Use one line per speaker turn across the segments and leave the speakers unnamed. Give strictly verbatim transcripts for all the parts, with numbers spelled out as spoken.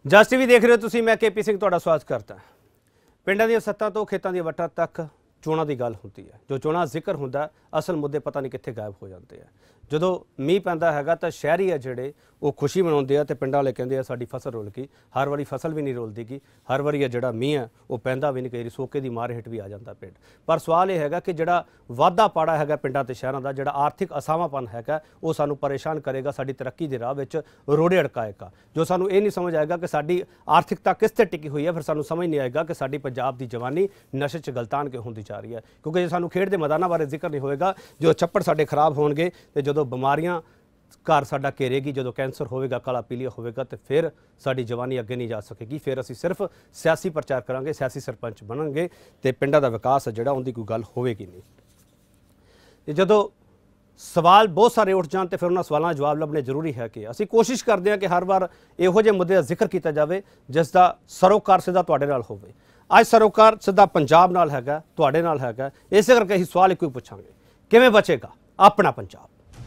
ਜਸ TV देख रहे हो तुसीं, मैं के पी सिंह तुहाडा स्वागत करता। पिंडां ਦੀਆਂ ਸੱਤਾਂ ਤੋਂ ਖੇਤਾਂ ਦੀਆਂ ਵੱਟਾਂ तक ਚੋਣਾਂ ਦੀ ਗੱਲ ਹੁੰਦੀ है। जो ਚੋਣਾਂ ਜ਼ਿਕਰ ਹੁੰਦਾ ਅਸਲ ਮੁੱਦੇ ਪਤਾ नहीं कित्थे गायब हो जाते हैं। ਜਦੋਂ ਮੀਂਹ ਪੈਂਦਾ ਹੈਗਾ ਤਾਂ ਸ਼ਹਿਰੀ ਆ ਜਿਹੜੇ ਉਹ ਖੁਸ਼ੀ ਮਨਾਉਂਦੇ ਆ ਤੇ ਪਿੰਡਾਂ ਵਾਲੇ ਕਹਿੰਦੇ ਆ ਸਾਡੀ ਫਸਲ ਰੁਲ ਗਈ। ਹਰ ਵਾਰੀ ਫਸਲ ਵੀ ਨਹੀਂ ਰੁਲਦੀ ਗੀ, ਹਰ ਵਾਰੀ ਆ ਜਿਹੜਾ ਮੀਂਹ ਆ ਉਹ ਪੈਂਦਾ ਵੀ ਨਹੀਂ, ਕਈ ਵਾਰੀ ਸੋਕੇ ਦੀ ਮਾਰ ਹੇਠ ਵੀ ਆ ਜਾਂਦਾ ਪਿੰਡ। ਪਰ ਸਵਾਲ ਇਹ ਹੈਗਾ ਕਿ ਜਿਹੜਾ ਵਾਧਾ ਪਾੜਾ ਹੈਗਾ ਪਿੰਡਾਂ ਤੇ ਸ਼ਹਿਰਾਂ ਦਾ, ਜਿਹੜਾ ਆਰਥਿਕ ਅਸਾਵਾਂਪਨ ਹੈਗਾ ਉਹ ਸਾਨੂੰ ਪਰੇਸ਼ਾਨ ਕਰੇਗਾ, ਸਾਡੀ ਤਰੱਕੀ ਦੇ ਰਾਹ ਵਿੱਚ ਰੋੜੇ ਅੜਕਾਏਗਾ। ਜੋ ਸਾਨੂੰ ਇਹ ਨਹੀਂ ਸਮਝ ਆਏਗਾ ਕਿ ਸਾਡੀ ਆਰਥਿਕਤਾ ਕਿਸ ਤੇ ਟਿਕੀ ਹੋਈ ਹੈ, ਫਿਰ ਸਾਨੂੰ ਸਮਝ ਨਹੀਂ ਆਏਗਾ ਕਿ ਸਾਡੀ ਪੰਜਾਬ ਦੀ ਜਵਾਨੀ ਨਸ਼ੇ 'ਚ ਗਲਤਾਨ ਕਿਉਂ ਹੁੰਦੀ ਜਾ ਰਹੀ ਹੈ। ਕਿਉਂਕਿ ਜੇ ਸਾਨੂੰ ਖੇਡ ਦੇ ਮੈਦਾਨਾਂ ਬਾਰੇ ਜ਼ਿਕਰ ਨਹੀਂ ਹੋਏਗਾ, ਜੋ ਛੱਪੜ ਸਾਡੇ ਖਰਾਬ ਹੋਣਗੇ ਤੇ ਜਦੋਂ ਬਿਮਾਰੀਆਂ ਘਰ ਸਾਡਾ ਘੇਰੇਗੀ, ਜਦੋਂ ਕੈਂਸਰ ਹੋਵੇਗਾ, ਕਾਲਾ ਪੀਲੀਆ ਹੋਵੇਗਾ ਤੇ ਫਿਰ ਸਾਡੀ ਜਵਾਨੀ ਅੱਗੇ ਨਹੀਂ ਜਾ ਸਕੇਗੀ। ਫਿਰ ਅਸੀਂ ਸਿਰਫ ਸਿਆਸੀ ਪ੍ਰਚਾਰ ਕਰਾਂਗੇ, ਸਿਆਸੀ ਸਰਪੰਚ ਬਣਨਗੇ ਤੇ ਪਿੰਡਾਂ ਦਾ ਵਿਕਾਸ ਜਿਹੜਾ ਉਹਦੀ ਕੋਈ ਗੱਲ ਹੋਵੇਗੀ ਨਹੀਂ। ਜਦੋਂ ਸਵਾਲ ਬਹੁਤ ਸਾਰੇ ਉੱਠ ਜਾਣ ਤੇ ਫਿਰ ਉਹਨਾਂ ਸਵਾਲਾਂ ਦਾ ਜਵਾਬ ਲੱਭਣੇ ਜ਼ਰੂਰੀ ਹੈ ਕਿ ਅਸੀਂ ਕੋਸ਼ਿਸ਼ ਕਰਦੇ ਹਾਂ ਕਿ ਹਰ ਵਾਰ ਇਹੋ ਜਿਹੇ ਮੁੱਦੇ ਦਾ ਜ਼ਿਕਰ ਕੀਤਾ ਜਾਵੇ ਜਿਸ ਦਾ ਸਰੋਕਾਰ ਸਿੱਧਾ ਤੁਹਾਡੇ ਨਾਲ ਹੋਵੇ। ਅੱਜ ਸਰੋਕਾਰ ਸਿੱਧਾ ਪੰਜਾਬ ਨਾਲ ਹੈਗਾ, ਤੁਹਾਡੇ ਨਾਲ ਹੈਗਾ। ਇਸੇ ਕਰਕੇ ਅਸੀਂ ਸਵਾਲ ਇੱਕੋ ਹੀ ਪੁੱਛਾਂਗੇ, ਕਿਵੇਂ ਬਚੇਗਾ ਆਪਣਾ ਪੰਜਾਬ?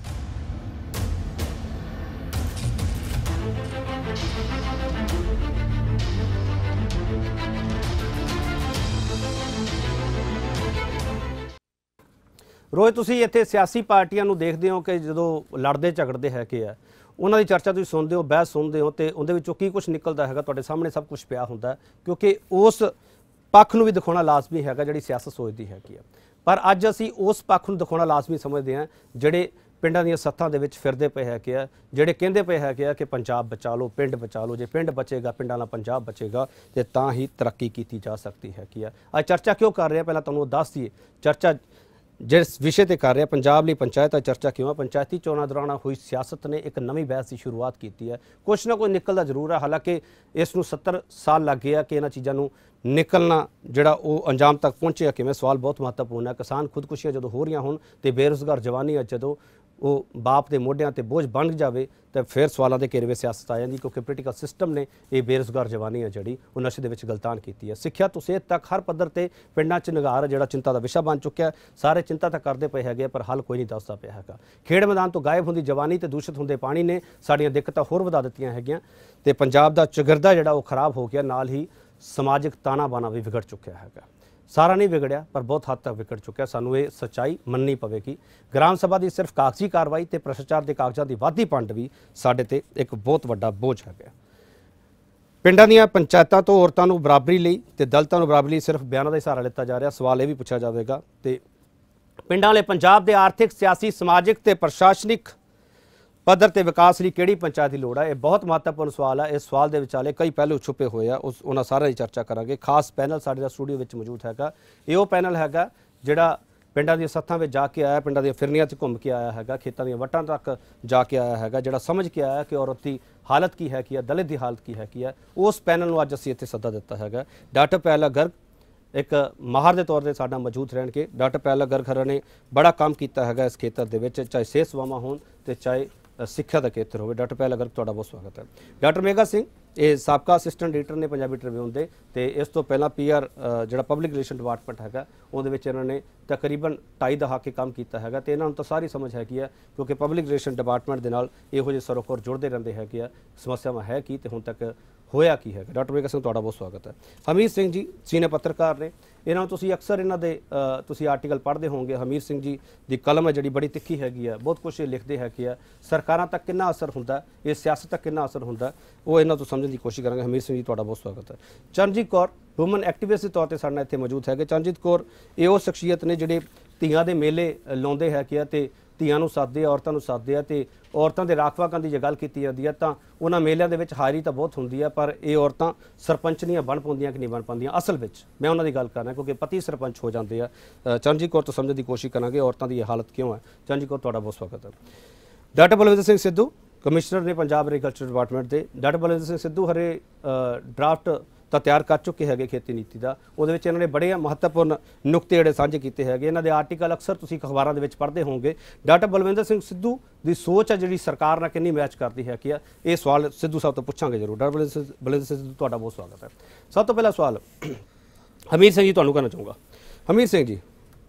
ਰੋਜ਼ ਤੁਸੀਂ ਇੱਥੇ ਸਿਆਸੀ ਪਾਰਟੀਆਂ ਨੂੰ ਦੇਖਦੇ ਹੋ ਕਿ ਜਦੋਂ ਲੜਦੇ ਝਗੜਦੇ ਹੈਗੇ ਆ, ਉਹਨਾਂ ਦੀ ਚਰਚਾ ਤੁਸੀਂ ਸੁਣਦੇ ਹੋ, ਬਹਿਸ ਸੁਣਦੇ ਹੋ ਤੇ ਉਹਦੇ ਵਿੱਚੋਂ ਕੀ ਕੁਝ ਨਿਕਲਦਾ ਹੈਗਾ ਤੁਹਾਡੇ ਸਾਹਮਣੇ ਸਭ ਕੁਝ ਪਿਆ ਹੁੰਦਾ, ਕਿਉਂਕਿ ਉਸ ਪੱਖ ਨੂੰ ਵੀ ਦਿਖਾਉਣਾ ਲਾਜ਼ਮੀ ਹੈਗਾ ਜਿਹੜੀ ਸਿਆਸਤ ਸੋਚਦੀ ਹੈਗੀ ਆ। ਪਰ ਅੱਜ ਅਸੀਂ ਉਸ ਪੱਖ ਨੂੰ ਦਿਖਾਉਣਾ ਲਾਜ਼ਮੀ ਸਮਝਦੇ ਹਾਂ ਜਿਹੜੇ ਪਿੰਡਾਂ ਦੀਆਂ ਸੱਥਾਂ ਦੇ ਵਿੱਚ ਫਿਰਦੇ ਪਏ ਹੈਗੇ ਆ, ਜਿਹੜੇ ਕਹਿੰਦੇ ਪਏ ਹੈਗੇ ਆ ਕਿ ਪੰਜਾਬ ਬਚਾ ਲਓ, ਪਿੰਡ ਬਚਾ ਲਓ। ਜੇ ਪਿੰਡ ਬਚੇਗਾ, ਪਿੰਡਾਂ ਨਾਲ ਪੰਜਾਬ ਬਚੇਗਾ ਤੇ ਤਾਂ ਹੀ ਤਰੱਕੀ ਕੀਤੀ ਜਾ ਸਕਦੀ ਹੈਗੀ ਆ। ਅੱਜ ਚਰਚਾ ਕਿਉਂ ਕਰ ਰਹੇ ਆ, ਪਹਿਲਾਂ ਤੁਹਾਨੂੰ ਦੱਸ ਦਈਏ। ਚਰਚਾ जिस विषय पर कर रहे हैं, पंजाब लिए पंचायत चर्चा क्यों है? पंचायती चोणों दौरान हुई सियासत ने एक नवी बहस की शुरुआत की है। कुछ ना कुछ निकलता जरूर है, हालांकि इसनूं सत्तर साल लग गए कि इन्हां चीज़ों निकलना जिहड़ा वो अंजाम तक पहुँचे किवें, सवाल बहुत महत्वपूर्ण है। किसान खुदकुशियां जो हो रही होण ते बेरोज़गार जवानी जो वो बाप के मोढियां ते बोझ बन जाए तो फिर सवालों के घेरे सियासत आ जाती, क्योंकि पोलीटिकल सिस्टम ने ये बेरोज़गार जवानी है जी वो नशे के गलतान की है। सिक्ख्या तो सेहत तक हर पद्धर से पिंडां च निगार जो चिंता का विषय बन चुका है। सारे चिंता तो करते पे है पर हल कोई नहीं दसदा पिया है। खेड मैदान तो गायब होंदी जवानी तो दूषित होंदे पानी ने साड़ियां दिक्कतां होर वधा दित्तियां हैगियां ते पंजाब का चगिरदा जिहड़ा वो खराब हो गया, नाल ही समाजिक ताना बाना भी विगड़ चुका है। सारा नहीं विगड़िया पर बहुत हद तक विगड़ चुका। सानू ये सच्चाई मननी पवेगी। ग्राम सभा की सिर्फ कागजी कार्रवाई तो भ्रष्टाचार के कागजां की वाधी पंड भी साडे ते एक बहुत वड्डा बोझ है। पिंडां दीयां पंचायतां तो औरतां नूं बराबरी लई ते दलितां नूं बराबरी लई सिर्फ बयानां दा सहारा लिता जा रहा। सवाल ये भी पूछा जाएगा तो पिंडां वाले पंजाब के आर्थिक, सियासी, समाजिक ते प्रशासनिक पद्धर ते विकास लिए किहड़ी पंचायत की लोड़ है? ये बहुत महत्वपूर्ण सवाल है। इस सवाल के विचाले कई पहलू छुपे हुए हैं, उस उन्होंने सारे की चर्चा करांगे। खास पैनल साडे स्टूडियो में मौजूद हैगा। ये वो पैनल हैगा जिहड़ा पिंडां दी सत्थां विच जाके आया, पिंडां दी फिरनियां च घूम के आया हैगा, खेतां दी वटां तक जाके आया हैगा, जिहड़ा समझ के आया कि औरत की हालत की है, की है दलित की हालत की है, की है। उस पैनल नूं अज असीं इत्थे सद्दा दित्ता हैगा। डॉक्टर पैला गर्ग एक माहर के तौर पर साडा मौजूद रहण के। डॉक्टर पैला गर्ग हरां ने बड़ा काम किया है इस खेतर दे विच, चाहे सेहत सेवावां होण ते चाहे सिक्ख्या का खेत्र हो। डॉक्टर पैला गर्ग तुहाडा बहुत स्वागत है। डॉक्टर मेघा सिंह ये साबका असिस्टेंट एडिटर ने पंजाबी ट्रिब्यून के, तो इस तो पहला पी आर जो पब्लिक रिलेशन डिपार्टमेंट है उन्होंने इन्होंने तकरीबन ढाई दहाके काम किया है। तो इन्होंने तो सारी समझ हैगी है, क्योंकि पब्लिक रिलेशन डिपार्टमेंट के नाल इहो जिहे सरोकार जुड़ते रहते हैं। समस्यावां है कि हुण तक होया की है? डॉक्टर मेघा सिंह तुहाडा बहुत स्वागत है। हमीर सिंह जी सीनियर पत्रकार ने, इन्होंने तुसीं अक्सर इन्हां दे तुसीं आर्टिकल पढ़ते होंगे। हमीर सिंह जी की कलम है जी बड़ी तिखी हैगी है, बहुत कुछ लिखते है। सरकारां तक कितना असर हुंदा, इस सियासत तक कितना असर हुंदा, वो इन्हां तो समझण की कोशिश करांगे। हमीर सिंह जी तुहाडा बहुत स्वागत है। चरणजीत कौर वूमन एक्टिविस्ट के तौर पर साडे नाल इत्थे मौजूद है। चरणजीत कौर ये वो शख्सियत ने जिहड़े धीआं दे मेले लाउंदे है ते ਧੀਆਂ ਨੂੰ ਸਾਦੇ, ਔਰਤਾਂ ਨੂੰ ਸਾਦੇ ਆ ਤੇ ਔਰਤਾਂ ਦੇ ਰਾਖਵਾਂਕਾਂ ਦੀ ਜੇ ਗੱਲ ਕੀਤੀ ਜਾਂਦੀ ਹੈ ਤਾਂ ਉਹਨਾਂ ਮੇਲਿਆਂ ਦੇ ਵਿੱਚ ਹਾਜ਼ਰੀ ਤਾਂ ਬਹੁਤ ਹੁੰਦੀ ਹੈ, ਪਰ ਇਹ ਔਰਤਾਂ ਸਰਪੰਚਨੀਆਂ ਬਣ ਪਾਉਂਦੀਆਂ ਕਿ ਨਹੀਂ ਬਣ ਪਾਉਂਦੀਆਂ। ਅਸਲ ਵਿੱਚ ਮੈਂ ਉਹਨਾਂ ਦੀ ਗੱਲ ਕਰਨਾ ਕਿਉਂਕਿ ਪਤੀ ਸਰਪੰਚ ਹੋ ਜਾਂਦੇ ਆ। ਚਰਨਜੀਤ ਕੌਰ ਤੋਂ ਸਮਝਣ ਦੀ ਕੋਸ਼ਿਸ਼ ਕਰਾਂਗੇ ਔਰਤਾਂ ਦੀ ਇਹ ਹਾਲਤ ਕਿਉਂ ਹੈ। ਚਰਨਜੀਤ ਕੌਰ ਤੁਹਾਡਾ ਬਹੁਤ ਸਵਾਗਤ ਹੈ। ਡਾਕਟਰ ਬਲਵਿੰਦਰ ਸਿੰਘ ਸਿੱਧੂ कमिश्नर ने पंजाब एग्रीकल्चर डिपार्टमेंट के। डॉक्टर बलविंदर सिंह सिद्धू हरे ड्राफ्ट तो तैयार कर चुके हैं खेती नीति का, वो इन्होंने बड़े महत्वपूर्ण नुकते जोड़े साझे किए हैं। इन्हों के आर्टिकल अक्सर तुम अखबारों के पढ़ते होंगे। डॉक्टर बलविंदर सिंह सिद्धू की सोच है जी सरकार नाल कितनी मैच करती है कि ये सवाल सिद्धू साहब तो पूछांगे जरूर। डॉक्टर बलविंदर सिंह सिद्धू तुहाडा बहुत स्वागत है। सब तो पहला सवाल हमीर सिंह जी तुहानूं करना चाहूँगा। हमीर सिंह जी,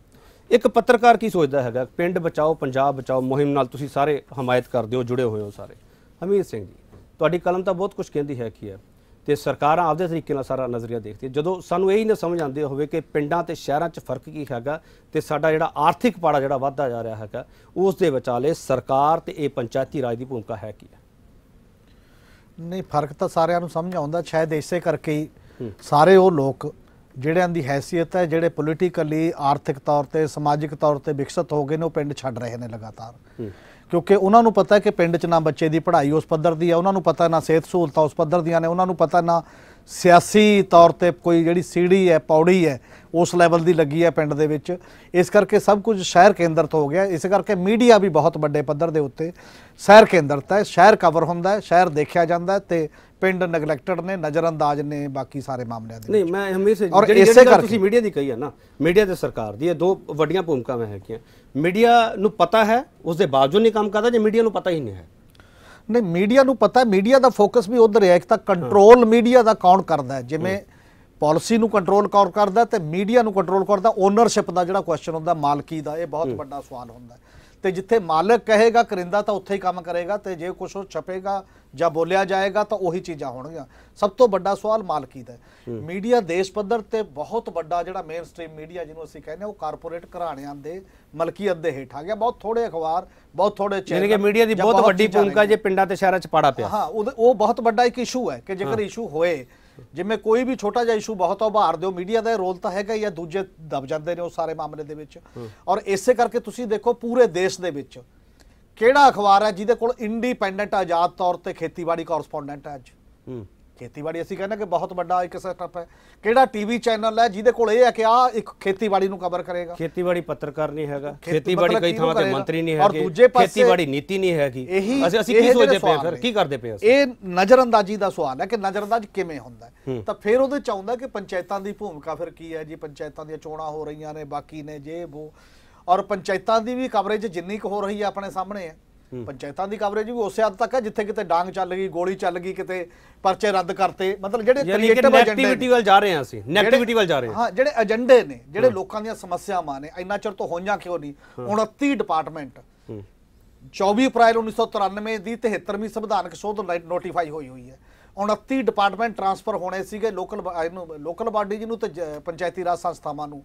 एक पत्रकार की सोचता है पिंड बचाओ पंजाब बचाओ मुहिम नाल तुसीं सारे हमायत करते हो, जुड़े हुए हो सारे। हमीर सिंह जी, तुहाडी कलम तो बहुत कुछ कहती है कि है ਤੇ ਸਰਕਾਰਾਂ ਆਪਦੇ ਤਰੀਕੇ ਨਾਲ ਸਾਰਾ ਨਜ਼ਰੀਆ ਦੇਖਦੀਆਂ। ਜਦੋਂ ਸਾਨੂੰ ਇਹ ਹੀ ਨਾ ਸਮਝ ਆਉਂਦੇ ਹੋਵੇ ਕਿ ਪਿੰਡਾਂ ਤੇ ਸ਼ਹਿਰਾਂ 'ਚ ਫਰਕ ਕੀ ਹੈਗਾ ਤੇ ਸਾਡਾ ਜਿਹੜਾ ਆਰਥਿਕ ਪਾੜਾ ਜਿਹੜਾ ਵੱਧਦਾ ਜਾ ਰਿਹਾ ਹੈਗਾ ਉਸ ਦੇ ਵਿਚਾਲੇ ਸਰਕਾਰ ਤੇ ਇਹ ਪੰਚਾਇਤੀ ਰਾਜ ਦੀ ਭੂਮਿਕਾ ਹੈ ਕੀ ਹੈ?
ਨਹੀਂ, ਫਰਕ ਤਾਂ ਸਾਰਿਆਂ ਨੂੰ ਸਮਝ ਆਉਂਦਾ। ਸ਼ਾਇਦ ਇਸੇ ਕਰਕੇ ਹੀ ਸਾਰੇ ਉਹ ਲੋਕ ਜਿਹੜਿਆਂ ਦੀ ਹੈਸੀਅਤ ਹੈ, ਜਿਹੜੇ ਪੋਲੀਟੀਕਲੀ ਆਰਥਿਕ ਤੌਰ ਤੇ ਸਮਾਜਿਕ ਤੌਰ ਤੇ ਵਿਕਸਿਤ ਹੋ ਗਏ ਨੇ, ਉਹ ਪਿੰਡ ਛੱਡ ਰਹੇ ਨੇ ਲਗਾਤਾਰ। ਕਿਉਂਕਿ ਉਹਨਾਂ ਨੂੰ ਪਤਾ ਹੈ ਕਿ ਪਿੰਡ 'ਚ ਨਾ ਬੱਚੇ ਦੀ ਪੜ੍ਹਾਈ ਉਸ ਪੱਧਰ ਦੀ ਹੈ, ਉਹਨਾਂ ਨੂੰ ਪਤਾ ਨਾ ਸਿਹਤ ਸਹੂਲਤਾਂ ਉਸ ਪੱਧਰ ਦੀਆਂ ਨੇ, ਉਹਨਾਂ ਨੂੰ ਪਤਾ ਨਾ ਸਿਆਸੀ ਤੌਰ ਤੇ ਕੋਈ ਜਿਹੜੀ ਸੀੜੀ ਹੈ, ਪੌੜੀ ਹੈ, ਉਸ ਲੈਵਲ ਦੀ ਲੱਗੀ ਹੈ ਪਿੰਡ ਦੇ ਵਿੱਚ। ਇਸ ਕਰਕੇ ਸਭ ਕੁਝ ਸ਼ਹਿਰ ਕੇਂਦਰਿਤ ਹੋ ਗਿਆ। ਇਸ ਕਰਕੇ ਮੀਡੀਆ ਵੀ ਬਹੁਤ ਵੱਡੇ ਪੱਧਰ ਦੇ ਉੱਤੇ ਸ਼ਹਿਰ ਕੇਂਦਰਿਤ ਹੈ, ਸ਼ਹਿਰ ਕਵਰ ਹੁੰਦਾ ਹੈ, ਸ਼ਹਿਰ ਦੇਖਿਆ ਜਾਂਦਾ ਤੇ ਪਿੰਡ ਨੈਗਲੈਕਟਡ ਨੇ, ਨਜ਼ਰਅੰਦਾਜ਼ ਨੇ ਬਾਕੀ ਸਾਰੇ ਮਾਮਲਿਆਂ ਦੇ।
ਨਹੀਂ, ਮੈਂ ਹਮੇਸ਼ਾ
ਔਰ
ਜਿਹੜੀ
ਇਸੇ ਕਰਕੇ
ਤੁਸੀਂ ਮੀਡੀਆ ਦੀ ਕਹੀ ਹੈ ਨਾ, ਮੀਡੀਆ ਤੇ ਸਰਕਾਰ ਦੀ ਇਹ ਦੋ ਵੱਡੀਆਂ ਭੂਮਿਕਾਵਾਂ ਹੈਗੀਆਂ। ਮੀਡੀਆ ਨੂੰ ਪਤਾ ਹੈ, ਉਸ ਦੇ ਬਾਵਜੂਦ ਨਹੀਂ ਕੰਮ ਕਰਦਾ, ਜੇ ਮੀਡੀਆ ਨੂੰ ਪਤਾ ਹੀ ਨਹੀਂ ਹੈ।
ਨਹੀਂ, ਮੀਡੀਆ ਨੂੰ ਪਤਾ, ਮੀਡੀਆ ਦਾ ਫੋਕਸ ਵੀ ਉਧਰ ਹੈ। ਇੱਕ ਤਾਂ ਕੰਟਰੋਲ ਮੀਡੀਆ ਦਾ ਕੌਣ ਕਰਦਾ ਹੈ, ਜਿਵੇਂ ਪਾਲਿਸੀ ਨੂੰ ਕੰਟਰੋਲ ਕੌਣ ਕਰਦਾ ਤੇ ਮੀਡੀਆ ਨੂੰ ਕੰਟਰੋਲ ਕਰਦਾ। ਓਨਰਸ਼ਿਪ ਦਾ ਜਿਹੜਾ ਕੁਐਸਚਨ ਹੁੰਦਾ, ਮਾਲਕੀ ਦਾ, ਇਹ ਬਹੁਤ ਵੱਡਾ ਸਵਾਲ ਹੁੰਦਾ। ਤੇ ਜਿੱਥੇ ਮਾਲਕ ਕਹੇਗਾ ਕਰਿੰਦਾ ਤਾਂ ਉੱਥੇ ਹੀ ਕੰਮ ਕਰੇਗਾ, ਤੇ ਜੇ ਕੁਛ ਛਪੇਗਾ ਜਾਂ ਬੋਲਿਆ ਜਾਏਗਾ ਤਾਂ ਉਹੀ ਚੀਜ਼ਾਂ ਹੋਣਗੀਆਂ। ਸਭ ਤੋਂ ਵੱਡਾ ਸਵਾਲ ਮਾਲਕੀ ਦਾ। ਮੀਡੀਆ ਦੇਸ਼ ਪੱਧਰ ਤੇ ਬਹੁਤ ਵੱਡਾ ਜਿਹੜਾ ਮੇਨ ਸਟ੍ਰੀਮ ਮੀਡੀਆ ਜਿਹਨੂੰ ਅਸੀਂ ਕਹਿੰਦੇ ਉਹ ਕਾਰਪੋਰੇਟ ਘਰਾਣਿਆਂ ਦੇ ਮਲਕੀਅਤ ਦੇ ਹੇਠ ਆ ਗਿਆ। ਬਹੁਤ ਥੋੜੇ ਅਖਬਾਰ, ਬਹੁਤ ਥੋੜੇ ਚੈਨਲ,
ਯਾਨੀ ਕਿ ਮੀਡੀਆ ਦੀ ਬਹੁਤ ਵੱਡੀ ਭੂਮਿਕਾ ਜੇ ਪਿੰਡਾਂ ਤੇ ਸ਼ਹਿਰਾਂ 'ਚ ਪਾੜਾ ਪਿਆ।
ਹਾਂ, ਉਹ ਬਹੁਤ ਵੱਡਾ ਇੱਕ ਇਸ਼ੂ ਹੈ ਕਿ ਜੇਕਰ ਇਸ਼ੂ ਹੋਏ, ਜਿਵੇਂ ਕੋਈ ਵੀ ਛੋਟਾ ਜਿਹਾ ਇਸ਼ੂ ਬਹੁਤ ਉਭਾਰ ਦਿਓ, ਮੀਡੀਆ ਦਾ ਰੋਲ ਤਾਂ ਹੈਗਾ ਹੀ ਆ, ਦੂਜੇ ਦਬ ਜਾਂਦੇ ਨੇ ਉਸ ਸਾਰੇ ਮਾਮਲੇ ਦੇ ਵਿੱਚ। ਔਰ ਇਸੇ ਕਰਕੇ ਤੁਸੀਂ ਦੇਖੋ ਪੂਰੇ ਦੇਸ਼ ਦੇ ਵਿੱਚ ਕਿਹੜਾ ਅਖਬਾਰ ਹੈ ਜਿਹਦੇ ਕੋਲ ਇੰਡੀਪੈਂਡੈਂਟ ਆਜ਼ਾਦ ਤੌਰ ਤੇ ਖੇਤੀਬਾੜੀ ਕੋਰਸਪੋਂਡੈਂਟ ਹੈ? ਅੱਜ ਖੇਤੀਬਾੜੀ ਅਸੀਂ ਕਹਿੰਦੇ ਕਿ ਬਹੁਤ ਵੱਡਾ ਇੱਕ ਸੈਟਅਪ ਹੈ। ਕਿਹੜਾ ਟੀਵੀ ਚੈਨਲ ਹੈ ਜਿਹਦੇ ਕੋਲ ਇਹ ਹੈ ਕਿ ਆ ਇੱਕ ਖੇਤੀਬਾੜੀ ਨੂੰ ਕਵਰ ਕਰੇਗਾ?
ਖੇਤੀਬਾੜੀ ਪੱਤਰਕਾਰ ਨਹੀਂ ਹੈਗਾ, ਖੇਤੀਬਾੜੀ ਕਈ ਥਾਵਾਂ ਤੇ ਮੰਤਰੀ ਨਹੀਂ
ਔਰ
ਹੈਗੇ,
ਦੂਜੇ ਪਾਸੇ
ਖੇਤੀਬਾੜੀ ਨੀਤੀ ਨਹੀਂ ਹੈਗੀ। ਅਸੀਂ ਅਸੀਂ ਕੀ ਸੋਚਦੇ ਪਏ ਫਿਰ, ਕੀ ਕਰਦੇ ਪਏ ਅਸੀਂ?
ਇਹ ਨਜ਼ਰਅੰਦਾਜ਼ੀ ਦਾ ਸਵਾਲ ਹੈ ਕਿ ਨਜ਼ਰਅੰਦਾਜ਼ ਕਿਵੇਂ ਹੁੰਦਾ ਹੈ। ਤਾਂ ਫਿਰ ਉਹਦੇ ਚ ਆਉਂਦਾ ਕਿ ਪੰਚਾਇਤਾਂ ਦੀ ਭੂਮਿਕਾ ਫਿਰ ਕੀ ਹੈ ਜੀ? ਪੰਚਾਇਤਾਂ ਦੀਆਂ ਚੋਣਾਂ ਹੋ ਰਹੀਆਂ ਨੇ, ਬਾਕੀ ਨੇ ਜੇ ਉਹ, ਔਰ ਪੰਚਾਇਤਾਂ ਦੀ ਵੀ ਕਵਰੇਜ ਜਿੰਨੀ ਕੁ ਹੋ ਰਹੀ ਹੈ ਆਪਣੇ ਸਾਹਮਣੇ ਹੈ। ਪੰਚਾਇਤਾਂ ਦੀ ਕਵਰੇਜ ਵੀ ਉਸੇ ਹੱਦ ਤੱਕ ਹੈ ਜਿੱਥੇ ਕਿਤੇ ਡਾਂਗ ਚੱਲ ਗਈ, ਗੋਲੀ ਚੱਲ ਗਈ, ਕਿਤੇ ਪਰਚੇ ਰੱਦ ਕਰਤੇ। ਮਤਲਬ ਜਿਹੜੇ ਕ੍ਰੀਏਟਿਵ
ਨੈਗੇਟਿਵਿਟੀ ਵੱਲ ਜਾ ਰਹੇ ਹਾਂ ਅਸੀਂ, ਨੈਗੇਟਿਵਿਟੀ ਵੱਲ ਜਾ ਰਹੇ ਹਾਂ।
ਹਾਂ, ਜਿਹੜੇ ਏਜੰਡੇ ਨੇ, ਜਿਹੜੇ ਲੋਕਾਂ ਦੀਆਂ ਸਮੱਸਿਆਵਾਂ ਨੇ, ਇੰਨਾ ਚਿਰ ਤੋਂ ਹੋਈਆਂ ਕਿਉਂ ਨਹੀਂ? ਉਨੱਤੀ ਡਿਪਾਰਟਮੈਂਟ ਚੌਵੀ ਅਪ੍ਰੈਲ ਉੱਨੀ ਸੌ ਤਰਾਨਵੇਂ ਦੀ ਤਿਹੱਤਰਵੀਂ ਸੰਵਿਧਾਨਕ ਸੋਧ ਨੋਟੀਫਾਈ ਹੋਈ ਹੋਈ ਹੈ। ਉਨੱਤੀ ਡਿਪਾਰਟਮੈਂਟ ਟ੍ਰਾਂਸਫਰ ਹੋਣੇ ਸੀਗੇ ਲੋਕਲ ਲੋਕਲ ਬਾਡੀ ਜਿਹਨੂੰ ਤੇ ਪੰਚਾਇਤੀ ਰਾਜ ਸੰਸਥਾਵਾਂ ਨੂੰ,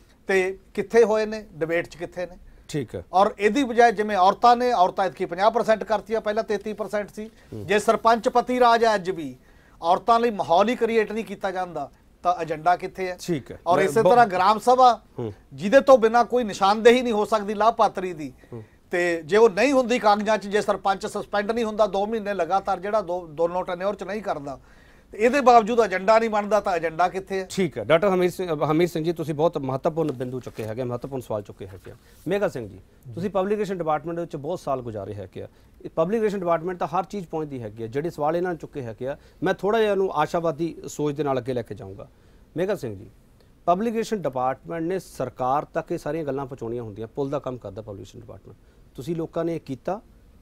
ਤੇ ਕਿੱਥੇ ਹੋਏ ਨੇ? ਡਿਬੇਟ 'ਚ ਕਿੱਥੇ ਨੇ?
ਠੀਕ ਹੈ।
ਔਰ ਇਹਦੀ ਬਜਾਏ ਜਿਵੇਂ ਔਰਤਾਂ ਨੇ, ਔਰਤਾਂ ਇਤਕੀ ਪੰਜਾਹ ਪਰਸੈਂਟ ਕਰਤੀਆਂ, ਪਹਿਲਾਂ ਤੇਤੀ ਪਰਸੈਂਟ ਸੀ। ਜੇ ਸਰਪੰਚ ਪਤੀ ਰਾਜ ਹੈ ਅੱਜ ਵੀ, ਔਰਤਾਂ ਲਈ ਮਾਹੌਲ ਹੀ ਕ੍ਰੀਏਟ ਨਹੀਂ ਕੀਤਾ ਜਾਂਦਾ ਤਾਂ ਏਜੰਡਾ ਕਿੱਥੇ ਹੈ?
ਠੀਕ ਹੈ।
ਔਰ ਇਸੇ ਤਰ੍ਹਾਂ ਗ੍ਰਾਮ ਸਭਾ ਜਿਹਦੇ ਤੋਂ ਬਿਨਾਂ ਕੋਈ ਨਿਸ਼ਾਨਦੇਹੀ ਨਹੀਂ ਹੋ ਸਕਦੀ ਲਾਭਪਾਤਰੀ ਦੀ, ਤੇ ਜੇ ਉਹ ਨਹੀਂ ਹੁੰਦੀ ਕਾਗਜ਼ਾਂ 'ਚ, ਜੇ ਸਰਪੰਚ ਸਸਪੈਂਡ ਨਹੀਂ ਹੁੰਦਾ ਦੋ ਮਹੀਨੇ ਲਗਾਤਾਰ, ਜਿਹੜਾ ਦੋ ਦੋਨੋਂ ਟੈਨਿਓਰ 'ਚ ਨਹੀਂ ਕਰਦਾ, ਇਹਦੇ ਬਾਵਜੂਦ ਏਜੰਡਾ ਨਹੀਂ ਬਣਦਾ ਤਾਂ ਏਜੰਡਾ ਕਿੱਥੇ ਹੈ?
ਠੀਕ ਹੈ। ਡਾਕਟਰ ਹਮੀਰ ਸਿੰਘ ਹਮੀਰ ਸਿੰਘ ਜੀ, ਤੁਸੀਂ ਬਹੁਤ ਮਹੱਤਵਪੂਰਨ ਬਿੰਦੂ ਚੁੱਕੇ ਹੈਗੇ, ਮਹੱਤਵਪੂਰਨ ਸਵਾਲ ਚੁੱਕੇ ਹੈਗੇ। ਮੇਘਾ ਸਿੰਘ ਜੀ, ਤੁਸੀਂ ਪਬਲਿਕੇਸ਼ਨ ਡਿਪਾਰਟਮੈਂਟ ਵਿੱਚ ਬਹੁਤ ਸਾਲ ਗੁਜ਼ਾਰੇ ਹੈਗੇ ਆ। ਪਬਲਿਕੇਸ਼ਨ ਡਿਪਾਰਟਮੈਂਟ ਤਾਂ ਹਰ ਚੀਜ਼ ਪਹੁੰਚਦੀ ਹੈਗੀ ਆ। ਜਿਹੜੇ ਸਵਾਲ ਇਹਨਾਂ ਨੇ ਚੁੱਕੇ ਹੈਗੇ ਆ, ਮੈਂ ਥੋੜਾ ਜਿਹਾ ਇਹਨੂੰ ਆਸ਼ਾਵਾਦੀ ਸੋਚ ਦੇ ਨਾਲ ਅੱਗੇ ਲੈ ਕੇ ਜਾਊਂਗਾ। ਮੇਘਾ ਸਿੰਘ ਜੀ, ਪਬਲਿਕੇਸ਼ਨ ਡਿਪਾਰਟਮੈਂਟ ਨੇ ਸਰਕਾਰ ਤੱਕ ਇਹ ਸਾਰੀਆਂ ਗੱਲਾਂ ਪਹੁੰਚਾਉਣੀਆਂ ਹੁੰਦੀਆਂ, ਪੁੱਲ ਦਾ ਕੰਮ ਕਰਦਾ ਪਬਲਿਕੇਸ਼ਨ ਡਿਪਾਰਟਮੈਂਟ। ਤੁਸੀਂ ਲੋਕਾਂ ਨੇ ਇਹ ਕੀਤਾ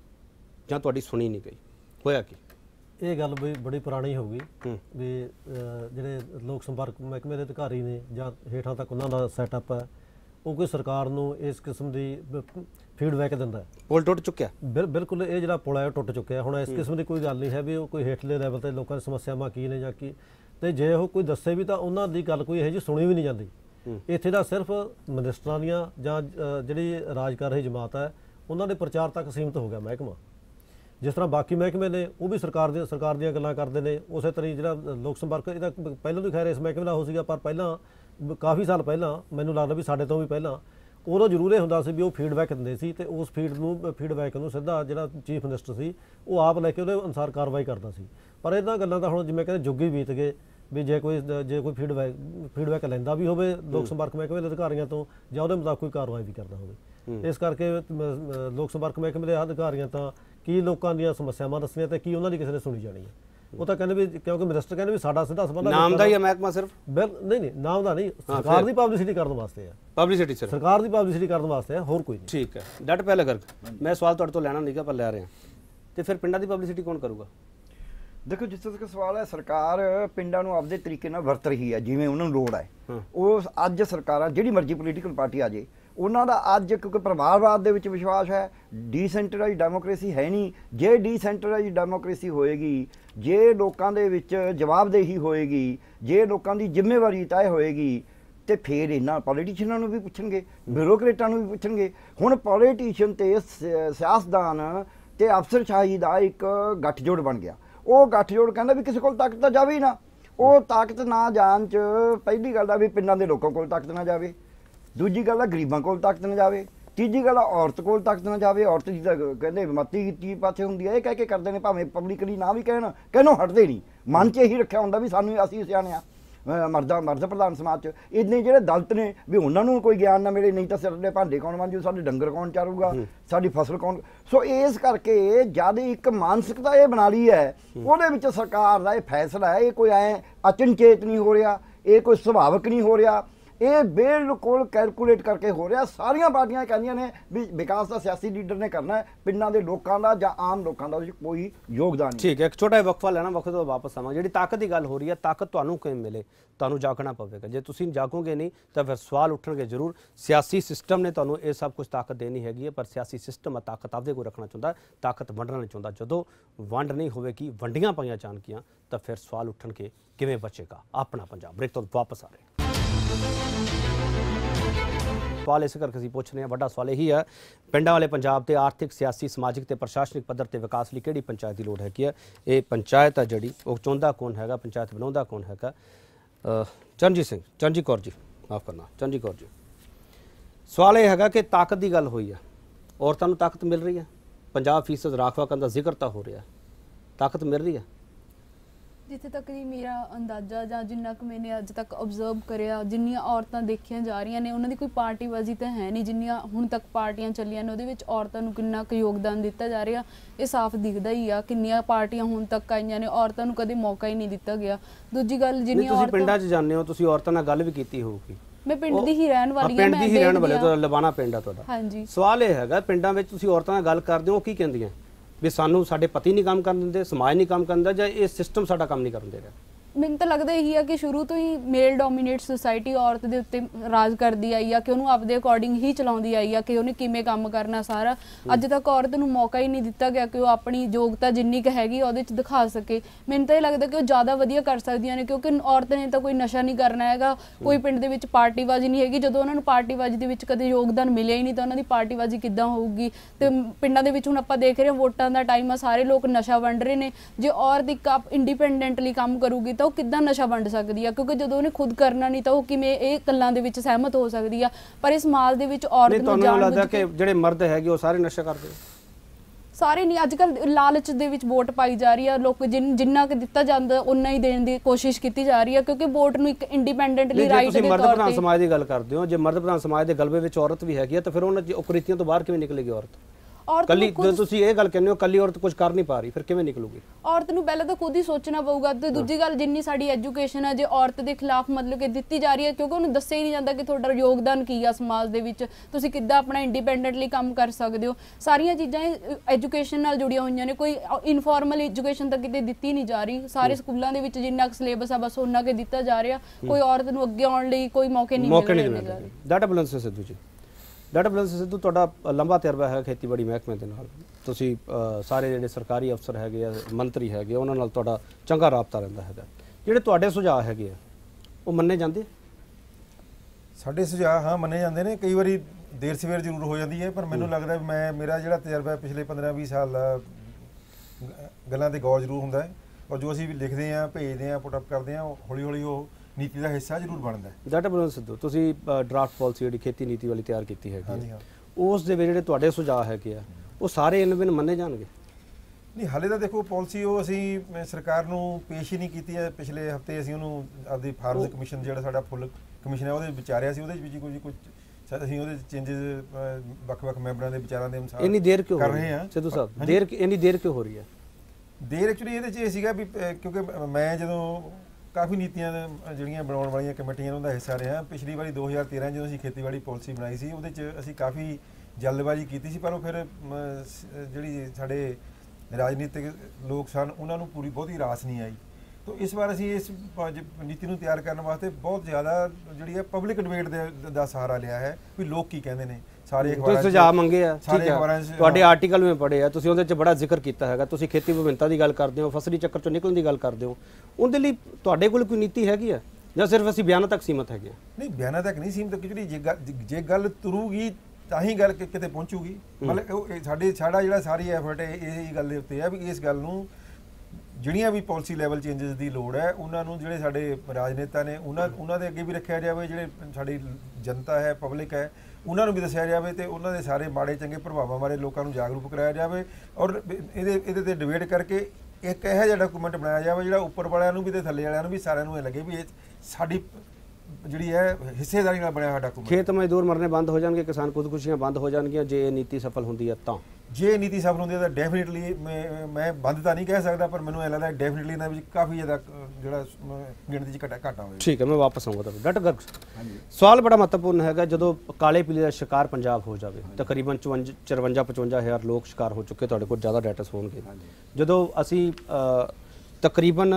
ਜਾਂ ਤੁਹਾਡੀ ਸੁਣੀ ਨਹੀਂ ਗਈ? ਹੋਇਆ ਕੀ?
ਇਹ ਗੱਲ ਵੀ ਬੜੀ ਪੁਰਾਣੀ ਹੋ ਗਈ ਵੀ ਜਿਹੜੇ ਲੋਕ ਸੰਪਰਕ ਮਹਿਕਮੇ ਦੇ ਅਧਿਕਾਰੀ ਨੇ ਜਾਂ ਹੇਠਾਂ ਤੱਕ ਉਹਨਾਂ ਦਾ ਸੈਟਅਪ ਹੈ, ਉਹ ਕੋਈ ਸਰਕਾਰ ਨੂੰ ਇਸ ਕਿਸਮ ਦੀ ਫੀਡਬੈਕ ਦਿੰਦਾ ਹੈ।
ਪੁਲ ਟੁੱਟ ਚੁੱਕਿਆ?
ਬਿਲ ਬਿਲਕੁਲ ਇਹ ਜਿਹੜਾ ਪੁਲ ਹੈ ਉਹ ਟੁੱਟ ਚੁੱਕਿਆ। ਹੁਣ ਇਸ ਕਿਸਮ ਦੀ ਕੋਈ ਗੱਲ ਨਹੀਂ ਹੈ ਵੀ ਉਹ ਕੋਈ ਹੇਠਲੇ ਲੈਵਲ ਤੇ ਲੋਕਾਂ ਦੀ ਸਮੱਸਿਆਵਾਂ ਕੀ ਨੇ ਜਾਂ ਕੀ, ਤੇ ਜੇ ਉਹ ਕੋਈ ਦੱਸੇ ਵੀ ਤਾਂ ਉਹਨਾਂ ਦੀ ਗੱਲ ਕੋਈ ਇਹੋ ਜਿਹੀ ਸੁਣੀ ਵੀ ਨਹੀਂ ਜਾਂਦੀ। ਇੱਥੇ ਦਾ ਸਿਰਫ ਮਿਨਿਸਟਰਾਂ ਦੀਆਂ ਜਾਂ ਜਿਹੜੀ ਰਾਜ ਕਰ ਰਹੀ ਜਮਾਤ ਹੈ ਉਹਨਾਂ ਦੇ ਪ੍ਰਚਾਰ ਤੱਕ ਸੀਮਿਤ ਹੋ ਗਿਆ ਮਹਿਕਮਾ। ਜਿਸ ਤਰ੍ਹਾਂ ਬਾਕੀ ਮਹਿਕਮੇ ਨੇ ਉਹ ਵੀ ਸਰਕਾਰ ਦੇ ਸਰਕਾਰ ਦੀਆਂ ਗੱਲਾਂ ਕਰਦੇ ਨੇ, ਉਸੇ ਤਰ੍ਹਾਂ ਜਿਹੜਾ ਲੋਕ ਸੰਪਰਕ ਇਹਦਾ ਪਹਿਲਾਂ ਤੋਂ ਖੈਰ ਇਸ ਮਹਿਕਮੇ ਦਾ ਹੋ ਸੀਗਾ, ਪਰ ਪਹਿਲਾਂ ਕਾਫੀ ਸਾਲ ਪਹਿਲਾਂ, ਮੈਨੂੰ ਲੱਗਦਾ ਵੀ ਸਾਡੇ ਤੋਂ ਵੀ ਪਹਿਲਾਂ, ਉਦੋਂ ਜ਼ਰੂਰ ਇਹ ਹੁੰਦਾ ਸੀ ਵੀ ਉਹ ਫੀਡਬੈਕ ਦਿੰਦੇ ਸੀ ਤੇ ਉਸ ਫੀਡ ਨੂੰ ਫੀਡਬੈਕ ਨੂੰ ਸਿੱਧਾ ਜਿਹੜਾ ਚੀਫ ਮਿਨਿਸਟਰ ਸੀ ਉਹ ਆਪ ਲੈ ਕੇ ਉਹਦੇ ਅਨੁਸਾਰ ਕਾਰਵਾਈ ਕਰਦਾ ਸੀ। ਪਰ ਇਹਨਾਂ ਗੱਲਾਂ ਤਾਂ ਹੁਣ ਜਿਵੇਂ ਕਹਿੰਦੇ ਯੁੱਗ ਹੀ ਬੀਤ ਗਏ ਵੀ ਜੇ ਕੋਈ ਜੇ ਕੋਈ ਫੀਡਬੈਕ ਫੀਡਬੈਕ ਲੈਂਦਾ ਵੀ ਹੋਵੇ ਲੋਕ ਸੰਪਰਕ ਮਹਿਕਮੇ ਦੇ ਅਧਿਕਾਰੀਆਂ ਤੋਂ ਜਾਂ ਉਹਦੇ ਮੁਤਾਬਕ ਕੋਈ ਕਾਰਵਾਈ ਵੀ ਕਰਦਾ ਹੋਵੇ। ਇਸ ਕਰਕੇ ਲੋਕ ਸੰਪਰਕ ਮਹਿਕਮੇ ਦੇ ਅਧਿਕਾਰੀਆਂ ਤਾਂ ਕੀ ਲੋਕਾਂ ਦੀਆਂ ਸਮੱਸਿਆਵਾਂ ਦੱਸਣੀਆਂ ਤੇ ਕੀ ਉਹਨਾਂ ਦੀ ਕਿਸੇ ਨੇ ਸੁਣੀ ਜਾਣੀ ਹੈ। ਉਹ ਤਾਂ ਕਹਿੰਦੇ ਵੀ ਕਿਉਂਕਿ ਮਿਨਿਸਟਰ ਕਹਿੰਦੇ ਵੀ ਸਾਡਾ ਸਿੱਧਾ ਸੰਬੰਧ
ਨਾਮ ਦਾ ਹੀ ਮਹਿਕਮਾ ਸਿਰਫ
ਬਿਲ ਨਹੀਂ ਨਹੀਂ ਨਾਮ ਦਾ ਨਹੀਂ, ਸਰਕਾਰ ਦੀ ਪਬਲਿਸਿਟੀ ਕਰਨ ਵਾਸਤੇ ਹੈ।
ਪਬਲਿਸਿਟੀ ਸਿਰਫ
ਸਰਕਾਰ ਦੀ ਪਬਲਿਸਿਟੀ ਕਰਨ ਵਾਸਤੇ ਹੈ, ਹੋਰ ਕੋਈ ਨਹੀਂ।
ਠੀਕ ਹੈ। ਡਟ ਪਹਿਲੇ ਕਰ ਮੈਂ ਸਵਾਲ ਤੁਹਾਡੇ ਤੋਂ ਲੈਣਾ ਨਹੀਂਗਾ ਪਰ ਲੈ ਰਿਹਾ, ਤੇ ਫਿਰ ਪਿੰਡਾਂ ਦੀ ਪਬਲਿਸਿਟੀ ਕੌਣ ਕਰੂਗਾ?
ਦੇਖੋ, ਜਿੱਥੇ ਤੱਕ ਸਵਾਲ ਹੈ, ਸਰਕਾਰ ਪਿੰਡਾਂ ਨੂੰ ਆਪਦੇ ਤਰੀਕੇ ਨਾਲ ਵਰਤ ਰਹੀ ਹੈ ਜਿਵੇਂ ਉਹਨਾਂ ਨੂੰ ਲੋੜ ਹੈ। ਉਹ ਅੱਜ ਸਰਕਾਰਾਂ ਜਿਹੜੀ ਮਰਜ਼ੀ ਪੋਲੀਟੀਕਲ ਪਾਰਟੀ ਆ ਜੇ, ਉਹਨਾਂ ਦਾ ਅੱਜ ਕਿਉਂਕਿ ਪਰਿਵਾਰਵਾਦ ਦੇ ਵਿੱਚ ਵਿਸ਼ਵਾਸ ਹੈ, ਡੀਸੈਂਟਰਲਾਈਜ਼ ਡੈਮੋਕ੍ਰੇਸੀ ਹੈ ਨਹੀਂ। ਜੇ ਡੀਸੈਂਟਰਲਾਈਜ਼ ਡੈਮੋਕ੍ਰੇਸੀ ਹੋਏਗੀ, ਜੇ ਲੋਕਾਂ ਦੇ ਵਿੱਚ ਜਵਾਬਦੇਹੀ ਹੋਏਗੀ, ਜੇ ਲੋਕਾਂ ਦੀ ਜ਼ਿੰਮੇਵਾਰੀ ਤੈਅ ਹੋਏਗੀ, ਤੇ ਫਿਰ ਇਹਨਾਂ ਪੋਲੀਟੀਸ਼ੀਅਨਾਂ ਨੂੰ ਵੀ ਪੁੱਛਣਗੇ, ਬਿਊਰੋਕਰੇਟਾਂ ਨੂੰ ਵੀ ਪੁੱਛਣਗੇ। ਹੁਣ ਪੋਲੀਟੀਸ਼ੀਅਨ ਤੇ ਸਿਆਸਤਦਾਨ ਤੇ ਅਫਸਰਸ਼ਾਹੀ ਦਾ ਇੱਕ ਗੱਠਜੋੜ ਬਣ ਗਿਆ। ਉਹ ਗੱਠਜੋੜ ਕਹਿੰਦਾ ਵੀ ਕਿਸੇ ਕੋਲ ਤਾਕਤ ਤਾਂ ਜਾਵੇ ਹੀ ਨਾ। ਉਹ ਤਾਕਤ ਨਾ ਜਾਣ 'ਚ ਪਹਿਲੀ ਗੱਲ ਆ ਵੀ ਪਿੰਡਾਂ ਦੇ ਲੋਕਾਂ ਕੋਲ ਤਾਕਤ ਨਾ ਜਾਵੇ, ਦੂਜੀ ਗੱਲ ਆ ਗਰੀਬਾਂ ਕੋਲ ਤਾਕਤ ਨਾ ਜਾਵੇ, ਤੀਜੀ ਗੱਲ ਆ ਔਰਤ ਕੋਲ ਤਾਕਤ ਨਾ ਜਾਵੇ। ਔਰਤ ਦੀ ਤਾਂ ਕਹਿੰਦੇ ਮੱਤੀ ਕੀ ਪਾਸੇ ਹੁੰਦੀ ਹੈ, ਇਹ ਕਹਿ ਕੇ ਕਰਦੇ ਨੇ, ਭਾਵੇਂ ਪਬਲਿਕਲੀ ਨਾ ਵੀ ਕਹਿਣ, ਕਹਿਣੋਂ ਹਟਦੇ ਨਹੀਂ। ਮਨ 'ਚ ਇਹੀ ਰੱਖਿਆ ਹੁੰਦਾ ਵੀ ਸਾਨੂੰ ਅਸੀਂ ਸਿਆਣੇ ਆ ਮਰਦਾਂ ਮਰਦ ਪ੍ਰਧਾਨ ਸਮਾਜ 'ਚ। ਇੰਨੇ ਜਿਹੜੇ ਦਲਿਤ ਨੇ ਵੀ ਉਹਨਾਂ ਨੂੰ ਕੋਈ ਗਿਆਨ ਨਾ ਮਿਲੇ, ਨਹੀਂ ਤਾਂ ਸਾਡੇ ਭਾਂਡੇ ਕੌਣ ਮਾਂਜੂ, ਸਾਡੇ ਡੰਗਰ ਕੌਣ ਚਾਰੂਗਾ, ਸਾਡੀ ਫਸਲ ਕੌਣ। ਸੋ ਇਸ ਕਰਕੇ ਜਦ ਇੱਕ ਮਾਨਸਿਕਤਾ ਇਹ ਬਣਾ ਲਈ ਹੈ, ਉਹਦੇ ਵਿੱਚ ਸਰਕਾਰ ਦਾ ਇਹ ਫੈਸਲਾ ਹੈ, ਇਹ ਕੋਈ ਐ ਅਚਨਚੇਤ ਨਹੀਂ ਹੋ ਰਿਹਾ, ਇਹ ਕੋਈ ਸੁਭਾਵਿਕ ਨਹੀਂ ਹੋ ਰਿਹਾ, ਇਹ ਬਿਲਕੁਲ ਕੈਲਕੂਲੇਟ ਕਰਕੇ ਹੋ ਰਿਹਾ। ਸਾਰੀਆਂ ਪਾਰਟੀਆਂ ਕਹਿੰਦੀਆਂ ਨੇ ਵੀ ਵਿਕਾਸ ਦਾ ਸਿਆਸੀ ਲੀਡਰ ਨੇ ਕਰਨਾ ਹੈ, ਪਿੰਡਾਂ ਦੇ ਲੋਕਾਂ ਦਾ ਜਾਂ ਆਮ ਲੋਕਾਂ ਦਾ ਉਹਦੇ 'ਚ ਕੋਈ ਯੋਗਦਾਨ ਨਹੀਂ।
ਠੀਕ ਹੈ, ਇੱਕ ਛੋਟਾ ਜਿਹਾ ਵਕਫਾ ਲੈਣਾ, ਵਕਫੇ ਤੋਂ ਵਾਪਸ ਆਵਾਂਗੇ। ਜਿਹੜੀ ਤਾਕਤ ਦੀ ਗੱਲ ਹੋ ਰਹੀ ਹੈ, ਤਾਕਤ ਤੁਹਾਨੂੰ ਕਿਵੇਂ ਮਿਲੇ? ਤੁਹਾਨੂੰ ਜਾਗਣਾ ਪਵੇਗਾ। ਜੇ ਤੁਸੀਂ ਜਾਗੋਗੇ ਨਹੀਂ ਤਾਂ ਫਿਰ ਸਵਾਲ ਉੱਠਣਗੇ ਜ਼ਰੂਰ। ਸਿਆਸੀ ਸਿਸਟਮ ਨੇ ਤੁਹਾਨੂੰ ਇਹ ਸਭ ਕੁਝ ਤਾਕਤ ਦੇਣੀ ਹੈਗੀ ਹੈ, ਪਰ ਸਿਆਸੀ ਸਿਸਟਮ ਆ ਤਾਕਤ ਆਪਦੇ ਕੋਲ ਰੱਖਣਾ ਚਾਹੁੰਦਾ, ਤਾਕਤ ਵੰਡਣਾ ਨਹੀਂ ਚਾਹੁੰਦਾ। ਜਦੋਂ ਵੰਡ ਨਹੀਂ ਹੋਵੇਗੀ, ਵੰਡੀਆਂ ਪਈਆਂ ਜਾਣਗੀਆਂ, ਤਾਂ ਫਿਰ ਸਵਾਲ ਉੱਠਣਗੇ ਕਿਵੇਂ ਬਚੇਗਾ ਆਪਣਾ ਪੰਜਾਬ। ਬ੍ਰੇਕ ਤੋਂ ਵਾਪਸ ਆ ਰਹੇ ਸਵਾਲ ਇਸ ਕਰਕੇ ਅਸੀਂ ਪੁੱਛ ਰਹੇ ਹਾਂ, ਵੱਡਾ ਸਵਾਲ ਇਹੀ ਹੈ, ਪਿੰਡਾਂ ਵਾਲੇ ਪੰਜਾਬ ਤੇ ਆਰਥਿਕ, ਸਿਆਸੀ, ਸਮਾਜਿਕ ਤੇ ਪ੍ਰਸ਼ਾਸਨਿਕ ਪੱਧਰ ਤੇ ਵਿਕਾਸ ਲਈ ਕਿਹੜੀ ਪੰਚਾਇਤ ਦੀ ਲੋੜ ਹੈਗੀ ਹੈ? ਇਹ ਪੰਚਾਇਤ ਹੈ ਜਿਹੜੀ ਉਹ ਚਾਹੁੰਦਾ ਕੌਣ ਹੈਗਾ, ਪੰਚਾਇਤ ਬਣਾਉਂਦਾ ਕੌਣ ਹੈਗਾ? ਚਰਨਜੀਤ ਸਿੰਘ, ਚਰਨਜੀਤ ਕੌਰ ਜੀ, ਮਾਫ ਕਰਨਾ, ਚਰਨਜੀਤ ਕੌਰ ਜੀ। ਸਵਾਲ ਇਹ ਹੈਗਾ ਕਿ ਤਾਕਤ ਦੀ ਗੱਲ ਹੋਈ ਹੈ, ਔਰਤਾਂ ਨੂੰ ਤਾਕਤ ਮਿਲ ਰਹੀ ਹੈ? ਪੰਜਾਹ ਫੀਸਦ ਰਾਖਵਾ ਕਰਨ ਦਾ ਜ਼ਿਕਰ ਤਾਂ ਹੋ ਰਿਹਾ, ਤਾਕਤ ਮਿਲ ਰਹੀ ਹੈ?
ਜਿੱਥੇ ਤੱਕ ਜੀ ਮੇਰਾ ਅੰਦਾਜ਼ਾ ਜਾਂ ਜਿੰਨਾ ਕੁ ਮੈਨੇ ਅੱਜ ਤੱਕ ਆਬਜ਼ਰਵ ਕਰਿਆ, ਜਿੰਨੀਆਂ ਔਰਤਾਂ ਦੇਖੀਆਂ ਜਾ ਰਹੀਆਂ ਨੇ, ਉਹਨਾਂ ਦੀ ਕੋਈ ਪਾਰਟੀਬਾਜ਼ੀ ਤਾਂ ਹੈ ਨਹੀਂ। ਜਿੰਨੀਆਂ ਹੁਣ ਤੱਕ ਪਾਰਟੀਆਂ ਚੱਲੀਆਂ ਨੇ, ਉਹਦੇ ਵਿੱਚ ਔਰਤਾਂ ਨੂੰ ਕਿੰਨਾ ਕੁ ਯੋਗਦਾਨ ਦਿੱਤਾ ਜਾ ਰਿਹਾ, ਇਹ ਸਾਫ਼ ਦਿਖਦਾ ਹੀ ਆ। ਕਿੰਨੀਆਂ ਪਾਰਟੀਆਂ ਹੁਣ ਤੱਕ ਆਈਆਂ ਨੇ, ਔਰਤਾਂ ਨੂੰ ਕਦੇ ਮੌਕਾ ਹੀ ਨਹੀਂ ਦਿੱਤਾ ਗਿਆ। ਦੂਜੀ ਗੱਲ, ਜਿੰਨੀਆਂ
ਤੁਸੀਂ ਪਿੰਡਾਂ 'ਚ ਜਾਂਦੇ ਹੋ, ਤੁਸੀਂ ਔਰਤਾਂ ਨਾਲ ਗੱਲ ਵੀ ਕੀਤੀ ਹੋਊਗੀ।
ਮੈਂ ਪਿੰਡ ਦੀ ਹੀ ਰਹਿਣ ਵਾਲੀ ਹਾਂ।
ਪਿੰਡ ਦੀ ਹੀ ਰਹਿਣ ਵਾਲੇ, ਤੁਹਾਡਾ ਲਬਾਣਾ ਪਿੰਡ ਆ ਤੁਹਾਡਾ।
ਹਾਂਜੀ।
ਸਵਾਲ ਇਹ ਹੈਗਾ, ਪਿੰਡਾਂ ਵਿੱਚ ਤੁਸੀਂ ਔਰਤਾਂ ਨਾਲ ਗੱਲ ਕਰਦੇ ਹੋ, ਕੀ ਕਹਿੰਦੀਆਂ ਵੀ ਸਾਨੂੰ ਸਾਡੇ ਪਤੀ ਨਹੀਂ ਕੰਮ ਕਰਨ ਦਿੰਦੇ, ਸਮਾਜ ਨਹੀਂ ਕੰਮ ਕਰਨ ਦਿੰਦਾ, ਜਾਂ ਇਹ ਸਿਸਟਮ ਸਾਡਾ ਕੰਮ ਨਹੀਂ ਕਰਨ ਦੇ ਰਿਹਾ?
ਮੈਨੂੰ ਤਾਂ ਲੱਗਦਾ ਇਹੀ ਆ ਕਿ ਸ਼ੁਰੂ ਤੋਂ ਹੀ ਮੇਲ ਡੋਮੀਨੇਟ ਸੁਸਾਇਟੀ ਔਰਤ ਦੇ ਉੱਤੇ ਰਾਜ ਕਰਦੀ ਆਈ ਆ, ਕਿ ਉਹਨੂੰ ਆਪਦੇ ਅਕੋਰਡਿੰਗ ਹੀ ਚਲਾਉਂਦੀ ਆਈ ਆ, ਕਿ ਉਹਨੇ ਕਿਵੇਂ ਕੰਮ ਕਰਨਾ ਸਾਰਾ। ਅੱਜ ਤੱਕ ਔਰਤ ਨੂੰ ਮੌਕਾ ਹੀ ਨਹੀਂ ਦਿੱਤਾ ਗਿਆ ਕਿ ਉਹ ਆਪਣੀ ਯੋਗਤਾ ਜਿੰਨੀ ਕੁ ਹੈਗੀ ਉਹਦੇ 'ਚ ਦਿਖਾ ਸਕੇ। ਮੈਨੂੰ ਤਾਂ ਇਹ ਲੱਗਦਾ ਕਿ ਉਹ ਜ਼ਿਆਦਾ ਵਧੀਆ ਕਰ ਸਕਦੀਆਂ ਨੇ, ਕਿਉਂਕਿ ਔਰਤ ਨੇ ਤਾਂ ਕੋਈ ਨਸ਼ਾ ਨਹੀਂ ਕਰਨਾ ਹੈਗਾ, ਕੋਈ ਪਿੰਡ ਦੇ ਵਿੱਚ ਪਾਰਟੀਬਾਜ਼ੀ ਨਹੀਂ ਹੈਗੀ। ਜਦੋਂ ਉਹਨਾਂ ਨੂੰ ਪਾਰਟੀਬਾਜ਼ੀ ਦੇ ਵਿੱਚ ਕਦੇ ਯੋਗਦਾਨ ਮਿਲਿਆ ਹੀ ਨਹੀਂ, ਤਾਂ ਉਹਨਾਂ ਦੀ ਪਾਰਟੀਬਾਜ਼ੀ ਕਿੱਦਾਂ ਹੋਊਗੀ? ਤੇ ਪਿੰਡਾਂ ਦੇ ਵਿੱਚ ਹੁਣ ਆਪਾਂ ਦੇਖ ਰਹੇ ਹਾਂ, ਵੋਟਾਂ ਦਾ ਟਾਈਮ ਆ, ਸਾਰੇ ਲੋਕ ਨਸ਼ਾ ਵੰਡ ਰਹੇ ਨੇ। ਜੇ ਔਰਤ ਇੱਕ ਇੰਡੀਪੈਂਡੈਂਟਲੀ ਕੰਮ ਕਰੂਗੀ ਤਾਂ ਉਹ ਕਿੱਦਾਂ ਨਸ਼ਾ ਵੰਡ ਸਕਦੀ ਆ? ਕਿਉਂਕਿ ਜਦੋਂ ਉਹਨੇ ਖੁਦ ਕਰਨਾ ਨਹੀਂ ਤਾਂ ਉਹ ਕਿਵੇਂ ਇਹ ਗੱਲਾਂ ਦੇ ਵਿੱਚ ਸਹਿਮਤ ਹੋ ਸਕਦੀ ਆ? ਪਰ ਇਸ ਸਮਾਜ ਦੇ ਵਿੱਚ ਔਰਤ ਨੂੰ
ਤੁਹਾਨੂੰ ਲੱਗਦਾ ਕਿ ਜਿਹੜੇ ਮਰਦ ਹੈਗੇ ਉਹ ਸਾਰੇ ਨਸ਼ਾ ਕਰਦੇ? ਸਾਰੇ
ਨਹੀਂ। ਅੱਜ ਕੱਲ੍ਹ ਲਾਲਚ ਦੇ ਵਿੱਚ ਵੋਟ ਪਾਈ ਜਾ ਰਹੀ ਆ, ਲੋਕ ਜਿੰਨਾ ਕੁ ਦਿੱਤਾ ਜਾਂਦਾ ਉਨਾ ਹੀ ਦੇਣ ਦੀ ਕੋਸ਼ਿਸ਼ ਕੀਤੀ ਜਾ ਰਹੀ ਆ, ਕਿਉਂਕਿ ਵੋਟ ਨੂੰ ਇੱਕ ਇੰਡੀਪੈਂਡੈਂਟਲੀ ਰਾਈਟ ਦੇ ਤੌਰ ਤੇ।
ਮਰਦ ਪ੍ਰਧਾਨ ਸਮਾਜ ਦੀ ਗੱਲ ਕਰਦੇ ਹੋ, ਜੇ ਮਰਦ ਪ੍ਰਧਾਨ ਸਮਾਜ ਦੇ ਗਲਬੇ ਵਿੱਚ ਔਰਤ ਵੀ ਹੈਗੀ ਆ, ਤਾਂ ਫਿਰ ਉਹਨਾਂ ਦੀ ਕੁਰੀਤੀਆਂ ਤੋਂ ਬਾਹਰ ਕਿਵੇਂ ਨਿਕਲੇਗੀ ਔਰਤ? ਕੱਲੀ ਤੁਸੀਂ ਇਹ ਗੱਲ ਕਹਿੰਦੇ ਹੋ ਕੱਲੀ ਔਰਤ ਕੁਝ ਕਰ ਨਹੀਂ ਪਾ ਰਹੀ, ਫਿਰ ਕਿਵੇਂ ਨਿਕਲੂਗੀ?
ਔਰਤ ਨੂੰ ਪਹਿਲਾਂ ਤਾਂ ਖੁਦ ਹੀ ਸੋਚਣਾ ਪਊਗਾ। ਤੇ ਦੂਜੀ ਗੱਲ, ਜਿੰਨੀ ਸਾਡੀ ਐਜੂਕੇਸ਼ਨ ਹੈ, ਜੇ ਔਰਤ ਦੇ ਖਿਲਾਫ ਮਤਲਬ ਕਿ ਦਿੱਤੀ ਜਾ ਰਹੀ ਹੈ, ਕਿਉਂਕਿ ਉਹਨੂੰ ਦੱਸਿਆ ਹੀ ਨਹੀਂ ਜਾਂਦਾ ਕਿ ਤੁਹਾਡਾ ਯੋਗਦਾਨ ਕੀ ਆ ਸਮਾਜ ਦੇ ਵਿੱਚ, ਤੁਸੀਂ ਕਿੱਦਾਂ ਆਪਣਾ ਇੰਡੀਪੈਂਡੈਂਟਲੀ ਕੰਮ ਕਰ ਸਕਦੇ ਹੋ। ਸਾਰੀਆਂ ਚੀਜ਼ਾਂ ਐਜੂਕੇਸ਼ਨ ਨਾਲ ਜੁੜੀਆਂ ਹੋਈਆਂ ਨੇ, ਕੋਈ ਇਨਫਾਰਮਲ ਐਜੂਕੇਸ਼ਨ ਤਾਂ ਕਿਤੇ ਦਿੱਤੀ ਨਹੀਂ ਜਾ ਰਹੀ। ਸਾਰੇ ਸਕੂਲਾਂ ਦੇ ਵਿੱਚ ਜਿੰਨਾ ਕੁ ਸਿਲੇਬਸ ਆ ਬਸ ਉਹਨਾਂ ਕੇ ਦਿੱਤਾ ਜਾ ਰਿਹਾ, ਕੋਈ ਔਰਤ ਨੂੰ ਅੱਗੇ ਆਉਣ ਲਈ ਕੋਈ ਮੌਕੇ ਨਹੀਂ ਮਿਲ ਰਹੇ।
ਡਾਟਾ ਬਲੈਂਸ ਸਿੱਧੂ ਜੀ, ਡਾਟਾ ਬਲੈਂਸ ਸਿੱਧੂ ਤੁਹਾਡਾ ਲੰਬਾ ਤਜਰਬਾ ਹੈ ਖੇਤੀਬਾੜੀ ਮਹਿਕਮੇ ਦੇ ਨਾਲ, ਤੁਸੀਂ ਸਾਰੇ ਜਿਹੜੇ ਸਰਕਾਰੀ ਅਫਸਰ ਹੈਗੇ ਆ, ਮੰਤਰੀ ਹੈਗੇ, ਉਹਨਾਂ ਨਾਲ ਤੁਹਾਡਾ ਚੰਗਾ ਰਾਬਤਾ ਰਹਿੰਦਾ ਹੈਗਾ। ਜਿਹੜੇ ਤੁਹਾਡੇ ਸੁਝਾਅ ਹੈਗੇ ਆ ਉਹ ਮੰਨੇ ਜਾਂਦੇ?
ਸਾਡੇ ਸੁਝਾਅ ਹਾਂ ਮੰਨੇ ਜਾਂਦੇ ਨੇ, ਕਈ ਵਾਰੀ ਦੇਰ ਸਵੇਰ ਜ਼ਰੂਰ ਹੋ ਜਾਂਦੀ ਹੈ, ਪਰ ਮੈਨੂੰ ਲੱਗਦਾ ਵੀ ਮੈਂ ਮੇਰਾ ਜਿਹੜਾ ਤਜਰਬਾ ਪਿਛਲੇ ਪੰਦਰਾਂ ਵੀਹ ਸਾਲ ਦਾ ਗੱਲਾਂ 'ਤੇ ਗੌਰ ਜ਼ਰੂਰ ਹੁੰਦਾ ਹੈ, ਔਰ ਜੋ ਅਸੀਂ ਵੀ ਲਿਖਦੇ ਹਾਂ, ਭੇਜਦੇ ਹਾਂ, ਪੁੱਟ ਅਪ ਕਰਦੇ ਹਾਂ, ਹੌਲੀ ਹੌਲੀ ਉਹ ਨੀਤੀ ਦਾ ਹਿੱਸਾ ਜ਼ਰੂਰ ਬਣਦਾ ਹੈ।
ਡਾਟਾ ਬਲੈਂਸ ਸਿੱਧੂ, ਤੁਸੀਂ ਡਰਾਫਟ ਪਾਲਿਸੀ ਜਿਹੜੀ ਖੇਤੀ ਨੀਤੀ ਵਾਲੀ ਤਿਆਰ ਕੀਤੀ ਹੈਗੀ,
ਹਾਂਜੀ ਹਾਂ,
ਉਸ ਦੇ ਵਿੱਚ ਜਿਹੜੇ ਤੁਹਾਡੇ ਸੁਝਾਅ ਹੈਗੇ ਆ ਉਹ ਸਾਰੇ ਇਨ ਬਿਨ ਮੰਨੇ ਜਾਣਗੇ?
ਨਹੀਂ, ਹਾਲੇ ਤਾਂ ਦੇਖੋ ਪਾਲਿਸੀ ਉਹ ਅਸੀਂ ਸਰਕਾਰ ਨੂੰ ਪੇਸ਼ ਹੀ ਨਹੀਂ ਕੀਤੀ ਹੈ। ਪਿਛਲੇ ਹਫਤੇ ਅਸੀਂ ਉਹਨੂੰ ਆਪਦੀ ਫਾਰਮਰਸ ਕਮਿਸ਼ਨ ਜਿਹੜਾ ਸਾਡਾ ਫੁੱਲ ਕਮਿਸ਼ਨ ਹੈ ਉਹਦੇ ਵਿਚਾਰਿਆ ਸੀ, ਉਹਦੇ ਵਿੱਚ ਕੋਈ ਕੁਝ ਅਸੀਂ ਉਹਦੇ ਚੇਂਜਸ ਵੱਖ-ਵੱਖ ਮੈਂਬਰਾਂ ਦੇ ਵਿਚਾਰਾਂ ਦੇ ਅਨੁਸਾਰ
ਇੰਨੀ ਦੇਰ ਕਿਉਂ
ਕਰ ਰਹੇ ਹਾਂ।
ਸਿੱਧੂ ਸਾਹਿਬ, ਦੇਰ ਇੰਨੀ ਦੇਰ ਕਿਉਂ ਹੋ ਰਹੀ ਹੈ?
ਦੇਰ ਐਕਚੁਅਲੀ ਇਹਦੇ 'ਚ ਇਹ ਸੀਗਾ ਵੀ ਕਿਉਂਕਿ ਮੈਂ ਜਦੋਂ ਕਾਫੀ ਨੀਤੀਆਂ ਜਿਹੜੀਆਂ ਬਣਾਉਣ ਵਾਲੀਆਂ ਕਮੇਟੀਆਂ ਉਹਦਾ ਹਿੱਸਾ ਰਿਹਾ। ਪਿਛਲੀ ਵਾਰੀ ਦੋ ਹਜ਼ਾਰ ਤੇਰਾਂ ਜਦੋਂ ਅਸੀਂ ਖੇਤੀਬਾੜੀ ਪਾਲਿਸੀ ਬਣਾਈ ਸੀ, ਉਹਦੇ 'ਚ ਅਸੀਂ ਕਾਫੀ ਜਲਦਬਾਜ਼ੀ ਕੀਤੀ ਸੀ, ਪਰ ਉਹ ਫਿਰ ਜਿਹੜੀ ਸਾਡੇ ਰਾਜਨੀਤਿਕ ਲੋਕ ਸਨ ਉਹਨਾਂ ਨੂੰ ਪੂਰੀ ਬਹੁਤੀ ਰਾਸ ਨਹੀਂ ਆਈ। ਤੋ ਇਸ ਵਾਰ ਅਸੀਂ ਇਸ ਨੀਤੀ ਨੂੰ ਤਿਆਰ ਕਰਨ ਵਾਸਤੇ ਬਹੁਤ ਜ਼ਿਆਦਾ ਜਿਹੜੀ ਹੈ ਪਬਲਿਕ ਡਿਬੇਟ ਦੇ ਦਾ ਸਹਾਰਾ ਲਿਆ ਹੈ ਵੀ ਲੋਕ ਕੀ ਕਹਿੰਦੇ ਨੇ। ਸਾਰੇ
ਤੁਸੀਂ ਸੁਝਾਅ ਮੰਗੇ ਆ,
ਸਾਰੇ
ਠੀਕ
ਅਖਬਾਰਾਂ
ਹੈ,
'ਚ
ਤੁਹਾਡੇ ਆਰਟੀਕਲ ਵੀ ਪੜ੍ਹੇ ਆ ਤੁਸੀਂ, ਉਹਦੇ 'ਚ ਬੜਾ ਜ਼ਿਕਰ ਕੀਤਾ ਹੈਗਾ, ਤੁਸੀਂ ਖੇਤੀ ਵਿਭਿੰਨਤਾ ਦੀ ਗੱਲ ਕਰਦੇ ਹੋ, ਫਸਲੀ ਚੱਕਰ ਚੋਂ ਨਿਕਲਣ ਦੀ ਗੱਲ ਕਰਦੇ ਹੋ, ਉਹਦੇ ਲਈ ਤੁਹਾਡੇ ਕੋਲ ਕੋਈ ਨੀਤੀ ਹੈਗੀ ਆ ਜਾਂ ਸਿਰਫ ਅਸੀਂ ਬਿਆਨਾਂ ਤੱਕ ਸੀਮਤ ਹੈਗੇ ਆ?
ਨਹੀਂ, ਬਿਆਨਾਂ ਤੱਕ ਨਹੀਂ ਸੀਮਤ, ਜਿਹੜੀ ਜੇ ਗੱਲ ਜੇ ਗੱਲ ਤੁਰੂਗੀ ਤਾਂ ਹੀ ਗੱਲ ਕਿਤੇ ਪਹੁੰਚੂਗੀ। ਮਤਲਬ ਉਹ ਸਾਡੇ ਸਾਡਾ ਜਿਹੜਾ ਸਾਰੀ ਐਫਰਟ ਹੈ ਇਹ ਗੱਲ ਦੇ ਉੱਤੇ ਹੈ ਵੀ ਇਸ ਗੱਲ ਨੂੰ ਜਿਹੜੀਆਂ ਵੀ ਪਾਲਿਸੀ ਲੈਵਲ ਚੇਂਜਸ ਦੀ ਲੋੜ ਹੈ ਉਹਨਾਂ ਨੂੰ ਜਿਹੜੇ ਸਾਡੇ ਰਾਜਨੇਤਾ ਨੇ ਉਹਨਾਂ ਉਹਨਾਂ ਦੇ ਅੱਗੇ ਵੀ ਰੱਖਿਆ ਜਾਵੇ, ਜਿਹੜੇ ਸਾਡੀ ਜਨਤਾ ਹੈ ਪਬਲਿਕ ਹੈ ਉਹਨਾਂ ਨੂੰ ਵੀ ਦੱਸਿਆ ਜਾਵੇ ਤੇ ਉਹਨਾਂ ਦੇ ਸਾਰੇ ਮਾੜੇ ਚੰਗੇ ਪ੍ਰਭਾਵਾਂ ਬਾਰੇ ਲੋਕਾਂ ਨੂੰ ਜਾਗਰੂਕ ਕਰਾਇਆ ਜਾਵੇ ਔਰ ਇਹਦੇ ਇਹਦੇ ਤੇ ਡਿਬੇਟ ਕਰਕੇ ਇੱਕ ਇਹੋ ਜਿਹਾ ਡਾਕੂਮੈਂਟ ਬਣਾਇਆ ਜਾਵੇ ਜਿਹੜਾ ਉੱਪਰ ਵਾਲਿਆਂ ਨੂੰ ਵੀ ਤੇ ਥੱਲੇ ਵਾਲਿਆਂ ਨੂੰ ਵੀ ਸਾਰਿਆਂ ਨੂੰ ਇਹ ਲੱਗੇ ਵੀ ਇਹ ਸਾਡੀ ਜਿਹੜੀ ਹੈ ਹਿੱਸੇਦਾਰੀ ਨਾਲ ਬਣਿਆ ਹੋਇਆ ਡਾਕੂਮੈਂਟ।
ਖੇਤ ਮਜ਼ਦੂਰ ਮਰਨੇ ਬੰਦ ਹੋ ਜਾਣਗੇ, ਕਿਸਾਨ ਖੁਦਕੁਸ਼ੀਆਂ ਬੰਦ ਹੋ ਜਾਣਗੀਆਂ ਜੇ ਇਹ ਨੀਤੀ ਸਫਲ ਹੁੰਦੀ ਹੈ ਤਾਂ?
ਜੇ ਇਹ ਨੀਤੀ ਸਫਲ ਹੁੰਦੀ ਹੈ ਤਾਂ ਡੈਫੀਨਿਟਲੀ ਮੈਂ ਮੈਂ ਬੰਦ ਤਾਂ ਨਹੀਂ ਕਹਿ ਸਕਦਾ ਪਰ ਮੈਨੂੰ ਇਹ ਲੱਗਦਾ ਡੈਫੀਨਿਟਲੀ ਇਹਨਾਂ ਵਿੱਚ ਕਾਫੀ ਜ਼ਿਆਦਾ ਜਿਹੜਾ ਗਿਣਤੀ 'ਚ ਘਟਾ ਘਾਟਾ ਹੋਏਗਾ।
ਠੀਕ ਹੈ, ਮੈਂ ਵਾਪਸ ਆਉਂਗਾ ਤੁਹਾਨੂੰ ਡਟ ਗਰਗ। ਸਵਾਲ ਬੜਾ ਮਹੱਤਵਪੂਰਨ ਹੈਗਾ, ਜਦੋਂ ਕਾਲੇ ਪੀਲੇ ਦਾ ਸ਼ਿਕਾਰ ਪੰਜਾਬ ਹੋ ਜਾਵੇ, ਤਕਰੀਬਨ ਚੁਰੰਜਾ ਪਚਵੰਜਾ ਹਜ਼ਾਰ ਲੋਕ ਸ਼ਿਕਾਰ ਹੋ ਚੁੱਕੇ, ਤੁਹਾਡੇ ਕੋਲ ਜ਼ਿਆਦਾ ਡਾਟਾਸ ਹੋਣਗੇ, ਜਦੋਂ ਅਸੀਂ ਤਕਰੀਬਨ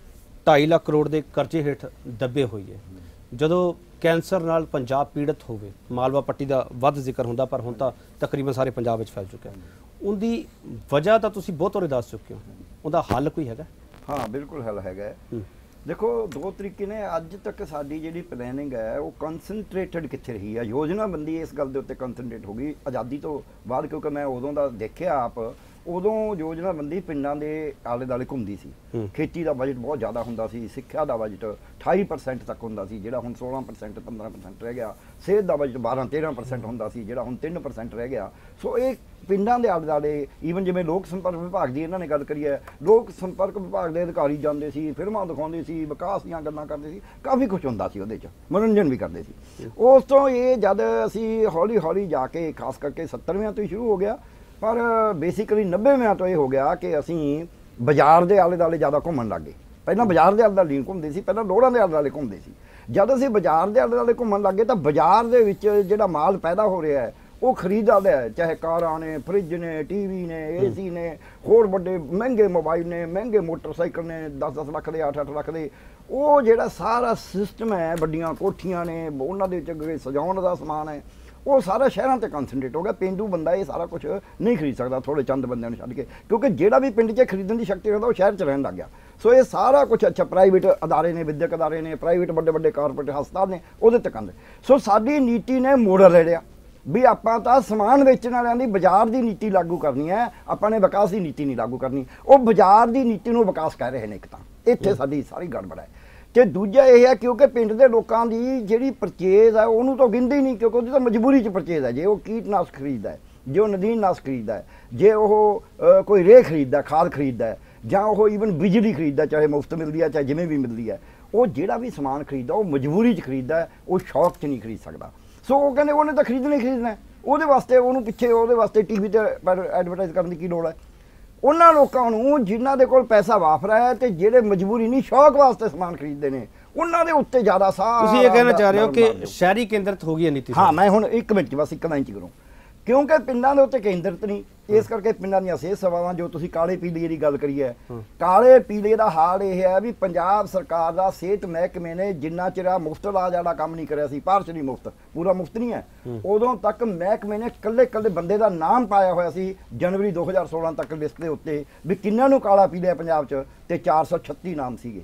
ਢਾਈ ਲੱਖ ਕਰੋੜ ਦੇ ਕਰਜ਼ੇ ਹੇਠ ਦੱਬੇ ਹੋਈਏ, ਜਦੋਂ ਕੈਂਸਰ ਨਾਲ ਪੰਜਾਬ ਪੀੜਤ ਹੋਵੇ, ਮਾਲਵਾ ਪੱਟੀ ਦਾ ਵੱਧ ਜ਼ਿਕਰ ਹੁੰਦਾ ਪਰ ਹੁਣ ਤਾਂ ਤਕਰੀਬਨ ਸਾਰੇ ਪੰਜਾਬ ਵਿੱਚ ਫੈਲ ਚੁੱਕਿਆ, ਉਹਦੀ ਵਜ੍ਹਾ ਤਾਂ ਤੁਸੀਂ ਬਹੁਤ ਵਾਰੀ ਦੱਸ ਚੁੱਕੇ ਹੋ, ਉਹਦਾ ਹੱਲ ਕੋਈ ਹੈਗਾ?
ਹਾਂ ਬਿਲਕੁਲ ਹੱਲ ਹੈਗਾ। ਦੇਖੋ ਦੋ ਤਰੀਕੇ ਨੇ, ਅੱਜ ਤੱਕ ਸਾਡੀ ਜਿਹੜੀ ਪਲੈਨਿੰਗ ਹੈ ਉਹ ਕਨਸਨਟ੍ਰੇਟਡ ਕਿੱਥੇ ਰਹੀ ਹੈ, ਯੋਜਨਾਬੰਦੀ ਇਸ ਗੱਲ ਦੇ ਉੱਤੇ ਕਨਸਨਟ੍ਰੇਟ ਹੋ ਗਈ ਆਜ਼ਾਦੀ ਤੋਂ ਬਾਅਦ, ਕਿਉਂਕਿ ਮੈਂ ਉਦੋਂ ਦਾ ਦੇਖਿਆ ਆਪ, ਉਦੋਂ ਯੋਜਨਾਬੰਦੀ ਪਿੰਡਾਂ ਦੇ ਆਲੇ ਦੁਆਲੇ ਘੁੰਮਦੀ ਸੀ, ਖੇਤੀ ਦਾ ਬਜਟ ਬਹੁਤ ਜ਼ਿਆਦਾ ਹੁੰਦਾ ਸੀ, ਸਿੱਖਿਆ ਦਾ ਬਜਟ ਅਠਾਈ ਪਰਸੈਂਟ ਤੱਕ ਹੁੰਦਾ ਸੀ ਜਿਹੜਾ ਹੁਣ ਸੋਲਾਂ ਪਰਸੈਂਟ ਪੰਦਰਾਂ ਪਰਸੈਂਟ ਰਹਿ ਗਿਆ, ਸਿਹਤ ਦਾ ਬਜਟ ਬਾਰਾਂ ਤੇਰਾਂ ਪਰਸੈਂਟ ਹੁੰਦਾ ਸੀ ਜਿਹੜਾ ਹੁਣ ਤਿੰਨ ਪਰਸੈਂਟ ਰਹਿ ਗਿਆ। ਸੋ ਇਹ ਪਿੰਡਾਂ ਦੇ ਆਲੇ ਦੁਆਲੇ, ਈਵਨ ਜਿਵੇਂ ਲੋਕ ਸੰਪਰਕ ਵਿਭਾਗ ਦੀ ਇਹਨਾਂ ਨੇ ਗੱਲ ਕਰੀ ਹੈ, ਲੋਕ ਸੰਪਰਕ ਵਿਭਾਗ ਦੇ ਅਧਿਕਾਰੀ ਜਾਂਦੇ ਸੀ, ਫਿਲਮਾਂ ਦਿਖਾਉਂਦੇ ਸੀ, ਵਿਕਾਸ ਦੀਆਂ ਗੱਲਾਂ ਕਰਦੇ ਸੀ, ਕਾਫੀ ਕੁਝ ਹੁੰਦਾ ਸੀ ਉਹਦੇ 'ਚ, ਮਨੋਰੰਜਨ ਵੀ ਕਰਦੇ ਸੀ। ਉਸ ਤੋਂ ਇਹ ਜਦ ਅਸੀਂ ਹੌਲੀ ਹੌਲੀ ਜਾ ਕੇ ਖਾਸ ਕਰਕੇ ਸੱਤਰਵਿਆਂ ਤੋਂ ਹੀ ਸ਼ੁਰੂ ਹੋ ਗਿਆ, ਪਰ ਬੇਸਿਕਲੀ ਨੱਬੇਵਿਆਂ ਤੋਂ ਇਹ ਹੋ ਗਿਆ ਕਿ ਅਸੀਂ ਬਾਜ਼ਾਰ ਦੇ ਆਲੇ ਦੁਆਲੇ ਜ਼ਿਆਦਾ ਘੁੰਮਣ ਲੱਗ ਗਏ। ਪਹਿਲਾਂ ਬਾਜ਼ਾਰ ਦੇ ਆਲੇ ਦੁਆਲੇ ਘੁੰਮਦੇ ਸੀ, ਪਹਿਲਾਂ ਲੋੜਾਂ ਦੇ ਆਲੇ ਦੁਆਲੇ ਘੁੰਮਦੇ ਸੀ। ਜਦ ਅਸੀਂ ਬਾਜ਼ਾਰ ਦੇ ਆਲੇ ਦੁਆਲੇ ਘੁੰਮਣ ਲੱਗੇ ਤਾਂ ਬਾਜ਼ਾਰ ਦੇ ਵਿੱਚ ਜਿਹੜਾ ਮਾਲ ਪੈਦਾ ਹੋ ਰਿਹਾ ਹੈ ਉਹ ਖਰੀਦਾ ਲਿਆ, ਚਾਹੇ ਕਾਰਾਂ ਨੇ, ਫਰਿੱਜ ਨੇ, ਟੀਵੀ ਨੇ, ਏਸੀ ਨੇ, ਹੋਰ ਵੱਡੇ ਮਹਿੰਗੇ ਮੋਬਾਈਲ ਨੇ, ਮਹਿੰਗੇ ਮੋਟਰਸਾਈਕਲ ਨੇ, ਦਸ ਦਸ ਲੱਖ ਦੇ, ਅੱਠ ਅੱਠ ਲੱਖ ਦੇ, ਉਹ ਜਿਹੜਾ ਸਾਰਾ ਸਿਸਟਮ ਹੈ, ਵੱਡੀਆਂ ਕੋਠੀਆਂ ਨੇ, ਉਹਨਾਂ ਦੇ ਵਿੱਚ ਸਜਾਉਣ ਦਾ ਸਮਾਨ ਹੈ, ਉਹ ਸਾਰਾ ਸ਼ਹਿਰਾਂ ਤੇ ਕਨਸੈਂਟਰੇਟ ਹੋ ਗਿਆ। ਪੇਂਡੂ ਬੰਦਾ ਇਹ ਸਾਰਾ ਕੁਝ ਨਹੀਂ ਖਰੀਦ ਸਕਦਾ, ਥੋੜੇ ਚੰਦ ਬੰਦਿਆਂ ਨੂੰ ਛੱਡ ਕੇ, ਕਿਉਂਕਿ ਜਿਹੜਾ ਵੀ ਪਿੰਡ 'ਚ ਖਰੀਦਣ ਦੀ ਸ਼ਕਤੀ ਰੱਖਦਾ ਉਹ ਸ਼ਹਿਰ 'ਚ ਰਹਿਣ ਲੱਗ ਗਿਆ। ਸੋ ਇਹ ਸਾਰਾ ਕੁਝ ਅੱਛਾ ਪ੍ਰਾਈਵੇਟ ਅਦਾਰੇ ਨੇ, ਵਿਦਿਅਕ ਅਦਾਰੇ ਨੇ, ਪ੍ਰਾਈਵੇਟ ਵੱਡੇ ਵੱਡੇ ਕਾਰਪੋਰੇਟ ਹਸਪਤਾਲ ਨੇ, ਉਹਦੇ ਤੱਕ ਆਉਂਦੇ। ਸੋ ਸਾਡੀ ਨੀਤੀ ਨੇ ਮੋੜ ਲੈ ਲਿਆ ਵੀ ਆਪਾਂ ਤਾਂ ਸਮਾਨ ਵੇਚਣ ਵਾਲਿਆਂ ਦੀ ਬਾਜ਼ਾਰ ਦੀ ਨੀਤੀ ਲਾਗੂ ਕਰਨੀ ਹੈ, ਆਪਾਂ ਨੇ ਵਿਕਾਸ ਦੀ ਨੀਤੀ ਨਹੀਂ ਲਾਗੂ ਕਰਨੀ। ਉਹ ਬਾਜ਼ਾਰ ਦੀ ਨੀਤੀ ਨੂੰ ਵਿਕਾਸ ਕਹਿ ਰਹੇ ਨੇ। ਇੱਕ ਤਾਂ ਇੱਥੇ ਸਾਡੀ ਸਾਰੀ ਗੜਬੜ ਹੈ, ਤੇ ਦੂਜਾ ਇਹ ਹੈ ਕਿਉਂਕਿ ਪਿੰਡ ਦੇ ਲੋਕਾਂ ਦੀ ਜਿਹੜੀ ਪਰਚੇਜ਼ ਹੈ ਉਹਨੂੰ ਤਾਂ ਗਿਣਦੇ ਹੀ ਨਹੀਂ, ਕਿਉਂਕਿ ਉਹਦੀ ਤਾਂ ਮਜਬੂਰੀ 'ਚ ਪਰਚੇਜ਼ ਹੈ। ਜੇ ਉਹ ਕੀਟਨਾਸ਼ਕ ਖਰੀਦਦਾ ਹੈ, ਜੇ ਉਹ ਨਦੀਨਨਾਸ਼ਕ ਖਰੀਦਦਾ ਹੈ, ਜੇ ਉਹ ਕੋਈ ਰੇਹ ਖਰੀਦਦਾ, ਖਾਦ ਖਰੀਦਦਾ ਹੈ, ਜਾਂ ਉਹ ਈਵਨ ਬਿਜਲੀ ਖਰੀਦਦਾ, ਚਾਹੇ ਮੁਫਤ ਮਿਲਦੀ ਹੈ ਚਾਹੇ ਜਿਵੇਂ ਵੀ ਮਿਲਦੀ ਹੈ, ਉਹ ਜਿਹੜਾ ਵੀ ਸਮਾਨ ਖਰੀਦਦਾ ਉਹ ਮਜਬੂਰੀ 'ਚ ਖਰੀਦਦਾ ਹੈ, ਉਹ ਸ਼ੌਕ 'ਚ ਨਹੀਂ ਖਰੀਦ ਸਕਦਾ। ਸੋ ਉਹ ਕਹਿੰਦੇ ਉਹਨੇ ਤਾਂ ਖਰੀਦਣਾ ਹੀ ਖਰੀਦਣਾ, ਉਹਦੇ ਵਾਸਤੇ ਉਹਨੂੰ ਪਿੱਛੇ ਉਹਦੇ ਵਾਸਤੇ ਟੀ ਵੀ 'ਤੇ ਐਡਵਰਟਾਈਜ਼ ਕਰਨ ਦੀ ਕੀ ਲੋੜ ਹੈ। ਉਹਨਾਂ ਲੋਕਾਂ ਨੂੰ ਜਿਨ੍ਹਾਂ ਦੇ ਕੋਲ ਪੈਸਾ ਵਾਪਰਾ ਹੈ ਤੇ ਜਿਹੜੇ ਮਜਬੂਰੀ ਨਹੀਂ ਸ਼ੌਕ ਵਾਸਤੇ ਸਮਾਨ ਖਰੀਦਦੇ ਨੇ, ਉਹਨਾਂ ਦੇ ਉੱਤੇ ਜ਼ਿਆਦਾ ਸਾਰਾ।
ਤੁਸੀਂ ਇਹ ਕਹਿਣਾ ਚਾਹ ਰਹੇ ਹੋ ਕਿ ਸ਼ਹਿਰੀ ਕੇਂਦਰਿਤ ਹੋ ਗਈ ਹੈ ਨੀਤੀ?
ਹਾਂ, ਮੈਂ ਹੁਣ ਇੱਕ ਮਿੰਟ ਬਸ ਇੱਕ ਲਾਈਨ 'ਚ ਕਰੂੰ, ਕਿਉਂਕਿ ਪਿੰਡਾਂ ਦੇ ਉੱਤੇ ਕੇਂਦਰਿਤ ਨਹੀਂ, ਇਸ ਕਰਕੇ ਪਿੰਡਾਂ ਦੀਆਂ ਸਿਹਤ ਸੇਵਾਵਾਂ, ਜੋ ਤੁਸੀਂ ਕਾਲੇ ਪੀਲੇ ਦੀ ਗੱਲ ਕਰੀ ਹੈ, ਕਾਲੇ ਪੀਲੇ ਦਾ ਹਾਲ ਇਹ ਹੈ ਵੀ ਪੰਜਾਬ ਸਰਕਾਰ ਦਾ ਸਿਹਤ ਮਹਿਕਮੇ ਨੇ ਜਿੰਨਾ ਚਿਰ ਆ ਮੁਫਤ ਇਲਾਜ ਵਾਲਾ ਕੰਮ ਨਹੀਂ ਕਰਿਆ ਸੀ, ਪਾਰਸ਼ਲੀ ਮੁਫਤ, ਪੂਰਾ ਮੁਫਤ ਨਹੀਂ ਹੈ, ਉਦੋਂ ਤੱਕ ਮਹਿਕਮੇ ਨੇ ਇਕੱਲੇ ਇਕੱਲੇ ਬੰਦੇ ਦਾ ਨਾਮ ਪਾਇਆ ਹੋਇਆ ਸੀ ਜਨਵਰੀ ਦੋ ਹਜ਼ਾਰ ਸੋਲਾਂ ਤੱਕ ਲਿਸਟ ਦੇ ਉੱਤੇ ਵੀ ਕਿੰਨਾਂ ਨੂੰ ਕਾਲਾ ਪੀਲਿਆ ਪੰਜਾਬ 'ਚ, ਤੇ ਚਾਰ ਸੌ ਛੱਤੀ ਨਾਮ ਸੀਗੇ।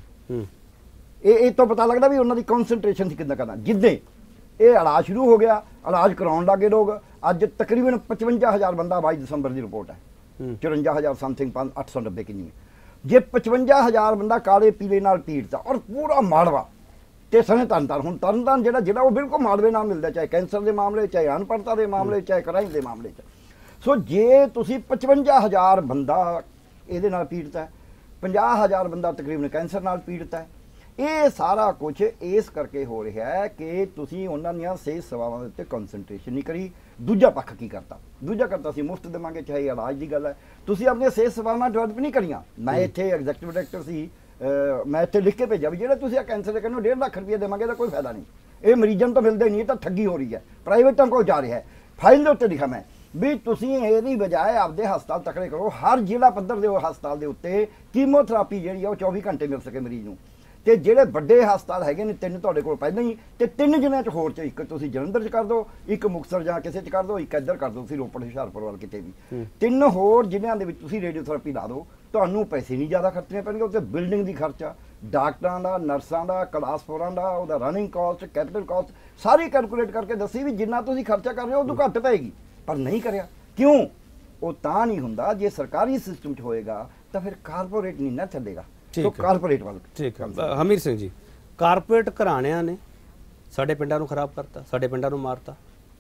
ਇਹ ਇਹ ਤੋਂ ਪਤਾ ਲੱਗਦਾ ਵੀ ਉਹਨਾਂ ਦੀ ਕਨਸੈਂਟਰੇਸ਼ਨ ਸੀ ਕਿੰਨਾ ਕਰਨਾ। ਜਿੱਦਾਂ ਇਹ ਇਲਾਜ ਸ਼ੁਰੂ ਹੋ ਗਿਆ, ਇਲਾਜ ਕਰਾਉਣ ਲੱਗੇ ਲੋਕ, ਅੱਜ ਤਕਰੀਬਨ ਪਚਵੰਜਾ ਹਜ਼ਾਰ ਬੰਦਾ ਬਾਈ ਦਸੰਬਰ ਦੀ ਰਿਪੋਰਟ ਹੈ, ਚੁਰੰਜਾ ਹਜ਼ਾਰ ਸਮਥਿੰਗ ਪੰਜ ਅੱਠ ਸੌ ਨੱਬੇ ਕਿੰਨੀ ਹੈ, ਜੇ ਪਚਵੰਜਾ ਹਜ਼ਾਰ ਬੰਦਾ ਕਾਲੇ ਪੀਲੇ ਨਾਲ ਪੀੜਤਾ, ਔਰ ਪੂਰਾ ਮਾਲਵਾ ਤੇ ਸਣੇ ਤਰਨਤਾਰਨ, ਹੁਣ ਤਰਨਤਾਰਨ ਜਿਹੜਾ ਜਿਹੜਾ ਉਹ ਬਿਲਕੁਲ ਮਾਲਵੇ ਨਾਲ ਮਿਲਦਾ, ਚਾਹੇ ਕੈਂਸਰ ਦੇ ਮਾਮਲੇ, ਚਾਹੇ ਅਨਪੜ੍ਹਤਾ ਦੇ ਮਾਮਲੇ, ਚਾਹੇ ਕਰਾਈ ਦੇ ਮਾਮਲੇ 'ਚ। ਸੋ ਜੇ ਤੁਸੀਂ ਪਚਵੰਜਾ ਹਜ਼ਾਰ ਬੰਦਾ ਇਹਦੇ ਨਾਲ ਪੀੜਤਾ ਹੈ, ਪੰਜਾਹ ਹਜ਼ਾਰ ਬੰਦਾ ਤਕਰੀਬਨ ਕੈਂਸਰ ਨਾਲ ਪੀੜਤਾ ਹੈ, ਇਹ ਸਾਰਾ ਕੁਝ ਇਸ ਕਰਕੇ ਹੋ ਰਿਹਾ ਹੈ ਕਿ ਤੁਸੀਂ ਉਹਨਾਂ ਦੀਆਂ ਸਿਹਤ ਸੇਵਾਵਾਂ ਦੇ ਉੱਤੇ ਕਨਸੈਂਟਰੇਸ਼ਨ ਨਹੀਂ ਕਰੀ। ਦੂਜਾ ਪੱਖ ਕੀ ਕਰਤਾ? ਦੂਜਾ ਕਰਤਾ ਸੀ ਮੁਫਤ ਦੇਵਾਂਗੇ, ਚਾਹੇ ਇਲਾਜ ਦੀ ਗੱਲ ਹੈ, ਤੁਸੀਂ ਆਪਣੀਆਂ ਸਿਹਤ ਸੇਵਾਵਾਂ ਡਿਵੈਲਪ ਨਹੀਂ ਕਰੀਆਂ। ਮੈਂ ਇੱਥੇ ਐਗਜ਼ੈਕਟਿਵ ਡਾਇਰੈਕਟਰ ਸੀ, ਮੈਂ ਇੱਥੇ ਲਿਖ ਕੇ ਭੇਜਿਆ ਵੀ ਜਿਹੜਾ ਤੁਸੀਂ ਆ ਕੈਂਸਰ ਦੇ ਕਹਿੰਦੇ ਡੇਢ ਲੱਖ ਰੁਪਏ ਦੇਵਾਂਗੇ ਤਾਂ ਕੋਈ ਫਾਇਦਾ ਨਹੀਂ, ਇਹ ਮਰੀਜ਼ਾਂ ਨੂੰ ਤਾਂ ਮਿਲਦੇ ਨਹੀਂ, ਇਹ ਤਾਂ ਠੱਗੀ ਹੋ ਰਹੀ ਹੈ, ਪ੍ਰਾਈਵੇਟਾਂ ਕੋਲ ਜਾ ਰਿਹਾ ਹੈ। ਫਾਈਲ ਦੇ ਉੱਤੇ ਲਿਖਿਆ ਮੈਂ ਵੀ ਤੁਸੀਂ ਇਹਦੀ ਬਜਾਏ ਆਪਦੇ ਹਸਪਤਾਲ ਤਕੜੇ ਕਰੋ, ਹਰ ਜ਼ਿਲ੍ਹਾ ਪੱਧਰ ਦੇ ਹਸਪਤਾਲ ਦੇ ਉੱਤੇ ਕੀਮੋਥੈਰੇਪੀ ਜਿਹੜੀ ਆ ਉਹ ਚੌਵੀ ਘੰਟੇ ਮਿਲ ਸਕੇ ਮਰੀਜ਼ ਨੂੰ। ਤੇ ਜਿਹੜੇ ਵੱਡੇ ਹਸਪਤਾਲ ਹੈਗੇ ਨੇ ਤਿੰਨ ਤੁਹਾਡੇ ਕੋਲ ਪਹਿਲਾਂ ਹੀ, ਤੇ ਤਿੰਨ ਜ਼ਿਲ੍ਹਿਆਂ 'ਚ ਹੋਰ 'ਚ ਇੱਕ ਤੁਸੀਂ ਜਲੰਧਰ 'ਚ ਕਰ ਦਿਓ, ਇੱਕ ਮੁਕਤਸਰ ਜਾਂ ਕਿਸੇ 'ਚ ਕਰ ਦਿਓ, ਇੱਕ ਇੱਧਰ ਕਰ ਦਿਓ ਤੁਸੀਂ ਰੋਪੜ ਹੁਸ਼ਿਆਰਪੁਰ ਵੱਲ ਕਿਤੇ ਵੀ। ਤਿੰਨ ਹੋਰ ਜ਼ਿਲ੍ਹਿਆਂ ਦੇ ਵਿੱਚ ਤੁਸੀਂ ਰੇਡੀਓਥੈਰੇਪੀ ਲਾ ਦਿਓ, ਤੁਹਾਨੂੰ ਪੈਸੇ ਨਹੀਂ ਜ਼ਿਆਦਾ ਖਰਚਣੇ ਪੈਣਗੇ। ਉੱਤੇ ਬਿਲਡਿੰਗ ਦੀ ਖਰਚਾ, ਡਾਕਟਰਾਂ ਦਾ, ਨਰਸਾਂ ਦਾ, ਕਲਾਸ ਫੋਰਾਂ ਦਾ, ਉਹਦਾ ਰਨਿੰਗ ਕਾਸਟ, ਕੈਪੀਟਲ ਕਾਸਟ ਸਾਰੀ ਕੈਲਕੂਲੇਟ ਕਰਕੇ ਦੱਸੀ ਵੀ ਜਿੰਨਾ ਤੁਸੀਂ ਖਰਚਾ ਕਰ ਰਹੇ ਹੋ ਉਦੋਂ ਘੱਟ ਪਏਗੀ। ਪਰ ਨਹੀਂ ਕਰਿਆ ਕਿਉਂ? ਉਹ ਤਾਂ ਨਹੀਂ ਹੁੰਦਾ ਜੇ ਸਰਕਾਰੀ ਸਿਸਟਮ 'ਚ ਹੋਏਗਾ ਤਾਂ ਫਿਰ ਕਾਰਪੋਰੇਟ ਨਹੀਂ ਨਾ ਚੱਲੇਗਾ।
ਠੀਕ ਹੈ,
ਕਾਰਪੋਰੇਟ ਵੱਲ
ਠੀਕ ਹੈ। ਹਮੀਰ ਸਿੰਘ ਜੀ, ਕਾਰਪੋਰੇਟ ਘਰਾਣਿਆਂ ਨੇ ਸਾਡੇ ਪਿੰਡਾਂ ਨੂੰ ਖਰਾਬ ਕਰਤਾ, ਸਾਡੇ ਪਿੰਡਾਂ ਨੂੰ ਮਾਰਤਾ,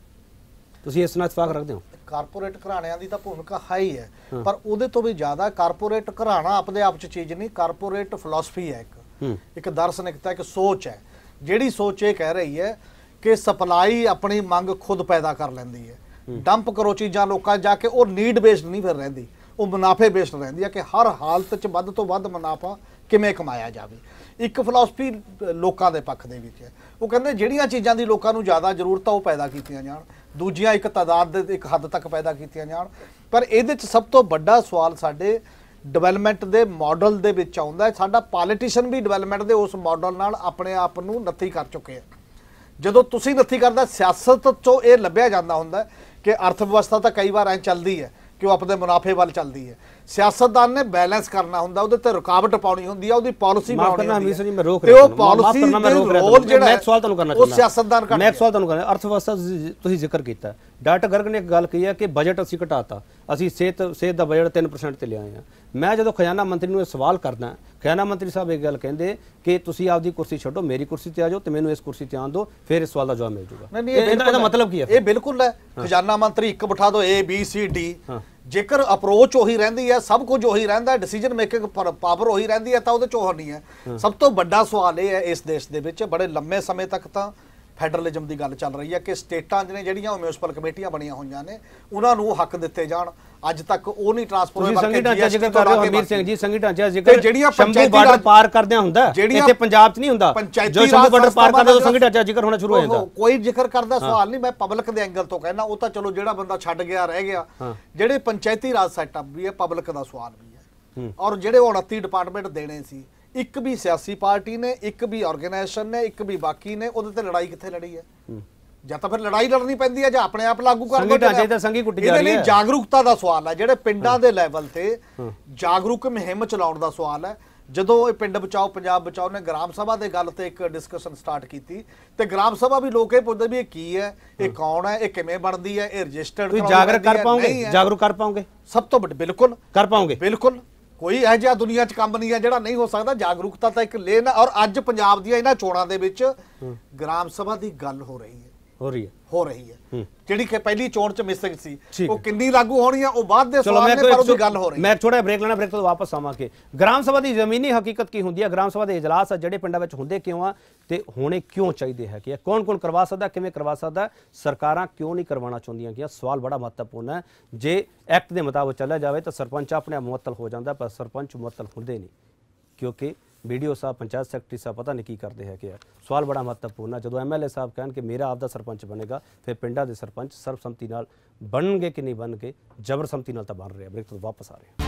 ਤੁਸੀਂ ਇਸ ਨਾਲ ਇਤਫਾਕ ਰੱਖਦੇ ਹੋ?
ਕਾਰਪੋਰੇਟ ਘਰਾਣਿਆਂ ਦੀ ਤਾਂ ਭੂਮਿਕਾ ਹੈ ਹੀ ਹੈ, ਪਰ ਉਹਦੇ ਤੋਂ ਵੀ ਜ਼ਿਆਦਾ ਕਾਰਪੋਰੇਟ ਘਰਾਣਾ ਆਪਣੇ ਆਪ 'ਚ ਚੀਜ਼ ਨਹੀਂ, ਕਾਰਪੋਰੇਟ ਫਿਲਾਸਫੀ ਹੈ, ਇੱਕ ਇੱਕ ਦਾਰਸ਼ਨਿਕਤਾ, ਇੱਕ ਸੋਚ ਹੈ, ਜਿਹੜੀ ਸੋਚ ਇਹ ਕਹਿ ਰਹੀ ਹੈ ਕਿ ਸਪਲਾਈ ਆਪਣੀ ਮੰਗ ਖੁਦ ਪੈਦਾ ਕਰ ਲੈਂਦੀ ਹੈ। ਡੰਪ ਕਰੋ ਚੀਜ਼ਾਂ ਲੋਕਾਂ ਜਾ ਕੇ, ਉਹ ਨੀਡ ਬੇਸਡ ਨਹੀਂ ਫਿਰ ਰਹਿੰਦੀ, ਉਹ ਮੁਨਾਫੇ ਬੇਸਡ ਰਹਿੰਦੀ ਹੈ ਕਿ ਹਰ ਹਾਲਤ 'ਚ ਵੱਧ ਤੋਂ ਵੱਧ ਮੁਨਾਫਾ ਕਿਵੇਂ ਕਮਾਇਆ ਜਾਵੇ। ਇੱਕ ਫਿਲਾਸਫੀ ਲੋਕਾਂ ਦੇ ਪੱਖ ਦੇ ਵਿੱਚ ਹੈ, ਉਹ ਕਹਿੰਦੇ ਜਿਹੜੀਆਂ ਚੀਜ਼ਾਂ ਦੀ ਲੋਕਾਂ ਨੂੰ ਜ਼ਿਆਦਾ ਜ਼ਰੂਰਤ ਆ ਉਹ ਪੈਦਾ ਕੀਤੀਆਂ ਜਾਣ, ਦੂਜੀਆਂ ਇੱਕ ਤਾਦਾਦ ਦੇ ਇੱਕ ਹੱਦ ਤੱਕ ਪੈਦਾ ਕੀਤੀਆਂ ਜਾਣ। ਪਰ ਇਹਦੇ 'ਚ ਸਭ ਤੋਂ ਵੱਡਾ ਸਵਾਲ ਸਾਡੇ ਡਿਵੈਲਪਮੈਂਟ ਦੇ ਮਾਡਲ ਦੇ ਵਿੱਚ ਆਉਂਦਾ ਹੈ। ਸਾਡਾ ਪੋਲੀਟੀਸ਼ੀਅਨ ਵੀ ਡਿਵੈਲਪਮੈਂਟ ਦੇ ਉਸ ਮਾਡਲ ਨਾਲ ਆਪਣੇ ਆਪ ਨੂੰ ਨੱਥੀ ਕਰ ਚੁੱਕੇ ਆ। ਜਦੋਂ ਤੁਸੀਂ ਨੱਥੀ ਕਰਦਾ, ਸਿਆਸਤ 'ਚੋਂ ਇਹ ਲੱਭਿਆ ਜਾਂਦਾ ਹੁੰਦਾ ਕਿ ਅਰਥ ਵਿਵਸਥਾ ਤਾਂ ਕਈ ਵਾਰ ਐਂ ਚੱਲਦੀ ਹੈ ਕਿ ਉਹ ਆਪਣੇ ਮੁਨਾਫੇ ਵੱਲ ਚੱਲਦੀ ਹੈ, ਸਿਆਸਤਦਾਨ ਨੇ ਬੈਲੈਂਸ ਕਰਨਾ ਹੁੰਦਾ, ਉਹਦੇ ਤੇ ਰੁਕਾਵਟ ਪਾਉਣੀ ਹੁੰਦੀ ਹੈ, ਉਹਦੀ ਪਾਲਿਸੀ ਬਣਾਉਣੀ ਹੁੰਦੀ ਹੈ ਤੇ ਉਹ ਪਾਲਿਸੀ ਦੇ ਰੋਲ ਜਿਹੜਾ
ਮੈਂ ਇੱਕ ਸਵਾਲ ਤੁਹਾਨੂੰ ਕਰਨਾ
ਚਾਹੁੰਦਾ ਉਹ ਸਿਆਸਤਦਾਨ ਕਰਦਾ।
ਮੈਂ ਇੱਕ ਸਵਾਲ ਤੁਹਾਨੂੰ ਕਰਨਾ, ਅਰਥ ਵਿਵਸਥਾ ਤੁਸੀਂ ਜ਼ਿਕਰ ਕੀਤਾ, ਡਾਕਟਰ ਗਰਗ ਨੇ ਇੱਕ ਗੱਲ ਕਹੀ ਹੈ ਕਿ ਬਜਟ ਅਸੀਂ ਘਟਾਤਾ, ਅਸੀਂ ਸਿਹਤ ਸਿਹਤ ਦਾ ਬਜਟ ਤਿੰਨ ਪਰਸੈਂਟ ਤੇ ਲਿਆਏ ਹਾਂ। ਮੈਂ ਜਦੋਂ ਖਜ਼ਾਨਾ ਮੰਤਰੀ ਨੂੰ ਇਹ ਸਵਾਲ ਕਰਦਾ, ਖਜ਼ਾਨਾ ਮੰਤਰੀ ਸਾਹਿਬ ਇਹ ਗੱਲ ਕਹਿੰਦੇ ਕਿ ਤੁਸੀਂ ਆਪਦੀ ਕੁਰਸੀ ਛੱਡੋ, ਮੇਰੀ ਕੁਰਸੀ ਤੇ ਆ ਜਾਓ ਤੇ ਮੈਨੂੰ ਇਸ ਕੁਰਸੀ ਤੇ ਆਉਣ ਦਿਓ, ਫਿਰ ਇਸ ਸਵਾਲ ਦਾ ਜਵਾਬ ਮਿਲ ਜਾਊਗਾ। ਇਹਦਾ ਮਤਲਬ ਕੀ ਹੈ?
ਇਹ ਬਿਲਕੁਲ ਹੈ, ਖਜ਼ਾਨਾ ਮੰਤਰੀ ਇੱਕ ਬਿਠਾ ਦਿਓ, ਏ ਬੀ ਸੀ ਡੀ, ਜੇਕਰ ਅਪਰੋਚ ਉਹੀ ਰਹਿੰਦੀ ਹੈ, ਸਭ ਕੁਝ ਉਹੀ ਰਹਿੰਦਾ, ਡਿਸੀਜਨ ਮੇਕਿੰਗ ਪਾਵਰ ਉਹੀ ਰਹਿੰਦੀ ਹੈ, ਤਾਂ ਉਹਦੇ 'ਚ ਉਹ ਨਹੀਂ ਹੈ। ਸਭ ਤੋਂ ਵੱਡਾ ਸਵਾਲ ਇਹ ਹੈ ਇਸ ਦੇਸ਼ ਦੇ ਵਿੱਚ ਬੜੇ ਲੰਮੇ ਸਮੇਂ ਤੱਕ ਤਾਂ ਫੈਡਰਲਿਜ਼ਮ ਦੀ ਗੱਲ ਚੱਲ ਰਹੀ ਹੈ ਕਿ ਸਟੇਟਾਂ ਨੇ ਜਿਹੜੀਆਂ ਮਿਊਨਿਸਪਲ ਕਮੇਟੀਆਂ ਬਣੀਆਂ ਹੋਈਆਂ ਨੇ ਉਹਨਾਂ ਨੂੰ ਹੱਕ ਦਿੱਤੇ ਜਾਣ। ਅੱਜ ਤੱਕ ਉਹ ਨਹੀਂ ਟਰਾਂਸਪੋਰਟ
ਕਰਕੇ ਸੰਘੀ ਢਾਂਚਾ ਜ਼ਿਕਰ ਕਰ ਰਹੇ ਹੋ ਹਮੀਰ ਸਿੰਘ ਜੀ, ਸੰਘੀ ਢਾਂਚਾ ਜ਼ਿਕਰ ਜਿਹੜੀਆਂ ਸ਼ੰਭੂ ਬਾਰਡਰ ਪਾਰ ਕਰਦਿਆਂ ਹੁੰਦਾ, ਇੱਥੇ ਪੰਜਾਬ 'ਚ ਨਹੀਂ ਹੁੰਦਾ, ਜੋ ਸ਼ੰਭੂ ਬਾਰਡਰ ਪਾਰ ਕਰਦਾ ਉਹ ਸੰਘੀ ਢਾਂਚਾ ਜ਼ਿਕਰ ਹੋਣਾ ਸ਼ੁਰੂ ਹੋ ਜਾਂਦਾ।
ਕੋਈ ਜ਼ਿਕਰ ਕਰਦਾ ਸਵਾਲ ਨਹੀਂ, ਮੈਂ ਪਬਲਿਕ ਦੇ ਐਂਗਲ ਤੋਂ ਕਹਿਣਾ, ਉਹ ਤਾਂ ਚਲੋ ਜਿਹੜਾ ਬੰਦਾ ਛੱਡ ਗਿਆ ਰਹਿ ਗਿਆ। ਜਿਹੜੇ ਪੰਚਾਇਤੀ ਰਾਜ ਸੈਟਅਪ ਵੀ ਹੈ, ਪਬਲਿਕ ਦਾ ਸਵਾਲ ਵੀ ਹੈ, ਔਰ ਜਿਹੜੇ ਉਨੱਤੀ ਡਿਪਾਰਟਮੈਂਟ ਦੇਣੇ ਸੀ, ਇੱਕ ਵੀ ਸਿਆਸੀ ਪਾਰਟੀ ਨੇ, ਇੱਕ ਵੀ ਆਰਗੇਨਾਈਜੇਸ਼ਨ ਨੇ, ਇੱਕ ਵੀ ਬਾਕੀ ਨੇ, ਉਹਦੇ ਤੇ ਲੜਾਈ ਕਿੱਥੇ ਲੜੀ ਹੈ? ਜਾਂ ਤਾਂ ਫਿਰ ਲੜਾਈ ਲੜਨੀ ਪੈਂਦੀ ਹੈ ਜਾਂ ਆਪਣੇ ਆਪ ਲਾਗੂ ਕਰ ਦਿੰਦੇ ਨੇ। ਇਹਦੇ ਲਈ ਜਾਗਰੂਕਤਾ ਦਾ ਸਵਾਲ ਹੈ, ਜਿਹੜੇ ਪਿੰਡਾਂ ਦੇ ਲੈਵਲ ਤੇ ਜਾਗਰੂਕ ਮੁਹਿੰਮ ਚਲਾਉਣ ਦਾ ਸਵਾਲ ਹੈ। ਜਦੋਂ ਇਹ ਪਿੰਡ ਬਚਾਓ ਪੰਜਾਬ ਬਚਾਓ ਨੇ ਗ੍ਰਾਮ ਸਭਾ ਦੇ ਗੱਲ ਤੇ ਇੱਕ ਡਿਸਕਸ਼ਨ ਸਟਾਰਟ ਕੀਤੀ ਤੇ ਗ੍ਰਾਮ ਸਭਾ ਵੀ ਲੋਕ ਇਹ ਪੁੱਛਦੇ ਵੀ ਇਹ ਕੀ ਹੈ, ਇਹ ਕੌਣ ਹੈ, ਇਹ ਕਿਵੇਂ ਬਣਦੀ ਹੈ, ਇਹ ਰਜਿਸਟਰਡ
ਤੁਸੀਂ ਜਾਗਰੂਕ ਕਰ ਪਾਓਗੇ? ਜਾਗਰੂਕ ਕਰ ਪਾਓਗੇ?
ਸਭ ਤੋਂ ਵੱਡਾ ਬਿਲਕੁਲ ਕਰ ਪਾਓਗੇ, ਬਿਲਕੁਲ। ਕੋਈ ਇਹੋ ਜਿਹਾ ਦੁਨੀਆ 'ਚ ਕੰਮ ਨਹੀਂ ਹੈ ਜਿਹੜਾ ਨਹੀਂ ਹੋ ਸਕਦਾ। ਜਾਗਰੂਕਤਾ ਤਾਂ ਇੱਕ ਲੇਨ ਹੈ, ਔਰ ਅੱਜ ਪੰਜਾਬ ਦੀਆਂ ਇਹਨਾਂ ਚੋਣਾਂ ਦੇ ਵਿੱਚ ਗ੍ਰਾਮ ਸਭਾ ਦੀ ਗੱਲ ਹੋ ਰਹੀ ਹੈ
ਹੋ ਰਹੀ ਹੈ
ਹੋ ਰਹੀ ਹੈ ਜਿਹੜੀ ਕਿ ਪਹਿਲੀ ਚੋਣ 'ਚ ਮਿਸਿੰਗ ਸੀ, ਉਹ ਕਿੰਨੀ ਲਾਗੂ ਹੋਣੀ ਆ ਉਹ ਬਾਅਦ ਦੇ ਸਵਾਲ ਨੇ, ਪਰ ਉਹਦੀ ਗੱਲ ਹੋ ਰਹੀ ਹੈ।
ਮੈਂ ਥੋੜਾ ਬ੍ਰੇਕ ਲੈਣਾ, ਬ੍ਰੇਕ ਤੋਂ ਵਾਪਸ ਆਵਾਂਗੇ। ਗ੍ਰਾਮ ਸਭਾ ਦੀ ਜ਼ਮੀਨੀ ਹਕੀਕਤ ਕੀ ਹੁੰਦੀ ਹੈ? ਗ੍ਰਾਮ ਸਭਾ ਦੇ ਇਜਲਾਸ ਜਿਹੜੇ ਪਿੰਡਾਂ ਵਿੱਚ ਹੁੰਦੇ ਕਿਉਂ ਆ ਤੇ ਹੋਣੇ ਕਿਉਂ ਚਾਹੀਦੇ ਹੈ? ਕਿ ਕੌਣ ਕੌਣ ਕਰਵਾ ਸਕਦਾ, ਕਿਵੇਂ ਕਰਵਾ ਸਕਦਾ, ਸਰਕਾਰਾਂ ਕਿਉਂ ਨਹੀਂ ਕਰਵਾਉਣਾ ਚਾਹੁੰਦੀਆਂ? ਕਿ ਸਵਾਲ ਬੜਾ ਮਹੱਤਵਪੂਰਨ ਹੈ। ਜੇ ਐਕਟ ਦੇ ਮੁਤਾਬਕ ਚੱਲਿਆ ਜਾਵੇ ਤਾਂ ਸਰਪੰਚ ਆਪਣੇ ਆਪ ਮੁਅੱਤਲ ਹੋ ਜਾਂਦਾ, ਪਰ ਸਰਪੰਚ ਮੁਅੱਤਲ ਹੁੰਦੇ ਨਹੀਂ, ਕਿਉਂਕਿ ਵੀਡੀਓ ਸਾਹਿਬ ਪੰਚਾਇਤ ਸੈਕਟਰੀ ਸਾਹਿਬ ਪਤਾ ਨਹੀਂ ਕੀ ਕਰਦੇ ਹੈ। ਕਿ ਸਵਾਲ ਬੜਾ ਮਹੱਤਵਪੂਰਨ ਹੈ। ਜਦੋਂ ਐਮਐਲਏ ਸਾਹਿਬ ਕਹਿਣ ਕਿ ਮੇਰਾ ਆਪਦਾ ਸਰਪੰਚ ਬਣੇਗਾ, ਫਿਰ ਪਿੰਡਾਂ ਦੇ ਸਰਪੰਚ ਸਰਬਸੰਮਤੀ ਨਾਲ ਬਣਨਗੇ ਕਿ ਨਹੀਂ ਬਣਨਗੇ? ਜ਼ਬਰਸੰਮਤੀ ਨਾਲ ਤਾਂ ਬਣ ਰਹੇ ਆ। ਬ੍ਰੇਕ ਤੋਂ ਵਾਪਸ ਆ ਰਹੇ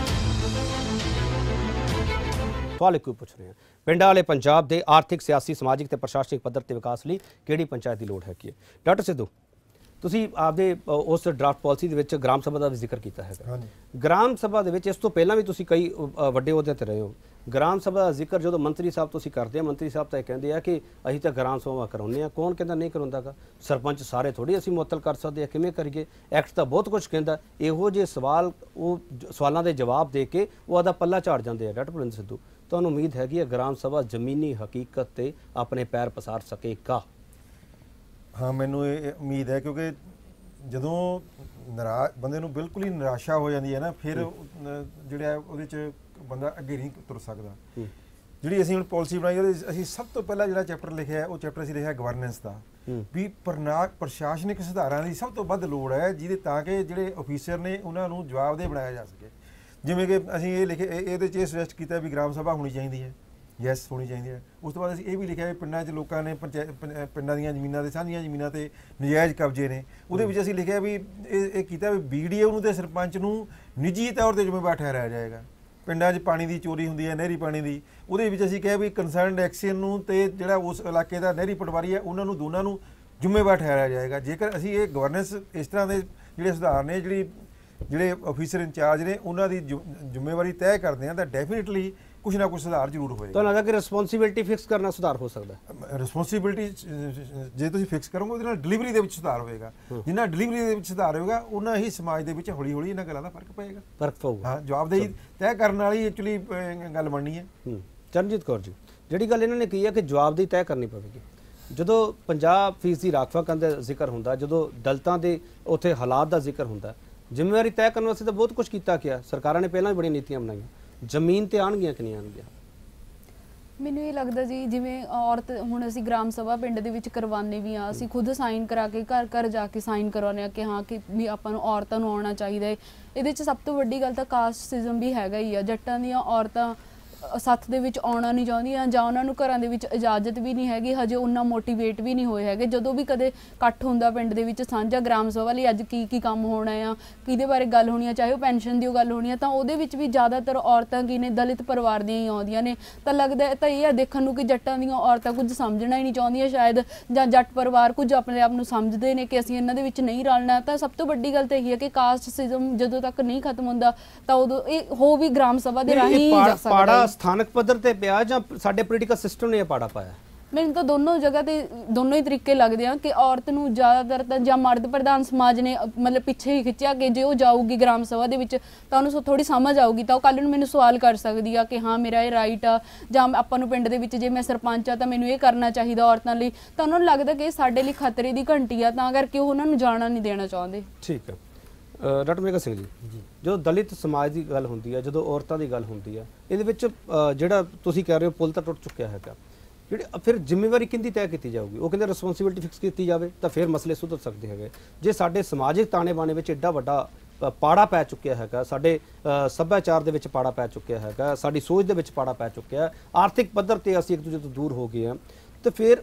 ਸਵਾਲ ਇੱਕੋ ਪੁੱਛ ਰਹੇ ਹਾਂ, ਪਿੰਡਾਂ ਵਾਲੇ ਪੰਜਾਬ ਦੇ ਆਰਥਿਕ, ਸਿਆਸੀ, ਸਮਾਜਿਕ ਤੇ ਪ੍ਰਸ਼ਾਸਨਿਕ ਪੱਧਰ ਤੇ ਵਿਕਾਸ ਲਈ ਕਿਹੜੀ ਪੰਚਾਇਤ ਦੀ ਲੋੜ ਹੈ? ਕੀ ਹੈ ਡਾਕਟਰ ਸਿੱਧੂ, ਤੁਸੀਂ ਆਪਦੇ ਉਸ ਡਰਾਫਟ ਪਾਲਿਸੀ ਦੇ ਵਿੱਚ ਗ੍ਰਾਮ ਸਭਾ ਦਾ ਵੀ ਜ਼ਿਕਰ ਕੀਤਾ ਹੈਗਾ। ਗ੍ਰਾਮ ਸਭਾ ਦੇ ਵਿੱਚ ਇਸ ਤੋਂ ਪਹਿਲਾਂ ਵੀ ਤੁਸੀਂ ਕਈ ਵੱਡੇ ਅਹੁਦਿਆਂ ਤੇ ਰਹੇ ਹੋ। ਗ੍ਰਾਮ ਸਭਾ ਦਾ ਜ਼ਿਕਰ ਜਦੋਂ ਮੰਤਰੀ ਸਾਹਿਬ ਤੁਸੀਂ ਕਰਦੇ ਆ, ਮੰਤਰੀ ਸਾਹਿਬ ਤਾਂ ਇਹ ਕਹਿੰਦੇ ਆ ਕਿ ਅਸੀਂ ਤਾਂ ਗ੍ਰਾਮ ਸਭਾ ਕਰਾਉਂਦੇ ਆ। ਕੌਣ ਕਹਿੰਦਾ ਨਹੀਂ ਕਰਾਉਂਦਾਗਾ? ਸਰਪੰਚ ਸਾਰੇ ਥੋੜੀ ਅਸੀਂ ਮੁਅੱਤਲ ਕਰ ਸਕਦੇ ਆ, ਕਿਵੇਂ ਕਰੀਏ? ਐਕਟ ਤਾਂ ਬਹੁਤ ਕੁਝ ਕਹਿੰਦਾ। ਇਹੋ ਜਿਹੇ ਸਵਾਲ, ਉਹ ਸਵਾਲਾਂ ਦੇ ਜਵਾਬ ਦੇ ਕੇ ਉਹ ਆਦਾ ਪੱਲਾ ਝਾੜ ਜਾਂਦੇ ਆ। ਡਾਕਟਰ ਬਲਵਿੰਦਰ ਸਿੱਧੂ, ਤੁਹਾਨੂੰ ਉਮੀਦ ਹੈਗੀ ਹੈ ਗ੍ਰਾਮ ਸਭਾ ਜ਼ਮੀਨੀ ਹਕੀਕਤ ਤੇ ਆਪਣੇ ਪੈਰ ਪਸਾਰ ਸਕੇਗਾ?
ਹਾਂ, ਮੈਨੂੰ ਇਹ ਉਮੀਦ ਹੈ, ਕਿਉਂਕਿ ਜਦੋਂ ਨਿਰਾ ਬੰਦੇ ਨੂੰ ਬਿਲਕੁਲ ਹੀ ਨਿਰਾਸ਼ਾ ਹੋ ਜਾਂਦੀ ਹੈ ਨਾ, ਫਿਰ ਜਿਹੜਾ ਉਹਦੇ 'ਚ ਬੰਦਾ ਅੱਗੇ ਨਹੀਂ ਤੁਰ ਸਕਦਾ। ਜਿਹੜੀ ਅਸੀਂ ਹੁਣ ਪਾਲਿਸੀ ਬਣਾਈ, ਉਹਦੇ ਅਸੀਂ ਸਭ ਤੋਂ ਪਹਿਲਾਂ ਜਿਹੜਾ ਚੈਪਟਰ ਲਿਖਿਆ, ਉਹ ਚੈਪਟਰ ਅਸੀਂ ਲਿਖਿਆ ਗਵਰਨੈਂਸ ਦਾ, ਵੀ ਪ੍ਰਨਾ ਪ੍ਰਸ਼ਾਸਨਿਕ ਸੁਧਾਰਾਂ ਦੀ ਸਭ ਤੋਂ ਵੱਧ ਲੋੜ ਹੈ, ਜਿਹਦੇ ਤਾਂ ਕਿ ਜਿਹੜੇ ਅਫੀਸਰ ਨੇ ਉਹਨਾਂ ਨੂੰ ਜਵਾਬਦੇਹ ਬਣਾਇਆ ਜਾ ਸਕੇ। ਜਿਵੇਂ ਕਿ ਅਸੀਂ ਇਹ ਲਿਖੇ, ਇਹਦੇ 'ਚ ਇਹ ਸੁਜੈਸਟ ਕੀਤਾ ਵੀ ਗ੍ਰਾਮ ਸਭਾ ਹੋਣੀ ਚਾਹੀਦੀ ਹੈ, ਯੈਸ ਹੋਣੀ ਚਾਹੀਦੀ ਹੈ। ਉਸ ਤੋਂ ਬਾਅਦ ਅਸੀਂ ਇਹ ਵੀ ਲਿਖਿਆ ਵੀ ਪਿੰਡਾਂ 'ਚ ਲੋਕਾਂ ਨੇ ਪੰਚਾਇਤ ਪਿੰ- ਪਿੰਡਾਂ ਦੀਆਂ ਜ਼ਮੀਨਾਂ ਤੇ ਸਾਂਝੀਆਂ ਜ਼ਮੀਨਾਂ ਤੇ ਨਜਾਇਜ਼ ਕਬਜ਼ੇ ਨੇ, ਉਹਦੇ ਵਿੱਚ ਅਸੀਂ ਲਿਖਿਆ ਵੀ ਇਹ ਇਹ ਕੀਤਾ ਵੀ ਬੀ ਡੀ ਓ ਨੂੰ ਤੇ ਸਰਪੰਚ ਨੂੰ ਨਿੱਜੀ ਤੌਰ ਤੇ ਜ਼ਿੰਮੇਵਾਰ ਠਹਿਰਾਇਆ ਜਾਏਗਾ। ਪਿੰਡਾਂ 'ਚ ਪਾਣੀ ਦੀ ਚੋਰੀ ਹੁੰਦੀ ਹੈ, ਨਹਿਰੀ ਪਾਣੀ ਦੀ, ਉਹਦੇ ਵਿੱਚ ਅਸੀਂ ਕਿਹਾ ਵੀ ਕੰਸਰਨਡ ਐਕਸ਼ਨ ਨੂੰ ਤੇ ਜਿਹੜਾ ਉਸ ਇਲਾਕੇ ਦਾ ਨਹਿਰੀ ਪਟਵਾਰੀ ਹੈ ਉਹਨਾਂ ਨੂੰ ਦੋਨਾਂ ਨੂੰ ਜ਼ਿੰਮੇਵਾਰ ਠਹਿਰਾਇਆ ਜਾਏਗਾ। ਜੇਕਰ ਅਸੀਂ ਇਹ ਗਵਰਨੈਂਸ ਇਸ ਤਰ੍ਹਾਂ ਦੇ ਜਿਹੜੇ ਸੁਧਾਰ ਨੇ, ਜਿਹੜੀ ਜਿਹੜੇ ਆਫੀਸਰ ਇੰਚਾਰਜ ਨੇ ਉਹਨਾਂ ਦੀ ਜ਼ਿੰਮੇਵਾਰੀ ਤੈਅ ਕਰਦੇ ਆ ਤਾਂ ਡੈਫੀਨਿਟਲੀ ਕੁਛ ਨਾ ਕੁਛ ਸੁਧਾਰ ਜ਼ਰੂਰ ਹੋਏਗਾ।
ਤੁਹਾਨੂੰ ਲੱਗਦਾ ਕਿ ਰਿਸਪੌਂਸਿਬਿਲਟੀ ਫਿਕਸ ਕਰਨਾ ਸੁਧਾਰ ਹੋ ਸਕਦਾ ਹੈ?
ਰਿਸਪੌਂਸਿਬਿਲਟੀ ਜੇ ਤੁਸੀਂ ਫਿਕਸ ਕਰੋਗੇ ਉਹਦੇ ਨਾਲ ਡਿਲੀਵਰੀ ਦੇ ਵਿੱਚ ਸੁਧਾਰ ਹੋਏਗਾ। ਜਿੰਨਾ ਡਿਲੀਵਰੀ ਦੇ ਵਿੱਚ ਸੁਧਾਰ ਹੋਏਗਾ ਉਹਨਾਂ ਹੀ ਸਮਾਜ ਦੇ ਵਿੱਚ ਹੌਲੀ ਹੌਲੀ ਇਹਨਾਂ ਗੱਲਾਂ ਦਾ ਫਰਕ ਪਏਗਾ।
ਫਰਕ ਪਊਗਾ।
ਹਾਂ, ਜਵਾਬਦੇਹੀ ਤੈਅ ਕਰਨ ਵਾਲੀ ਐਕਚੁਅਲੀ ਗੱਲ ਬਣਨੀ ਹੈ।
ਚਰਨਜੀਤ ਕੌਰ ਜੀ, ਜਿਹੜੀ ਗੱਲ ਇਹਨਾਂ ਨੇ ਕਹੀ ਹੈ ਕਿ ਜਵਾਬਦੇਹੀ ਤੈਅ ਕਰਨੀ ਪਵੇਗੀ, ਜਦੋਂ ਪੰਜਾਹ ਫੀਸਦੀ ਰਾਖਵਾਂਕਰਨ ਦਾ ਜ਼ਿਕਰ ਹੁੰਦਾ, ਜਦੋਂ ਦਲਿਤਾਂ ਦੇ ਉੱਥੇ ਹਾਲਾਤ ਦਾ ਜ਼ਿਕਰ ਹੁੰਦਾ, ਜ਼ਿੰਮੇਵਾਰੀ ਤੈਅ ਕਰਨ ਵਾਸਤੇ ਤਾਂ ਬਹੁਤ ਕੁਝ ਕੀਤਾ ਗਿਆ। ਸਰਕਾਰਾਂ ਨੇ ਪਹਿਲਾਂ ਵੀ ਬੜੀਆਂ ਨੀਤੀਆਂ ਬਣਾਈਆਂ, ਜ਼ਮੀਨ ਤੇ ਆਉਣਗੀਆਂ ਕਿ ਨਹੀਂ ਆਉਣਗੀਆਂ?
ਮੈਨੂੰ ਇਹ ਲੱਗਦਾ ਜੀ ਜਿਵੇਂ ਔਰਤ ਹੁਣ ਅਸੀਂ ਗ੍ਰਾਮ ਸਭਾ ਪਿੰਡ ਦੇ ਵਿੱਚ ਕਰਵਾਉਂਦੇ ਵੀ ਆ, ਅਸੀਂ ਖੁਦ ਸਾਈਨ ਕਰਾ ਕੇ ਘਰ ਘਰ ਜਾ ਕੇ ਸਾਈਨ ਕਰਵਾਉਂਦੇ ਆ ਕਿ ਹਾਂ ਕਿ ਵੀ ਆਪਾਂ ਨੂੰ ਔਰਤਾਂ ਨੂੰ ਆਉਣਾ ਚਾਹੀਦਾ ਹੈ। ਇਹਦੇ 'ਚ ਸਭ ਤੋਂ ਵੱਡੀ ਗੱਲ ਤਾਂ ਕਾਸਟਿਜ਼ਮ ਵੀ ਹੈਗਾ ਹੀ ਆ। ਜੱਟਾਂ ਦੀਆਂ ਔਰਤਾਂ ਸੱਥ ਦੇ ਵਿੱਚ ਆਉਣਾ ਨਹੀਂ ਚਾਹੁੰਦੀਆਂ ਜਾਂ ਉਹਨਾਂ ਨੂੰ ਘਰਾਂ ਦੇ ਵਿੱਚ ਇਜਾਜ਼ਤ ਵੀ ਨਹੀਂ ਹੈਗੀ, ਹਜੇ ਉਹਨਾਂ ਮੋਟੀਵੇਟ ਵੀ ਨਹੀਂ ਹੋਏ ਹੈਗੇ। ਜਦੋਂ ਵੀ ਕਦੇ ਇਕੱਠ ਹੁੰਦਾ ਪਿੰਡ ਦੇ ਵਿੱਚ ਸਾਂਝਾ ਗ੍ਰਾਮ ਸਭਾ ਲਈ ਅੱਜ ਕੀ ਕੀ ਕੰਮ ਹੋਣਾ ਆ, ਕਿਹਦੇ ਬਾਰੇ ਗੱਲ ਹੋਣੀ ਆ, ਚਾਹੇ ਉਹ ਪੈਨਸ਼ਨ ਦੀ ਉਹ ਗੱਲ ਹੋਣੀ ਆ, ਤਾਂ ਉਹਦੇ ਵਿੱਚ ਵੀ ਜ਼ਿਆਦਾਤਰ ਔਰਤਾਂ ਕੀ ਨੇ ਦਲਿਤ ਪਰਿਵਾਰ ਦੀਆਂ ਹੀ ਆਉਂਦੀਆਂ ਨੇ। ਤਾਂ ਲੱਗਦਾ ਤਾਂ ਇਹ ਆ ਦੇਖਣ ਨੂੰ ਕਿ ਜੱਟਾਂ ਦੀਆਂ ਔਰਤਾਂ ਕੁਝ ਸਮਝਣਾ ਹੀ ਨਹੀਂ ਚਾਹੁੰਦੀਆਂ ਸ਼ਾਇਦ, ਜਾਂ ਜੱਟ ਪਰਿਵਾਰ ਕੁਝ ਆਪਣੇ ਆਪ ਨੂੰ ਸਮਝਦੇ ਨੇ ਕਿ ਅਸੀਂ ਇਹਨਾਂ ਦੇ ਵਿੱਚ ਨਹੀਂ ਰਲਣਾ। ਤਾਂ ਸਭ ਤੋਂ ਵੱਡੀ ਗੱਲ ਤਾਂ ਇਹੀ ਹੈ ਕਿ ਕਾਸਟਿਜ਼ਮ ਜਦੋਂ ਤੱਕ ਨਹੀਂ ਖਤਮ ਹੁੰਦਾ ਤਾਂ ਉਦੋਂ ਇਹ ਹੋ ਵੀ ਗ੍ਰਾਮ ਸਭਾ ਦੇ ਰਾਹੀਂ ਹੀ ਜਾ ਸਕਦਾ ਹੈ।
ਸਥਾਨਕ ਪੱਧਰ ਤੇ ਪਿਆ ਜਾਂ ਸਾਡੇ ਪੋਲੀਟੀਕਲ ਸਿਸਟਮ ਨੇ ਇਹ ਪਾੜਾ ਪਾਇਆ?
ਮੈਨੂੰ ਤਾਂ ਦੋਨੋਂ ਜਗ੍ਹਾ ਤੇ ਦੋਨੋਂ ਹੀ ਤਰੀਕੇ ਲੱਗਦੇ ਆ ਕਿ ਔਰਤ ਨੂੰ ਜ਼ਿਆਦਾਤਰ ਤਾਂ ਜਾਂ ਮਰਦ ਪ੍ਰਧਾਨ ਸਮਾਜ ਨੇ ਮਤਲਬ ਪਿੱਛੇ ਹੀ ਖਿੱਚਿਆ ਕਿ ਜੇ ਉਹ ਜਾਊਗੀ ਗ੍ਰਾਮ ਸਭਾ ਦੇ ਵਿੱਚ ਤਾਂ ਉਹਨੂੰ ਥੋੜੀ ਸਮਝ ਆਊਗੀ, ਤਾਂ ਉਹ ਕੱਲ ਨੂੰ ਮੈਨੂੰ ਸਵਾਲ ਕਰ ਸਕਦੀ ਆ ਕਿ ਹਾਂ ਮੇਰਾ ਇਹ ਰਾਈਟ ਆ, ਜਾਂ ਆਪਾਂ ਨੂੰ ਪਿੰਡ ਦੇ ਵਿੱਚ ਜੇ ਮੈਂ ਸਰਪੰਚ ਆ ਤਾਂ ਮੈਨੂੰ ਇਹ ਕਰਨਾ ਚਾਹੀਦਾ ਔਰਤਾਂ ਲਈ। ਤਾਂ ਉਹਨਾਂ ਨੂੰ ਲੱਗਦਾ ਕਿ ਇਹ ਸਾਡੇ ਲਈ ਖਤਰੇ ਦੀ ਘੰਟੀ ਆ, ਤਾਂ ਕਰਕੇ ਉਹ ਉਹਨਾਂ ਨੂੰ ਜਾਣਾ ਨਹੀਂ ਦੇਣਾ ਚਾਹੁੰਦੇ।
ਠੀਕ ਹੈ। ਡਾਕਟਰ ਮੇਘਾ ਸਿੰਘ ਜੀ, ਜਦੋਂ ਦਲਿਤ ਸਮਾਜ ਦੀ ਗੱਲ ਹੁੰਦੀ ਹੈ, ਜਦੋਂ ਔਰਤਾਂ ਦੀ ਗੱਲ ਹੁੰਦੀ ਹੈ, ਇਹਦੇ ਵਿੱਚ ਜਿਹੜਾ ਤੁਸੀਂ ਕਹਿ ਰਹੇ ਹੋ ਪੁਲ ਤਾਂ ਟੁੱਟ ਚੁੱਕਿਆ ਹੈਗਾ, ਜਿਹੜੇ ਫਿਰ ਜ਼ਿੰਮੇਵਾਰੀ ਕਿੰਦੀ ਤੈਅ ਕੀਤੀ ਜਾਊਗੀ? ਉਹ ਕਹਿੰਦੇ ਰਿਸਪੌਂਸਿਬਿਲਟੀ ਫਿਕਸ ਕੀਤੀ ਜਾਵੇ ਤਾਂ ਫਿਰ ਮਸਲੇ ਸੁਧਰ ਸਕਦੇ ਹੈਗੇ। ਜੇ ਸਾਡੇ ਸਮਾਜਿਕ ਤਾਣੇ ਬਾਣੇ ਵਿੱਚ ਐਡਾ ਵੱਡਾ ਪਾੜਾ ਪੈ ਚੁੱਕਿਆ ਹੈਗਾ, ਸਾਡੇ ਸੱਭਿਆਚਾਰ ਦੇ ਵਿੱਚ ਪਾੜਾ ਪੈ ਚੁੱਕਿਆ ਹੈਗਾ, ਸਾਡੀ ਸੋਚ ਦੇ ਵਿੱਚ ਪਾੜਾ ਪੈ ਚੁੱਕਿਆ, ਆਰਥਿਕ ਪੱਧਰ ਤੇ ਅਸੀਂ ਇੱਕ ਦੂਜੇ ਤੋਂ ਦੂਰ ਹੋ ਗਏ ਹਾਂ, ਤੇ ਫਿਰ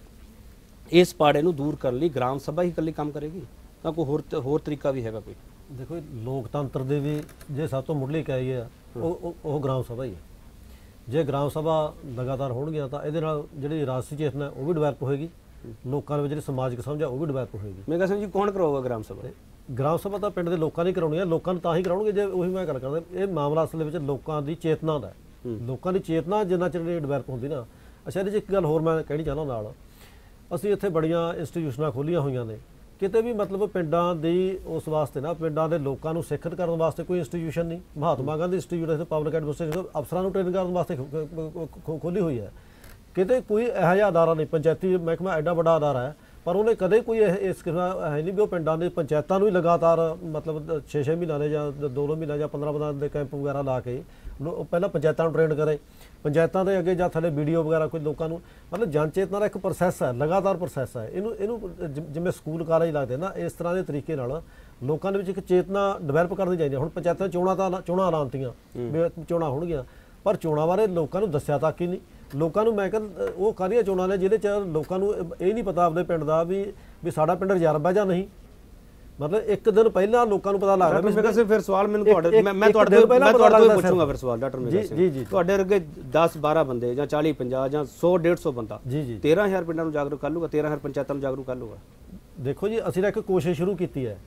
ਇਸ ਪਾੜੇ ਨੂੰ ਦੂਰ ਕਰਨ ਲਈ ਗ੍ਰਾਮ ਸਭਾ ਹੀ ਇਕੱਲੀ ਕੰਮ ਕਰੇਗੀ ਤਾਂ ਕੋਈ ਹੋਰ ਹੋਰ ਤਰੀਕਾ ਵੀ ਹੈਗਾ ਕੋਈ?
ਦੇਖੋ ਲੋਕਤੰਤਰ ਦੇ ਵੀ ਜੇ ਸਭ ਤੋਂ ਮੁੱਢਲੀ ਕਹੀ ਹੈ ਉਹ ਉਹ ਗ੍ਰਾਮ ਸਭਾ ਹੀ ਹੈ। ਜੇ ਗ੍ਰਾਮ ਸਭਾ ਲਗਾਤਾਰ ਹੋਣਗੀਆਂ ਤਾਂ ਇਹਦੇ ਨਾਲ ਜਿਹੜੀ ਰਾਜਸੀ ਚੇਤਨਾ ਉਹ ਵੀ ਡਿਵੈਲਪ ਹੋਏਗੀ, ਲੋਕਾਂ ਦੇ ਵਿੱਚ ਜਿਹੜੀ ਸਮਾਜਿਕ ਸਮਝ ਆ ਉਹ ਵੀ ਡਿਵੈਲਪ ਹੋਏਗੀ।
ਮੇਘਾ ਸਿੰਘ ਜੀ, ਕੌਣ ਕਰਾਊਗਾ ਗ੍ਰਾਮ ਸਭਾ?
ਗ੍ਰਾਮ ਸਭਾ ਤਾਂ ਪਿੰਡ ਦੇ ਲੋਕਾਂ ਨੇ ਕਰਾਉਣੀ ਹੈ, ਲੋਕਾਂ ਨੂੰ ਤਾਂ ਹੀ ਕਰਾਉਣਗੇ ਜੇ ਉਹੀ ਮੈਂ ਗੱਲ ਕਰਦਾ ਇਹ ਮਾਮਲਾ ਅਸਲ ਦੇ ਵਿੱਚ ਲੋਕਾਂ ਦੀ ਚੇਤਨਾ ਦਾ, ਲੋਕਾਂ ਦੀ ਚੇਤਨਾ ਜਿੰਨਾ ਚਿਰ ਡਿਵੈਲਪ ਹੁੰਦੀ ਨਾ। ਅੱਛਾ, ਇਹਦੇ 'ਚ ਇੱਕ ਗੱਲ ਹੋਰ ਮੈਂ ਕਹਿਣੀ ਚਾਹੁੰਦਾ ਨਾਲ, ਅਸੀਂ ਇੱਥੇ ਬੜੀਆਂ ਇੰਸਟੀਟਿਊਸ਼ਨਾਂ ਖੋਲ੍ਹੀਆਂ ਹੋਈਆਂ ਨੇ, ਕਿਤੇ ਵੀ ਮਤਲਬ ਪਿੰਡਾਂ ਦੀ ਉਸ ਵਾਸਤੇ ਨਾ ਪਿੰਡਾਂ ਦੇ ਲੋਕਾਂ ਨੂੰ ਸਿੱਖਿਅਤ ਕਰਨ ਵਾਸਤੇ ਕੋਈ ਇੰਸਟੀਟਿਊਸ਼ਨ ਨਹੀਂ। Mahatma Gandhi institute public administration ਅਫਸਰਾਂ ਨੂੰ ਟ੍ਰੇਨ ਕਰਨ ਵਾਸਤੇ ਖੋਲ੍ਹੀ ਹੋਈ ਹੈ। ਕਿਤੇ ਕੋਈ ਇਹੋ ਜਿਹਾ ਅਦਾਰਾ ਨਹੀਂ, ਪੰਚਾਇਤੀ ਮਹਿਕਮਾ ਐਡਾ ਵੱਡਾ ਅਦਾਰਾ ਹੈ ਪਰ ਉਹਨੇ ਕਦੇ ਕੋਈ ਇਸ ਕਿਸਮ ਹੈ ਨਹੀਂ ਵੀ ਉਹ ਪਿੰਡਾਂ ਦੇ ਪੰਚਾਇਤਾਂ ਨੂੰ ਹੀ ਲਗਾਤਾਰ ਮਤਲਬ ਛੇ ਛੇ ਮਹੀਨਿਆਂ ਦੇ ਜਾਂ ਦੋ ਦੋ ਮਹੀਨਿਆਂ ਜਾਂ ਪੰਦਰਾਂ ਪੰਦਰਾਂ ਦੇ ਕੈਂਪ ਵਗੈਰਾ ਲਾ ਕੇ ਪਹਿਲਾਂ ਪੰਚਾਇਤਾਂ ਨੂੰ ਟ੍ਰੇਨ ਕਰੇ, ਪੰਚਾਇਤਾਂ ਦੇ ਅੱਗੇ ਜਾਂ ਥੱਲੇ ਵੀਡੀਓ ਵਗੈਰਾ ਕੋਈ ਲੋਕਾਂ ਨੂੰ ਮਤਲਬ ਜਨ ਚੇਤਨਾ ਦਾ ਇੱਕ ਪ੍ਰੋਸੈਸ ਹੈ, ਲਗਾਤਾਰ ਪ੍ਰੋਸੈਸ ਹੈ। ਇਹਨੂੰ ਇਹਨੂੰ ਜਿਵੇਂ ਸਕੂਲ ਕਾਲਜ ਲੱਗਦੇ ਨਾ ਇਸ ਤਰ੍ਹਾਂ ਦੇ ਤਰੀਕੇ ਨਾਲ ਲੋਕਾਂ ਦੇ ਵਿੱਚ ਇੱਕ ਚੇਤਨਾ ਡਿਵੈਲਪ ਕਰਨੀ ਚਾਹੀਦੀ ਹੈ। ਹੁਣ ਪੰਚਾਇਤਾਂ ਚੋਣਾਂ ਤਾਂ ਚੋਣਾਂ ਐਲਾਨਤੀਆਂ ਵੀ ਚੋਣਾਂ ਹੋਣਗੀਆਂ ਪਰ ਚੋਣਾਂ ਬਾਰੇ ਲੋਕਾਂ ਨੂੰ ਦੱਸਿਆ ਤੱਕ ਹੀ ਨਹੀਂ। ਲੋਕਾਂ ਨੂੰ ਮੈਂ ਕਹਿੰਦਾ ਉਹ ਕਾਹਦੀਆਂ ਚੋਣਾਂ ਨੇ ਜਿਹਦੇ 'ਚ ਲੋਕਾਂ ਨੂੰ ਇਹ ਨਹੀਂ ਪਤਾ ਆਪਦੇ ਪਿੰਡ ਦਾ ਵੀ ਵੀ ਸਾਡਾ ਪਿੰਡ ਰਿਜ਼ਰਵ ਹੈ ਜਾਂ ਨਹੀਂ। ਮਤਲਬ ਇੱਕ ਦਿਨ ਪਹਿਲਾਂ ਲੋਕਾਂ ਨੂੰ ਪਤਾ ਲੱਗਦਾ।
ਮੇਘਾ ਸਿੰਘ, ਫਿਰ ਸਵਾਲ ਮੈਨੂੰ ਤੁਹਾਡੇ ਮੈਂ ਮੈਂ ਤੁਹਾਡੇ ਤੋਂ ਮੈਂ ਤੁਹਾਡੇ ਤੋਂ ਪੁੱਛੂੰਗਾ ਫਿਰ ਸਵਾਲ ਡਾਕਟਰ ਮੇਘਾ ਸਿੰਘ। ਜੀ ਜੀ, ਤੁਹਾਡੇ ਅੱਗੇ ਦਸ ਬਾਰਾਂ ਬੰਦੇ ਜਾਂ ਚਾਲੀ ਪੰਜਾਹ ਜਾਂ ਸੌ ਡੇਢ ਸੌ ਬੰਦਾ ਜੀ ਜੀ ਤੇਰਾਂ ਹਜ਼ਾਰ ਪਿੰਡਾਂ ਨੂੰ ਜਾਗਰੂਕ ਕਰ ਲੂਗਾ, ਤੇਰਾਂ ਹਜ਼ਾਰ ਪੰਚਾਇਤਾਂ ਨੂੰ ਜਾਗਰੂਕ ਕਰ ਲੂਗਾ?
ਦੇਖੋ ਜੀ, ਅਸੀਂ ਤਾਂ ਇੱਕ ਕੋਸ਼ਿਸ਼ ਸ਼ੁਰੂ ਕੀਤੀ ਹੈ,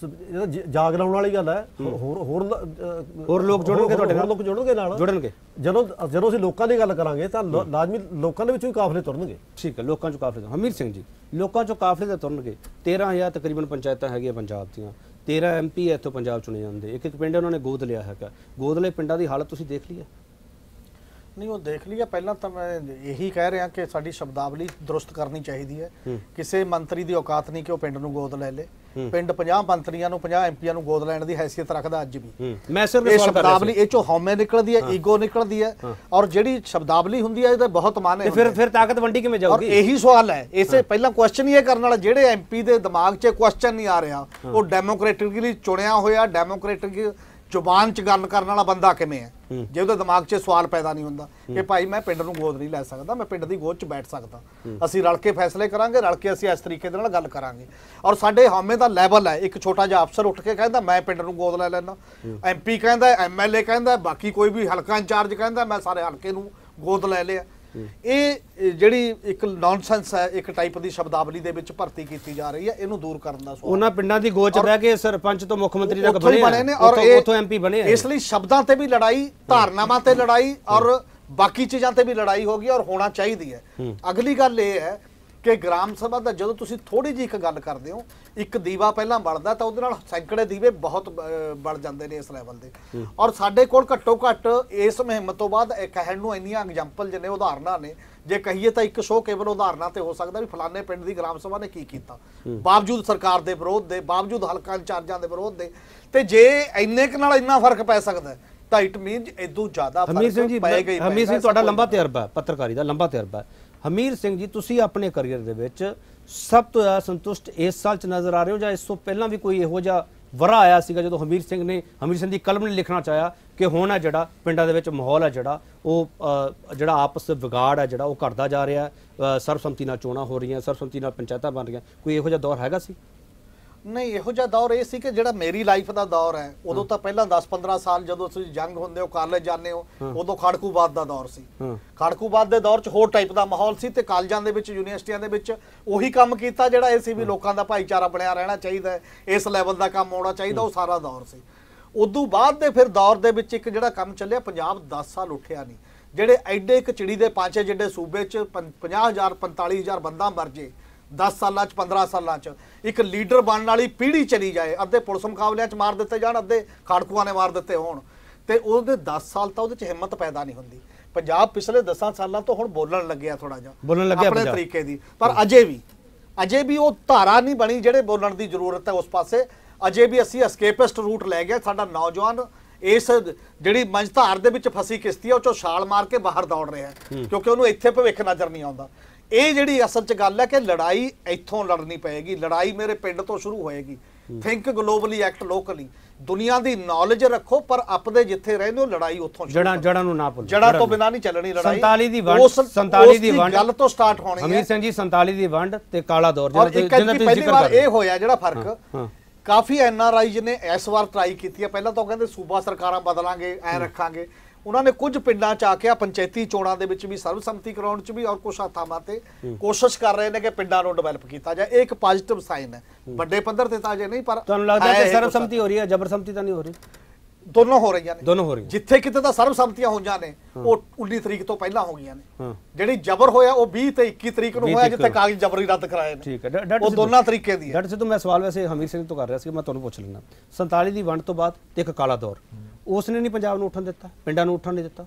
ਜਾਗ ਲਾਉਣ ਵਾਲੀ ਗੱਲ ਹੈ। ਹੋਰ ਹੋਰ
ਹੋਰ ਲੋਕ ਜੁੜਨਗੇ ਤੁਹਾਡੇ ਨਾਲ,
ਲੋਕ ਜੁੜਨਗੇ ਨਾਲ
ਜੁੜਨਗੇ
ਜਦੋਂ ਜਦੋਂ ਅਸੀਂ ਲੋਕਾਂ ਦੀ ਗੱਲ ਕਰਾਂਗੇ ਤਾਂ ਲਾਜ਼ਮੀ ਲੋਕਾਂ ਦੇ ਵਿੱਚੋਂ ਹੀ ਕਾਫਲੇ ਤੁਰਨਗੇ।
ਠੀਕ ਹੈ, ਲੋਕਾਂ ਚੋਂ ਕਾਫਲੇ। ਹਮੀਰ ਸਿੰਘ ਜੀ, ਲੋਕਾਂ ਚੋਂ ਕਾਫਲੇ ਤਾਂ ਤੁਰਨਗੇ। ਤੇਰਾਂ ਹਜ਼ਾਰ ਤਕਰੀਬਨ ਪੰਚਾਇਤਾਂ ਹੈਗੀਆਂ ਪੰਜਾਬ ਦੀਆਂ, ਤੇਰਾਂ ਐਮ ਪੀ ਇੱਥੋਂ ਪੰਜਾਬ ਚੁਣੇ ਜਾਂਦੇ, ਇੱਕ ਇੱਕ ਪਿੰਡ ਉਹਨਾਂ ਨੇ ਗੋਦ ਲਿਆ ਹੈਗਾ। ਗੋਦ ਲਏ ਪਿੰਡਾਂ ਦੀ ਹਾਲਤ ਤੁਸੀਂ ਦੇਖ ਲਈ ਹੈ?
ਨਹੀਂ, ਉਹ ਦੇਖ ਲਿਆ। ਪਹਿਲਾਂ ਤਾਂ ਮੈਂ ਇਹੀ ਕਹਿ ਰਿਹਾ ਕਿ ਸਾਡੀ ਸ਼ਬਦਾਵਲੀ ਦਰੁਸਤ ਕਰਨੀ ਚਾਹੀਦੀ ਹੈ। ਕਿਸੇ ਮੰਤਰੀ ਦੀ ਔਕਾਤ ਨਹੀਂ ਕਿ ਉਹ ਪਿੰਡ ਨੂੰ ਗੋਦ ਲੈ ਲੇ। ਪਿੰਡ ਪੰਜਾਹ ਮੰਤਰੀਆਂ ਨੂੰ ਪੰਜਾਹ ਐਮਪੀਆਂ ਨੂੰ ਗੋਦ ਲੈਣ ਦੀ ਹੈਸੀਅਤ ਰੱਖਦਾ ਅੱਜ ਵੀ।
ਮੈਂ ਸਿਰਫ
ਇਹ ਸ਼ਬਦਾਵਲੀ ਇਹ ਚੋਂ ਹਉਮੈ ਨਿਕਲਦੀ ਹੈ, ਈਗੋ ਨਿਕਲਦੀ ਹੈ, ਔਰ ਜਿਹੜੀ ਸ਼ਬਦਾਵਲੀ ਹੁੰਦੀ ਹੈ ਇਹਦੇ ਬਹੁਤ ਮਾਨੇ।
ਫਿਰ ਫਿਰ ਤਾਕਤ ਵੰਡੀ ਕਿਵੇਂ ਜਾਊਗੀ?
ਇਹੀ ਸਵਾਲ ਹੈ। ਇਸੇ ਪਹਿਲਾਂ ਕੁਐਸਚਨ ਹੀ ਇਹ ਕਰਨ ਵਾਲਾ ਜਿਹੜੇ ਐਮਪੀ ਦੇ ਦਿਮਾਗ 'ਚ ਕੁਐਸਚਨ ਨਹੀਂ ਆ ਰਿਹਾ, ਉਹ ਡੈਮੋਕ੍ਰੈਟਿਕਲੀ ਚੁਣਿਆ ਹੋਇਆ ਡੈਮੋਕ੍ਰੈਟਿਕ ਜ਼ੁਬਾਨ 'ਚ ਗੱਲ ਕਰਨ ਵਾਲਾ ਬੰਦਾ ਕਿਵੇਂ ਹੈ, ਜੇ ਉਹਦੇ ਦਿਮਾਗ 'ਚ ਸਵਾਲ ਪੈਦਾ ਨਹੀਂ ਹੁੰਦਾ ਕਿ ਭਾਈ ਮੈਂ ਪਿੰਡ ਨੂੰ ਗੋਦ ਨਹੀਂ ਲੈ ਸਕਦਾ, ਮੈਂ ਪਿੰਡ ਦੀ ਗੋਦ 'ਚ ਬੈਠ ਸਕਦਾ, ਅਸੀਂ ਰਲ ਕੇ ਫੈਸਲੇ ਕਰਾਂਗੇ, ਰਲ ਕੇ ਅਸੀਂ ਇਸ ਤਰੀਕੇ ਦੇ ਨਾਲ ਗੱਲ ਕਰਾਂਗੇ। ਔਰ ਸਾਡੇ ਹਾਮੇ ਦਾ ਲੈਵਲ ਹੈ, ਇੱਕ ਛੋਟਾ ਜਿਹਾ ਅਫਸਰ ਉੱਠ ਕੇ ਕਹਿੰਦਾ ਮੈਂ ਪਿੰਡ ਨੂੰ ਗੋਦ ਲੈ ਲੈਣਾ, ਐਮਪੀ ਕਹਿੰਦਾ, ਐਮਐਲਏ ਕਹਿੰਦਾ, ਬਾਕੀ ਕੋਈ ਵੀ ਹਲਕਾ ਇੰਚਾਰਜ ਕਹਿੰਦਾ ਮੈਂ ਸਾਰੇ ਹਲਕੇ ਨੂੰ ਗੋਦ ਲੈ ਲਿਆ। ਇਹ ਜਿਹੜੀ ਇੱਕ ਨੌਨਸੈਂਸ ਹੈ, ਇੱਕ ਟਾਈਪ ਦੀ ਸ਼ਬਦਾਵਲੀ ਦੇ ਵਿੱਚ ਭਰਤੀ ਕੀਤੀ ਜਾ ਰਹੀ ਹੈ, ਇਹਨੂੰ ਦੂਰ ਕਰਨ ਦਾ ਸਵਾਲ
ਉਹਨਾਂ ਪਿੰਡਾਂ ਦੀ ਗੋਚ ਬਹਿ ਕੇ ਸਰਪੰਚ ਤੋਂ ਮੁੱਖ ਮੰਤਰੀ ਤੱਕ
ਉੱਥੋਂ ਹੀ ਬਣੇ ਨੇ ਔਰ
ਇਹ ਉੱਥੋਂ ਐਮਪੀ ਬਣੇ ਆ।
ਇਸ ਲਈ ਸ਼ਬਦਾਂ ਤੇ ਵੀ ਲੜਾਈ, ਧਾਰਨਾਵਾਂ ਤੇ ਲੜਾਈ ਔਰ ਬਾਕੀ ਚੀਜ਼ਾਂ ਤੇ ਵੀ ਲੜਾਈ ਹੋ ਗਈ ਔਰ ਹੋਣਾ ਚਾਹੀਦੀ ਹੈ। ਅਗਲੀ ਗੱਲ ਇਹ ਹੈ ਕਿ ਗ੍ਰਾਮ ਸਭਾ ਦਾ ਜਦੋਂ ਤੁਸੀਂ ਥੋੜੀ ਜਿਹੀ ਇੱਕ ਗੱਲ ਕਰਦੇ ਹੋ, ਇੱਕ ਦੀਵਾ ਪਹਿਲਾਂ ਬਲਦਾ ਤਾਂ ਉਹਦੇ ਨਾਲ ਸੈਂਕੜੇ ਦੀਵੇ ਬਹੁਤ ਬਲ ਜਾਂਦੇ ਨੇ ਇਸ ਲੈਵਲ ਦੇ। ਔਰ ਸਾਡੇ ਕੋਲ ਘੱਟੋ ਘੱਟ ਇਸ ਮੁਹਿੰਮ ਤੋਂ ਬਾਅਦ ਇਹ ਕਹਿਣ ਨੂੰ ਇੰਨੀਆਂ ਐਗਜ਼ਾਮਪਲ ਜਿਹਨੇ ਉਦਾਹਰਨਾਂ ਨੇ, ਜੇ ਕਹੀਏ ਤਾਂ ਇੱਕ ਸ਼ੋਅ ਕੇਵਲ ਉਦਾਹਰਨਾਂ ਤੇ ਹੋ ਸਕਦਾ ਵੀ ਫਲਾਣੇ ਪਿੰਡ ਦੀ ਗ੍ਰਾਮ ਸਭਾ ਨੇ ਕੀ ਕੀਤਾ, ਬਾਵਜੂਦ ਸਰਕਾਰ ਦੇ ਵਿਰੋਧ ਦੇ, ਬਾਵਜੂਦ ਹਲਕਾ ਇੰਚਾਰਜਾਂ ਦੇ ਵਿਰੋਧ ਦੇ। ਤੇ ਜੇ ਇੰਨੇ ਕੁ ਨਾਲ ਇੰਨਾ ਫਰਕ ਪੈ ਸਕਦਾ ਤਾਂ ਇਟ ਮੀਨਸ ਇਦੋਂ ਜ਼ਿਆਦਾ
ਹਮੀਰ ਸਿੰਘ ਜੀ,
ਪਏਗਾ ਹੀ
ਹਮੀਰ ਸਿੰਘ ਤੁਹਾਡਾ ਲੰਬਾ ਤਜਰਬਾ ਪੱਤਰਕਾਰੀ ਦਾ, ਲੰਬਾ ਤਜਰਬਾ। ਹਮੀਰ ਸਿੰਘ ਜੀ, ਤੁਸੀਂ ਆਪਣੇ ਕੈਰੀਅਰ ਦੇ ਵਿੱਚ ਸਭ ਤੋਂ ਜ਼ਿਆਦਾ ਸੰਤੁਸ਼ਟ ਇਸ ਸਾਲ ਚ ਨਜ਼ਰ ਆ ਰਹੇ ਹੋ ਜਾਂ ਇਸ ਤੋਂ ਪਹਿਲਾਂ ਵੀ ਕੋਈ ਇਹੋ ਜਿਹਾ ਵਰਾ ਆਇਆ ਸੀਗਾ ਜਦੋਂ ਹਮੀਰ ਸਿੰਘ ਨੇ, ਹਮੀਰ ਸਿੰਘ ਦੀ ਕਲਮ ਨੇ ਲਿਖਣਾ ਚਾਹਿਆ ਕਿ ਹੁਣ ਹੈ ਜਿਹੜਾ ਪਿੰਡਾਂ ਦੇ ਵਿੱਚ ਮਾਹੌਲ ਹੈ ਜਿਹੜਾ ਉਹ ਜਿਹੜਾ ਆਪਸ ਵਿਗਾੜ ਹੈ ਜਿਹੜਾ ਉਹ ਘਟਦਾ ਜਾ ਰਿਹਾ, ਸਰਬਸੰਮਤੀ ਨਾਲ ਚੋਣਾਂ ਹੋ ਰਹੀਆਂ, ਸਰਬਸੰਮਤੀ ਨਾਲ ਪੰਚਾਇਤਾਂ ਬਣ ਰਹੀਆਂ, ਕੋਈ ਇਹੋ ਜਿਹਾ ਦੌਰ ਹੈਗਾ ਸੀ?
ਨਹੀਂ, ਇਹੋ ਜਿਹਾ ਦੌਰ ਇਹ ਸੀ ਕਿ ਜਿਹੜਾ ਮੇਰੀ ਲਾਈਫ ਦਾ ਦੌਰ ਹੈ, ਉਦੋਂ ਤਾਂ ਪਹਿਲਾਂ ਦਸ ਪੰਦਰਾਂ ਸਾਲ ਜਦੋਂ ਤੁਸੀਂ ਜੰਗ ਹੁੰਦੇ ਹੋ, ਕਾਲਜ ਜਾਂਦੇ ਹੋ, ਉਦੋਂ ਖਾੜਕੂਬਾਦ ਦਾ ਦੌਰ ਸੀ। ਖਾੜਕੂਬਾਦ ਦੇ ਦੌਰ 'ਚ ਹੋਰ ਟਾਈਪ ਦਾ ਮਾਹੌਲ ਸੀ ਤੇ ਕਾਲਜਾਂ ਦੇ ਵਿੱਚ, ਯੂਨੀਵਰਸਿਟੀਆਂ ਦੇ ਵਿੱਚ ਉਹੀ ਕੰਮ ਕੀਤਾ ਜਿਹੜਾ ਇਹ ਸੀ ਵੀ ਲੋਕਾਂ ਦਾ ਭਾਈਚਾਰਾ ਬਣਿਆ ਰਹਿਣਾ ਚਾਹੀਦਾ, ਇਸ ਲੈਵਲ ਦਾ ਕੰਮ ਆਉਣਾ ਚਾਹੀਦਾ, ਉਹ ਸਾਰਾ ਦੌਰ ਸੀ। ਉਦੋਂ ਬਾਅਦ ਦੇ ਫਿਰ ਦੌਰ ਦੇ ਵਿੱਚ ਇੱਕ ਜਿਹੜਾ ਕੰਮ ਚੱਲਿਆ, ਪੰਜਾਬ ਦਸ ਸਾਲ ਉੱਠਿਆ ਨਹੀਂ। ਜਿਹੜੇ ਐਡੇ ਇੱਕ ਚਿੜੀ ਦੇ ਪਾਂਚੇ ਜਿਹੜੇ ਸੂਬੇ 'ਚ ਪੰਜਾਹ ਹਜ਼ਾਰ ਪੰਤਾਲੀ ਹਜ਼ਾਰ ਬੰਦਾ ਮਰ ਜੇ ਦਸ ਸਾਲਾਂ 'ਚ, ਪੰਦਰਾਂ ਸਾਲਾਂ 'ਚ, ਇੱਕ ਲੀਡਰ ਬਣਨ ਵਾਲੀ ਪੀੜ੍ਹੀ ਚਲੀ ਜਾਏ, ਅੱਧੇ ਪੁਲਿਸ ਮੁਕਾਬਲਿਆਂ 'ਚ ਮਾਰ ਦਿੱਤੇ ਜਾਣ, ਅੱਧੇ ਖਾੜਕੂਆਂ ਨੇ ਮਾਰ ਦਿੱਤੇ ਹੋਣ, ਤੇ ਉਹਦੇ ਦਸ ਸਾਲ ਤਾਂ ਉਹਦੇ 'ਚ ਹਿੰਮਤ ਪੈਦਾ ਨਹੀਂ ਹੁੰਦੀ। ਪੰਜਾਬ ਪਿਛਲੇ ਦਸਾਂ ਸਾਲਾਂ ਤੋਂ ਹੁਣ ਬੋਲਣ ਲੱਗਿਆ ਥੋੜਾ ਜਿਹਾ,
ਬੋਲਣ ਲੱਗਿਆ
ਆਪਣੇ ਤਰੀਕੇ ਦੀ, ਪਰ ਅਜੇ ਵੀ ਅਜੇ ਵੀ ਉਹ ਧਾਰਾ ਨਹੀਂ ਬਣੀ ਜਿਹੜੇ ਬੋਲਣ ਦੀ ਜ਼ਰੂਰਤ ਹੈ ਉਸ ਪਾਸੇ। ਅਜੇ ਵੀ ਅਸੀਂ ਐਸਕੇਪਿਸਟ ਰੂਟ ਲੈ ਗਏ। ਸਾਡਾ ਨੌਜਵਾਨ ਇਸ ਜਿਹੜੀ ਮੰਝਧਾਰ ਦੇ ਵਿੱਚ ਫਸੀ ਕਿਸ਼ਤੀ ਹੈ ਉਹ 'ਚੋਂ ਛਾਲ ਮਾਰ ਕੇ ਬਾਹਰ ਦੌੜ ਰਿਹਾ ਕਿਉਂਕਿ ਉਹਨੂੰ ਇੱਥੇ ਭਵਿੱਖ ਨਜ਼ਰ ਨਹੀਂ ਆਉਂਦਾ। ਇਹ ਜਿਹੜੀ ਅਸਲ 'ਚ ਗੱਲ ਹੈ ਕਿ ਲੜਾਈ ਇੱਥੋਂ ਲੜਨੀ ਪਏਗੀ, ਲੜਾਈ ਮੇਰੇ ਪਿੰਡ ਤੋਂ ਸ਼ੁਰੂ ਹੋਏਗੀ। Think globally, act locally. ਦੁਨੀਆ ਦੀ ਨੌਲੇਜ ਰੱਖੋ ਪਰ ਆਪਣੇ ਜਿੱਥੇ ਰਹਿੰਦੇ ਹੋ ਲੜਾਈ ਉੱਥੋਂ
ਜੜਾਂ ਜੜਾਂ ਨੂੰ ਨਾ ਭੁੱਲੋ,
ਜੜਾਂ ਤੋਂ ਬਿਨਾਂ ਨਹੀਂ ਚੱਲਣੀ ਲੜਾਈ।
ਸੰਤਾਲੀ ਦੀ ਵੰਡ, ਸੰਤਾਲੀ ਦੀ ਵੰਡ
ਗੱਲ ਤੋਂ ਸਟਾਰਟ ਹੋਣੀ ਹੈ।
ਹਮੀਰ ਸਿੰਘ ਜੀ, ਸੰਤਾਲੀ ਦੀ ਵੰਡ ਤੇ ਕਾਲਾ ਦੌਰ
ਜਿਹਦਾ ਤੁਸੀਂ ਜ਼ਿਕਰ ਕਰ ਰਹੇ ਹੋ, ਇਹ ਹੋਇਆ ਜਿਹੜਾ ਫਰਕ। ਕਾਫੀ ਐਨ ਆਰ ਆਈ ਨੇ ਇਸ ਵਾਰ ਟਰਾਈ ਕੀਤੀ ਹੈ। ਪਹਿਲਾਂ ਤਾਂ ਕਹਿੰਦੇ ਸੂਬਾ ਸਰਕਾਰਾਂ ਬਦਲਾਂਗੇ, ਐ ਰੱਖਾਂਗੇ। ਉਹਨਾਂ ਨੇ ਕੁਝ ਪਿੰਡਾਂ 'ਚ ਆ ਕੇ ਪੰਚਾਇਤੀ ਚੋਣਾਂ ਦੇ ਵਿੱਚ ਵੀ ਸਰਬਸੰਮਤੀ ਕਰਾਉਣ 'ਚ ਵੀ ਔਰ ਕੁਝ ਥਾਵਾਂ ਤੇ ਕੋਸ਼ਿਸ਼ ਕਰ ਰਹੇ ਨੇ ਕਿ ਪਿੰਡਾਂ ਨੂੰ ਡਿਵੈਲਪ ਕੀਤਾ ਜਾਏ। ਇਹ ਇੱਕ ਪੋਜ਼ਿਟਿਵ ਸਾਈਨ ਹੈ, ਵੱਡੇ ਪੱਧਰ ਤੇ ਤਾਂ ਅਜੇ ਨਹੀਂ, ਪਰ
ਤੁਹਾਨੂੰ ਲੱਗਦਾ ਹੈ ਕਿ ਸਰਬਸੰਮਤੀ ਹੋ ਰਹੀ ਹੈ, ਜ਼ਬਰਸੰਮਤੀ ਤਾਂ ਨਹੀਂ ਹੋ ਰਹੀ?
ਦੋਨੋਂ ਹੋ ਰਹੀਆਂ ਨੇ,
ਦੋਨੋਂ ਹੋ ਰਹੀਆਂ।
ਜਿੱਥੇ ਕਿਤੇ ਤਾਂ ਸਰਬਸੰਮਤੀਆਂ ਹੋਈਆਂ ਨੇ ਉਹ ਉੱਨੀ ਤਰੀਕ ਤੋਂ ਪਹਿਲਾਂ ਹੋ ਗਈਆਂ ਨੇ। ਜਿਹੜੀ ਜ਼ਬਰ ਹੋਇਆ ਉਹ ਵੀਹ ਤੇ ਇੱਕੀ ਤਰੀਕ ਨੂੰ ਹੋਇਆ, ਜਿੱਥੇ ਕਾਗਜ਼ ਜ਼ਬਰੀ ਰੱਦ ਕਰਾਏ ਨੇ।
ਠੀਕ ਹੈ,
ਉਹ ਦੋਨਾਂ ਤਰੀਕੇ ਦੀ ਹੈ।
ਡਾਕਟਰ ਸਿੱਧੂ, ਮੈਂ ਸਵਾਲ ਵੈਸੇ ਹਮੀਰ ਸਿੰਘ ਤੋਂ ਕਰ ਰਿਹਾ ਸੀ, ਮੈਂ ਤੁਹਾਨੂੰ ਪੁੱਛ ਲੈਣਾ। ਸੰਤਾਲੀ ਦੀ ਵੰਡ ਤੋਂ ਬਾਅਦ ਇੱਕ ਕਾਲਾ ਦੌਰ, ਉਸ ਨੇ ਨਹੀਂ ਪੰਜਾਬ ਨੂੰ ਉੱਠਣ ਦਿੱਤਾ, ਪਿੰਡਾਂ ਨੂੰ ਉੱਠਣ ਨਹੀਂ ਦਿੱਤਾ।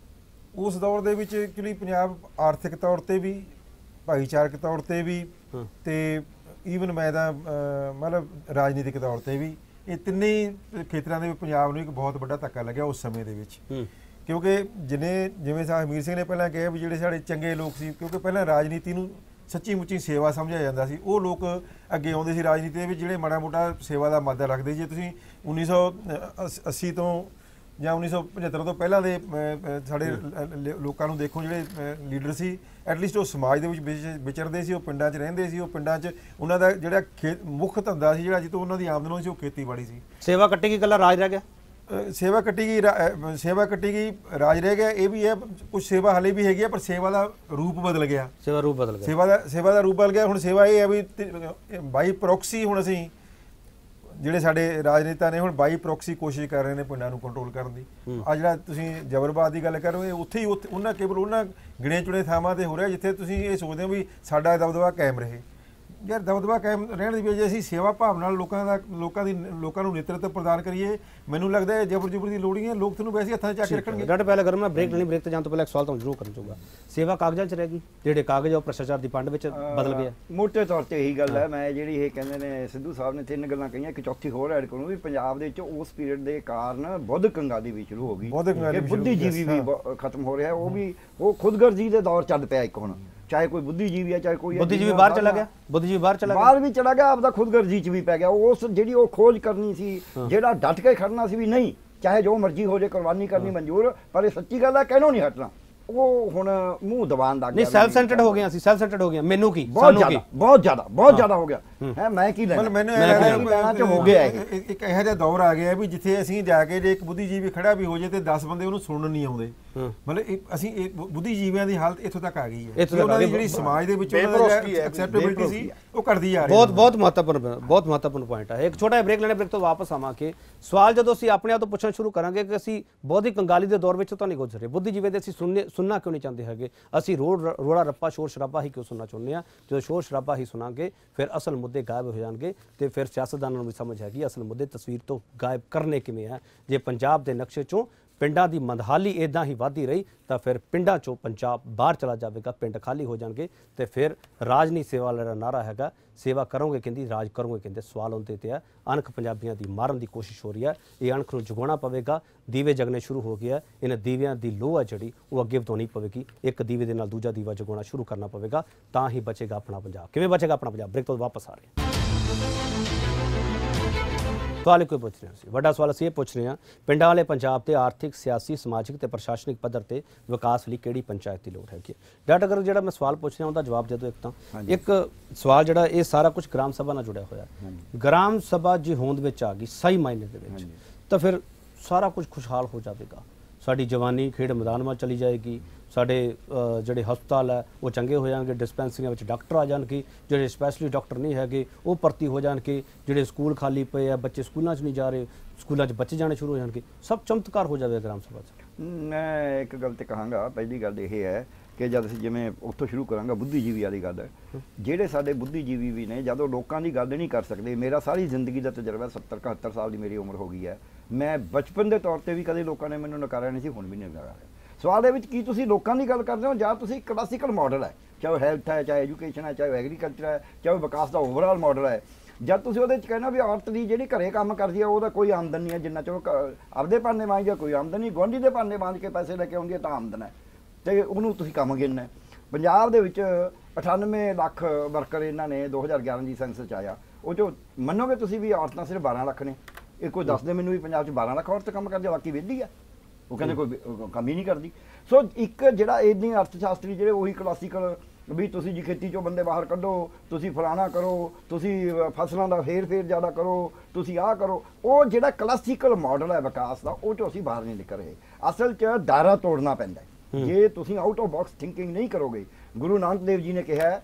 ਉਸ ਦੌਰ ਦੇ ਵਿੱਚ ਐਕਚੁਅਲੀ ਪੰਜਾਬ ਆਰਥਿਕ ਤੌਰ ਤੇ ਵੀ, ਭਾਈਚਾਰਕ ਤੌਰ ਤੇ ਵੀ ਤੇ ਈਵਨ ਮੈਂ ਤਾਂ ਮਤਲਬ ਰਾਜਨੀਤਿਕ ਤੌਰ ਤੇ ਵੀ, ਇਹ ਤਿੰਨੇ ਖੇਤਰਾਂ ਦੇ ਵਿੱਚ ਪੰਜਾਬ ਨੂੰ ਇੱਕ ਬਹੁਤ ਵੱਡਾ ਧੱਕਾ ਲੱਗਿਆ ਉਸ ਸਮੇਂ ਦੇ ਵਿੱਚ। ਕਿਉਂਕਿ ਜਿਹਨੇ ਜਿਵੇਂ ਸਾਹਿਬ ਹਮੀਰ ਸਿੰਘ ਨੇ ਪਹਿਲਾਂ ਕਿਹਾ ਵੀ ਜਿਹੜੇ ਸਾਡੇ ਚੰਗੇ ਲੋਕ ਸੀ, ਕਿਉਂਕਿ ਪਹਿਲਾਂ ਰਾਜਨੀਤੀ ਨੂੰ ਸੱਚੀ ਮੁੱਚੀ ਸੇਵਾ ਸਮਝਿਆ ਜਾਂਦਾ ਸੀ, ਉਹ ਲੋਕ ਅੱਗੇ ਆਉਂਦੇ ਸੀ ਰਾਜਨੀਤੀ ਦੇ ਵਿੱਚ ਜਿਹੜੇ ਮਾੜਾ ਮੋਟਾ ਸੇਵਾ ਦਾ ਮਾਦਾ ਰੱਖਦੇ। ਜੇ ਤੁਸੀਂ ਉੱਨੀ ਸੌ ਅੱਸੀ ਤੋਂ ਜਾਂ ਉੱਨੀ ਸੌ ਪਝੱਤਰ ਤੋਂ ਪਹਿਲਾਂ ਦੇ ਸਾਡੇ ਲੋਕਾਂ ਨੂੰ ਦੇਖੋ, ਜਿਹੜੇ ਲੀਡਰ ਸੀ ਐਟਲੀਸਟ ਉਹ ਸਮਾਜ ਦੇ ਵਿੱਚ ਵਿਚਰਦੇ ਸੀ, ਉਹ ਪਿੰਡਾਂ 'ਚ ਰਹਿੰਦੇ ਸੀ, ਉਹ ਪਿੰਡਾਂ 'ਚ ਉਹਨਾਂ ਦਾ ਜਿਹੜਾ ਖੇ ਮੁੱਖ ਧੰਦਾ ਸੀ, ਜਿਹੜਾ ਜਿੱਥੋਂ ਉਹਨਾਂ ਦੀ ਆਮਦਨ ਸੀ, ਉਹ ਖੇਤੀਬਾੜੀ ਸੀ।
ਸੇਵਾ ਕੱਟੀ ਗਈ, ਇਕੱਲਾ ਰਾਜ ਰਹਿ ਗਿਆ।
ਸੇਵਾ ਕੱਟੀ ਗਈ, ਸੇਵਾ ਕੱਟੀ ਗਈ, ਰਾਜ ਰਹਿ ਗਿਆ। ਇਹ ਵੀ ਹੈ, ਕੁਝ ਸੇਵਾ ਹਲੇ ਵੀ ਹੈਗੀ ਹੈ, ਪਰ ਸੇਵਾ ਦਾ ਰੂਪ ਬਦਲ ਗਿਆ।
ਸੇਵਾ ਰੂਪ ਬਦਲ ਗਿਆ, ਸੇਵਾ
ਦਾ ਸੇਵਾ ਦਾ ਰੂਪ ਬਦਲ ਗਿਆ। ਹੁਣ ਸੇਵਾ ਇਹ ਹੈ ਵੀ ਬਾਈ ਪ੍ਰੋਕਸੀ, ਹੁਣ ਅਸੀਂ ਜਿਹੜੇ ਸਾਡੇ ਰਾਜਨੇਤਾ ਨੇ ਹੁਣ ਬਾਈ ਪ੍ਰੋਕਸੀ ਕੋਸ਼ਿਸ਼ ਕਰ ਰਹੇ ਨੇ ਪਿੰਡਾਂ ਨੂੰ ਕੰਟਰੋਲ ਕਰਨ ਦੀ। ਆ ਜਿਹੜਾ ਤੁਸੀਂ ਜ਼ਬਰਬਾਦ ਦੀ ਗੱਲ ਕਰ ਰਹੇ ਹੋ, ਉੱਥੇ ਹੀ ਉੱਥੇ ਉਹਨਾਂ ਕੇਵਲ ਉਹਨਾਂ ਗਿਣੇ ਚੁਣੇ ਥਾਵਾਂ ਤੇ ਹੋ ਰਿਹਾ ਜਿੱਥੇ ਤੁਸੀਂ ਇਹ ਸੋਚਦੇ ਹੋ ਵੀ ਸਾਡਾ ਦਬਦਬਾ ਕਾਇਮ ਰਹੇ। ਯਾਰ ਦਬਦਬਾ ਕਾਇਮ ਰਹਿਣ ਦੀ ਵਜ੍ਹਾ ਅਸੀਂ ਸੇਵਾ ਭਾਵ ਨਾਲ ਲੋਕਾਂ ਦਾ ਲੋਕਾਂ ਦੀ ਲੋਕਾਂ ਨੂੰ ਨੇਤਰਤਵ ਪ੍ਰਦਾਨ ਕਰੀਏ। ਮੈਨੂੰ ਲੱਗਦਾ ਹੈ ਜ਼ਬਰ ਜ਼ਬਰ ਦੀ ਲੋੜ ਨਹੀਂ ਹੈ, ਲੋਕ ਤੁਹਾਨੂੰ ਵੈਸੇ ਹੱਥਾਂ 'ਚ ਚੱਕ ਕੇ ਰੱਖਣਗੇ।
ਡਾਕਟਰ ਪਹਿਲਾਂ ਕਰਮ ਮੈਂ ਬ੍ਰੇਕ ਲੈਣੀ, ਬ੍ਰੇਕ ਤੇ ਜਾਣ ਤੋਂ ਪਹਿਲਾਂ ਇੱਕ ਸਵਾਲ ਤੁਹਾਨੂੰ ਜ਼ਰੂਰ ਕਰਨ ਚਾਹੂੰਗਾ। ਸੇਵਾ ਕਾਗਜ਼ਾਂ 'ਚ ਰਹਿ ਗਈ, ਜਿਹੜੇ ਕਾਗਜ਼ ਉਹ ਭ੍ਰਿਸ਼ਟਾਚਾਰ ਦੀ ਪੰਡ ਵਿੱਚ ਬਦਲ ਗਿਆ।
ਮੋਟੇ ਤੌਰ ਤੇ ਇਹੀ ਗੱਲ ਹੈ। ਮੈਂ ਜਿਹੜੀ ਇਹ ਕਹਿੰਦੇ ਨੇ ਸਿੱਧੂ ਸਾਹਿਬ ਨੇ ਤਿੰਨ ਗੱਲਾਂ ਕਹੀਆਂ, ਇੱਕ ਚੌਥੀ ਹੋਰ ਐਡ ਕਰੂੰ ਵੀ ਪੰਜਾਬ ਦੇ ਵਿੱਚ ਉਸ ਪੀਰੀਅਡ ਦੇ ਕਾਰਨ ਬੁੱਧ ਕੰਗਾਲੀ ਵੀ ਸ਼ੁਰੂ ਹੋ ਗਈ, ਬੁੱਧੀਜੀਵੀ ਵੀ ਖਤਮ ਹੋ ਰਿਹਾ। ਉਹ ਵੀ ਉਹ ਖੁਦਗਰਜੀ ਦੇ ਦੌਰ ਚੱਲ ਪਿਆ ਇੱਕ ਹੁਣ, ਚਾਹੇ ਕੋਈ ਬੁੱਧੀਜੀਵੀ ਹੈ ਚਾਹੇ ਕੋਈ
ਬੁੱਧੀਜੀਵੀ ਬਾਹਰ ਚਲਾ ਗਿਆ, ਬੁੱਧੀਜੀਵੀ ਬਾਹਰ ਚਲਾ ਗਿਆ,
ਬਾਹਰ ਵੀ ਚਲਾ ਗਿਆ, ਆਪਦਾ ਖੁਦਗਰਜੀ 'ਚ ਵੀ ਪੈ ਗਿਆ। ਉਸ ਜਿਹੜੀ ਉਹ ਖੋਜ ਕਰਨੀ ਸੀ, ਜਿਹੜਾ ਡਟ ਕੇ ਖੜਨਾ ਸੀ ਵੀ ਨਹੀਂ ਚਾਹੇ ਜੋ ਮਰਜ਼ੀ ਹੋ ਜੇ ਕੁਰਬਾਨੀ ਕਰਨੀ ਮਨਜ਼ੂਰ, ਪਰ ਇਹ ਸੱਚੀ ਗੱਲ ਹੈ, ਕਹਿਣੋਂ ਨਹੀਂ ਹਟਣਾ। ਉਹ ਹੁਣ ਮੂੰਹ ਦਬਾਨ ਲੱਗ ਗਿਆ।
ਨਹੀਂ ਸੈਲਫ ਸੈਂਟਰਡ ਹੋ ਗਏ ਅਸੀਂ, ਸੈਲਫ ਸੈਂਟਰਡ ਹੋ ਗਏ, ਮੈਨੂੰ ਕੀ,
ਬਹੁਤ
ਸਾਨੂੰ ਕੀ,
ਜ਼ਿਆਦਾ ਬਹੁਤ ਜ਼ਿਆਦਾ ਬਹੁਤ ਜ਼ਿਆਦਾ ਹੋ ਗਿਆ ਹੈ। ਮੈਂ ਕੀ ਲੈਣਾ,
ਮਤਲਬ ਮੈਨੂੰ
ਮੈਂ ਕੀ ਲੈਣਾ ਚ ਹੋ ਗਿਆ ਇਹ।
ਇੱਕ ਇੱਕ ਇਹੋ ਜਿਹਾ ਦੌਰ ਆ ਗਿਆ ਵੀ ਜਿੱਥੇ ਅਸੀਂ ਜਾ ਕੇ ਜੇ ਇੱਕ ਬੁੱਧੀਜੀਵੀ ਖੜਾ ਵੀ ਹੋ ਜੇ ਤੇ ਦਸ ਬੰਦੇ ਉਹਨੂੰ ਸੁਣਨ ਨਹੀਂ ਆਉਂਦੇ। ਮਤਲਬ ਇਹ ਅਸੀਂ ਇਹ ਬੁੱਧੀਜੀਵੀਆਂ ਦੀ ਹਾਲਤ ਇੱਥੋਂ ਤੱਕ ਆ ਗਈ ਹੈ। ਉਹਨਾਂ ਦੀ ਜਿਹੜੀ ਸਮਾਜ ਦੇ ਵਿੱਚ ਐਕਸੈਪਟੇਬਿਲਿਟੀ ਸੀ ਉਹ ਘਟਦੀ ਜਾ ਰਹੀ ਹੈ।
ਬਹੁਤ ਬਹੁਤ ਮਹੱਤਵਪੂਰਨ ਬਹੁਤ ਮਹੱਤਵਪੂਰਨ ਪੁਆਇੰਟ ਹੈ। ਇੱਕ ਛੋਟਾ ਬ੍ਰੇਕ ਲੈਣੇ, ਬ੍ਰੇਕ ਤੋਂ ਵਾਪਸ ਆਵਾਂਗੇ। ਸਵਾਲ ਜਦੋਂ ਅਸੀਂ ਆਪਣੇ ਆਪ ਤੋਂ ਪੁੱਛਣਾ ਸ਼ੁਰੂ ਕਰਾਂਗੇ ਕਿ ਅਸੀਂ ਬੌਧਿਕ ਕੰਗਾਲੀ ਦੇ ਦੌਰ ਵਿੱਚ ਤਾਂ ਨਹੀਂ ਗੁਜ਼ਰੇ, ਬੁੱਧੀਜੀਵੀ ਦੇ ਅਸੀਂ ਸੁਣਨੇ ਸੁਣਨਾ ਕਿਉਂ ਨਹੀਂ ਚਾਹੁੰਦੇ ਹੈਗੇ, ਅਸੀਂ ਰੋੜ ਰੋੜਾ ਰੱਪਾ ਸ਼ੋਰ ਸ਼ਰਾਬਾ ਹੀ ਕਿਉਂ ਸੁਣਨਾ ਚਾਹੁੰਦੇ ਹਾਂ। ਜਦੋਂ ਸ਼ੋਰ ਸ਼ਰਾਬਾ ਹੀ ਸੁਣਾਂਗੇ ਫਿਰ ਅਸਲ ਮੁੱਦੇ ਗਾਇਬ ਹੋ ਜਾਣਗੇ ਤੇ ਫਿਰ ਸਿਆਸਤਦਾਨਾਂ ਨੂੰ ਵੀ ਸਮਝ ਹੈਗੀ ਅਸਲ ਮੁੱਦੇ ਤਸਵੀਰ ਤੋਂ ਗਾਇਬ ਕਰਨੇ ਕਿਵੇਂ ਹੈ। ਜੇ ਪੰਜਾਬ ਦੇ ਨਕਸ਼ੇ ਚੋਂ ਪਿੰਡਾਂ ਦੀ ਮੰਦਹਾਲੀ ਇਦਾਂ ਹੀ ਵੱਧਦੀ ਰਹੀ ਤਾਂ ਫਿਰ ਪਿੰਡਾਂ ਚੋਂ ਪੰਜਾਬ ਬਾਹਰ ਚਲਾ ਜਾਵੇਗਾ, ਪਿੰਡ ਖਾਲੀ ਹੋ ਜਾਣਗੇ ਤੇ ਫਿਰ ਰਾਜ ਨਹੀਂ ਸੇਵਾ ਵਾਲਾ ਨਾਰਾ ਹੈਗਾ, ਸੇਵਾ ਕਰੋਗੇ ਕਹਿੰਦੀ ਰਾਜ ਕਰੋਗੇ ਕਹਿੰਦੇ। ਸਵਾਲ ਉਹਦੇ ਤੇ ਹੈ, ਅਣਖ ਪੰਜਾਬੀਆਂ ਦੀ ਮਾਰਨ ਦੀ ਕੋਸ਼ਿਸ਼ ਹੋ ਰਹੀ ਹੈ, ਇਹ ਅਣਖ ਨੂੰ ਜਗਾਉਣਾ ਪਵੇਗਾ। ਦੀਵੇ ਜਗਨੇ ਸ਼ੁਰੂ ਹੋ ਗਿਆ, ਇਹਨਾਂ ਦੀਵਿਆਂ ਦੀ ਲੋਹ ਹੈ ਜਿਹੜੀ ਉਹ ਅੱਗੇ ਵਧਾਉਣੀ ਪਵੇਗੀ। ਇੱਕ ਦੀਵੇ ਦੇ ਨਾਲ ਦੂਜਾ ਦੀਵਾ ਜਗਾਉਣਾ ਸ਼ੁਰੂ ਕਰਨਾ ਪਵੇਗਾ, ਤਾਂ ਹੀ ਬਚੇਗਾ ਆਪਣਾ ਪੰਜਾਬ। ਕਿਵੇਂ ਬਚੇਗਾ ਆਪਣਾ ਪੰਜਾਬ? ਬ੍ਰੇਕ ਤੋਂ ਵਾਪਸ ਆ ਰਹੇ ਸਵਾਲ ਕੋਈ ਪੁੱਛ ਰਹੇ ਸੀ, ਵੱਡਾ ਸਵਾਲ ਅਸੀਂ ਇਹ ਪੁੱਛ ਰਹੇ ਹਾਂ, ਪਿੰਡਾਂ ਵਾਲੇ ਪੰਜਾਬ ਤੇ ਆਰਥਿਕ, ਸਿਆਸੀ, ਸਮਾਜਿਕ ਤੇ ਪ੍ਰਸ਼ਾਸਨਿਕ ਪੱਧਰ ਤੇ ਵਿਕਾਸ ਲਈ ਕਿਹੜੀ ਪੰਚਾਇਤ ਦੀ ਲੋੜ ਹੈਗੀ। ਡਾਕਟਰ ਅਗਰ ਜਿਹੜਾ ਮੈਂ ਸਵਾਲ ਪੁੱਛ ਰਿਹਾ ਉਹਦਾ ਜਵਾਬ ਦੇ ਦਿਓ। ਇੱਕ ਤਾਂ ਇੱਕ ਸਵਾਲ ਜਿਹੜਾ ਇਹ ਸਾਰਾ ਕੁਝ ਗ੍ਰਾਮ ਸਭਾ ਨਾਲ ਜੁੜਿਆ ਹੋਇਆ, ਗ੍ਰਾਮ ਸਭਾ ਜੇ ਹੋਂਦ ਵਿੱਚ ਆ ਗਈ ਸਹੀ ਮਾਇਨੇ ਦੇ ਵਿੱਚ ਤਾਂ ਫਿਰ ਸਾਰਾ ਕੁਝ ਖੁਸ਼ਹਾਲ ਹੋ ਜਾਵੇਗਾ। ਸਾਡੀ ਜਵਾਨੀ ਖੇਡ ਮੈਦਾਨ ਵਿੱਚ ਚਲੀ ਜਾਏਗੀ, ਸਾਡੇ ਜਿਹੜੇ ਹਸਪਤਾਲ ਹੈ ਉਹ ਚੰਗੇ ਹੋ ਜਾਣਗੇ, ਡਿਸਪੈਂਸਰੀਆਂ ਵਿੱਚ ਡਾਕਟਰ ਆ ਜਾਣਗੇ, ਜਿਹੜੇ ਸਪੈਸ਼ਲਿਸਟ ਡਾਕਟਰ ਨਹੀਂ ਹੈਗੇ ਉਹ ਭਰਤੀ ਹੋ ਜਾਣਗੇ, ਜਿਹੜੇ ਸਕੂਲ ਖਾਲੀ ਪਏ ਆ ਬੱਚੇ ਸਕੂਲਾਂ 'ਚ ਨਹੀਂ ਜਾ ਰਹੇ, ਸਕੂਲਾਂ 'ਚ ਬੱਚੇ ਜਾਣੇ ਸ਼ੁਰੂ ਹੋ ਜਾਣਗੇ, ਸਭ ਚਮਤਕਾਰ ਹੋ ਜਾਵੇਗਾ ਗ੍ਰਾਮ ਸਭਾ 'ਚ।
ਮੈਂ ਇੱਕ ਗੱਲ ਤੇ ਕਹਾਂਗਾ, ਪਹਿਲੀ ਗੱਲ ਇਹ ਹੈ ਕਿ ਜਦ ਅਸੀਂ ਜਿਵੇਂ ਉੱਥੋਂ ਸ਼ੁਰੂ ਕਰਾਂਗਾ ਬੁੱਧੀਜੀਵੀ ਵਾਲੀ ਗੱਲ, ਜਿਹੜੇ ਸਾਡੇ ਬੁੱਧੀਜੀਵੀ ਵੀ ਨੇ ਜਦੋਂ ਲੋਕਾਂ ਦੀ ਗੱਲ ਨਹੀਂ ਕਰ ਸਕਦੇ। ਮੇਰਾ ਸਾਰੀ ਜ਼ਿੰਦਗੀ ਦਾ ਤਜਰਬਾ, ਸੱਤਰ ਇਕਹੱਤਰ ਸਾਲ ਦੀ ਮੇਰੀ ਉਮਰ ਹੋ ਗਈ ਹੈ, ਮੈਂ ਬਚਪਨ ਦੇ ਤੌਰ ਤੇ ਵੀ ਕਦੇ ਲੋਕਾਂ ਨੇ ਮੈਨੂੰ ਨਕਾਰਿਆ ਨਹੀਂ ਸੀ, ਹੁਣ ਵੀ ਨਹੀਂ ਨਕਾਰਿਆ। ਸਵਾਲ ਦੇ ਵਿੱਚ ਕੀ ਤੁਸੀਂ ਲੋਕਾਂ ਦੀ ਗੱਲ ਕਰਦੇ ਹੋ ਜਾਂ ਤੁਸੀਂ ਕਲਾਸੀਕਲ ਮਾਡਲ ਹੈ, ਚਾਹੇ ਹੈਲਥ ਹੈ, ਚਾਹੇ ਐਜੂਕੇਸ਼ਨ ਹੈ, ਚਾਹੇ ਐਗਰੀਕਲਚਰ ਹੈ, ਚਾਹੇ ਵਿਕਾਸ ਦਾ ਓਵਰਆਲ ਮਾਡਲ ਹੈ, ਜਦ ਤੁਸੀਂ ਉਹਦੇ 'ਚ ਕਹਿਣਾ ਵੀ ਔਰਤ ਦੀ ਜਿਹੜੀ ਘਰੇ ਕੰਮ ਕਰਦੀ ਹੈ ਉਹਦਾ ਕੋਈ ਆਮਦਨ ਨਹੀਂ ਹੈ, ਜਿੰਨਾ ਚਿਰ ਆਪਦੇ ਭਾਂਡੇ ਮਾਂਜ ਜਾਂ ਕੋਈ ਆਮਦਨ ਨਹੀਂ, ਗੁਆਂਢੀ ਦੇ ਭਾਂਡੇ ਮਾਂਜ ਕੇ ਪੈਸੇ ਲੈ ਕੇ ਆਉਂਦੀ ਹੈ ਤਾਂ ਆਮਦਨ ਹੈ, ਤੇ ਉਹਨੂੰ ਤੁਸੀਂ ਕੰਮ ਗਿਣਨਾ। ਪੰਜਾਬ ਦੇ ਵਿੱਚ ਅਠਾਨਵੇਂ ਲੱਖ ਵਰਕਰ ਇਹਨਾਂ ਨੇ ਦੋ ਹਜ਼ਾਰ ਗਿਆਰਾਂ ਦੀ ਸੈਂਸਸ 'ਚ ਆਇਆ, ਉਹ 'ਚੋਂ ਮੰਨੋਗੇ ਤੁਸੀਂ ਵੀ ਔਰਤਾਂ ਸਿਰਫ ਬਾਰਾਂ ਲੱਖ ਨੇ। ਇਹ ਕੋਈ ਦੱਸਦੇ ਮੈਨੂੰ ਵੀ ਪੰਜਾਬ 'ਚ ਬਾਰਾਂ ਲੱਖ ਔਰਤ ਕੰਮ ਕਰਦੀ, ਬਾਕੀ ਵਿਹਲੀ ਆ, ਉਹ ਕਹਿੰਦੇ ਕੋਈ ਕੰਮ ਹੀ ਨਹੀਂ ਕਰਦੀ। ਸੋ ਇੱਕ ਜਿਹੜਾ ਇਹਦੀ ਅਰਥ ਸ਼ਾਸਤਰੀ ਜਿਹੜੇ ਉਹੀ ਕਲਾਸੀਕਲ ਵੀ ਤੁਸੀਂ ਜੀ ਖੇਤੀ 'ਚੋਂ ਬੰਦੇ ਬਾਹਰ ਕੱਢੋ, ਤੁਸੀਂ ਫਲਾਣਾ ਕਰੋ, ਤੁਸੀਂ ਫਸਲਾਂ ਦਾ ਫੇਰ ਫੇਰ ਜ਼ਿਆਦਾ ਕਰੋ, ਤੁਸੀਂ ਆਹ ਕਰੋ, ਉਹ ਜਿਹੜਾ ਕਲਾਸੀਕਲ ਮਾਡਲ ਹੈ ਵਿਕਾਸ ਦਾ ਉਹ 'ਚੋਂ ਅਸੀਂ ਬਾਹਰ ਨਹੀਂ ਨਿਕਲ ਰਹੇ। ਅਸਲ 'ਚ ਦਾਇਰਾ ਤੋੜਨਾ ਪੈਂਦਾ ਜੇ ਤੁਸੀਂ ਆਊਟ ਆਫ ਬਾਕਸ ਥਿੰਕਿੰਗ ਨਹੀਂ ਕਰੋਗੇ। ਗੁਰੂ ਨਾਨਕ ਦੇਵ ਜੀ ਨੇ ਕਿਹਾ,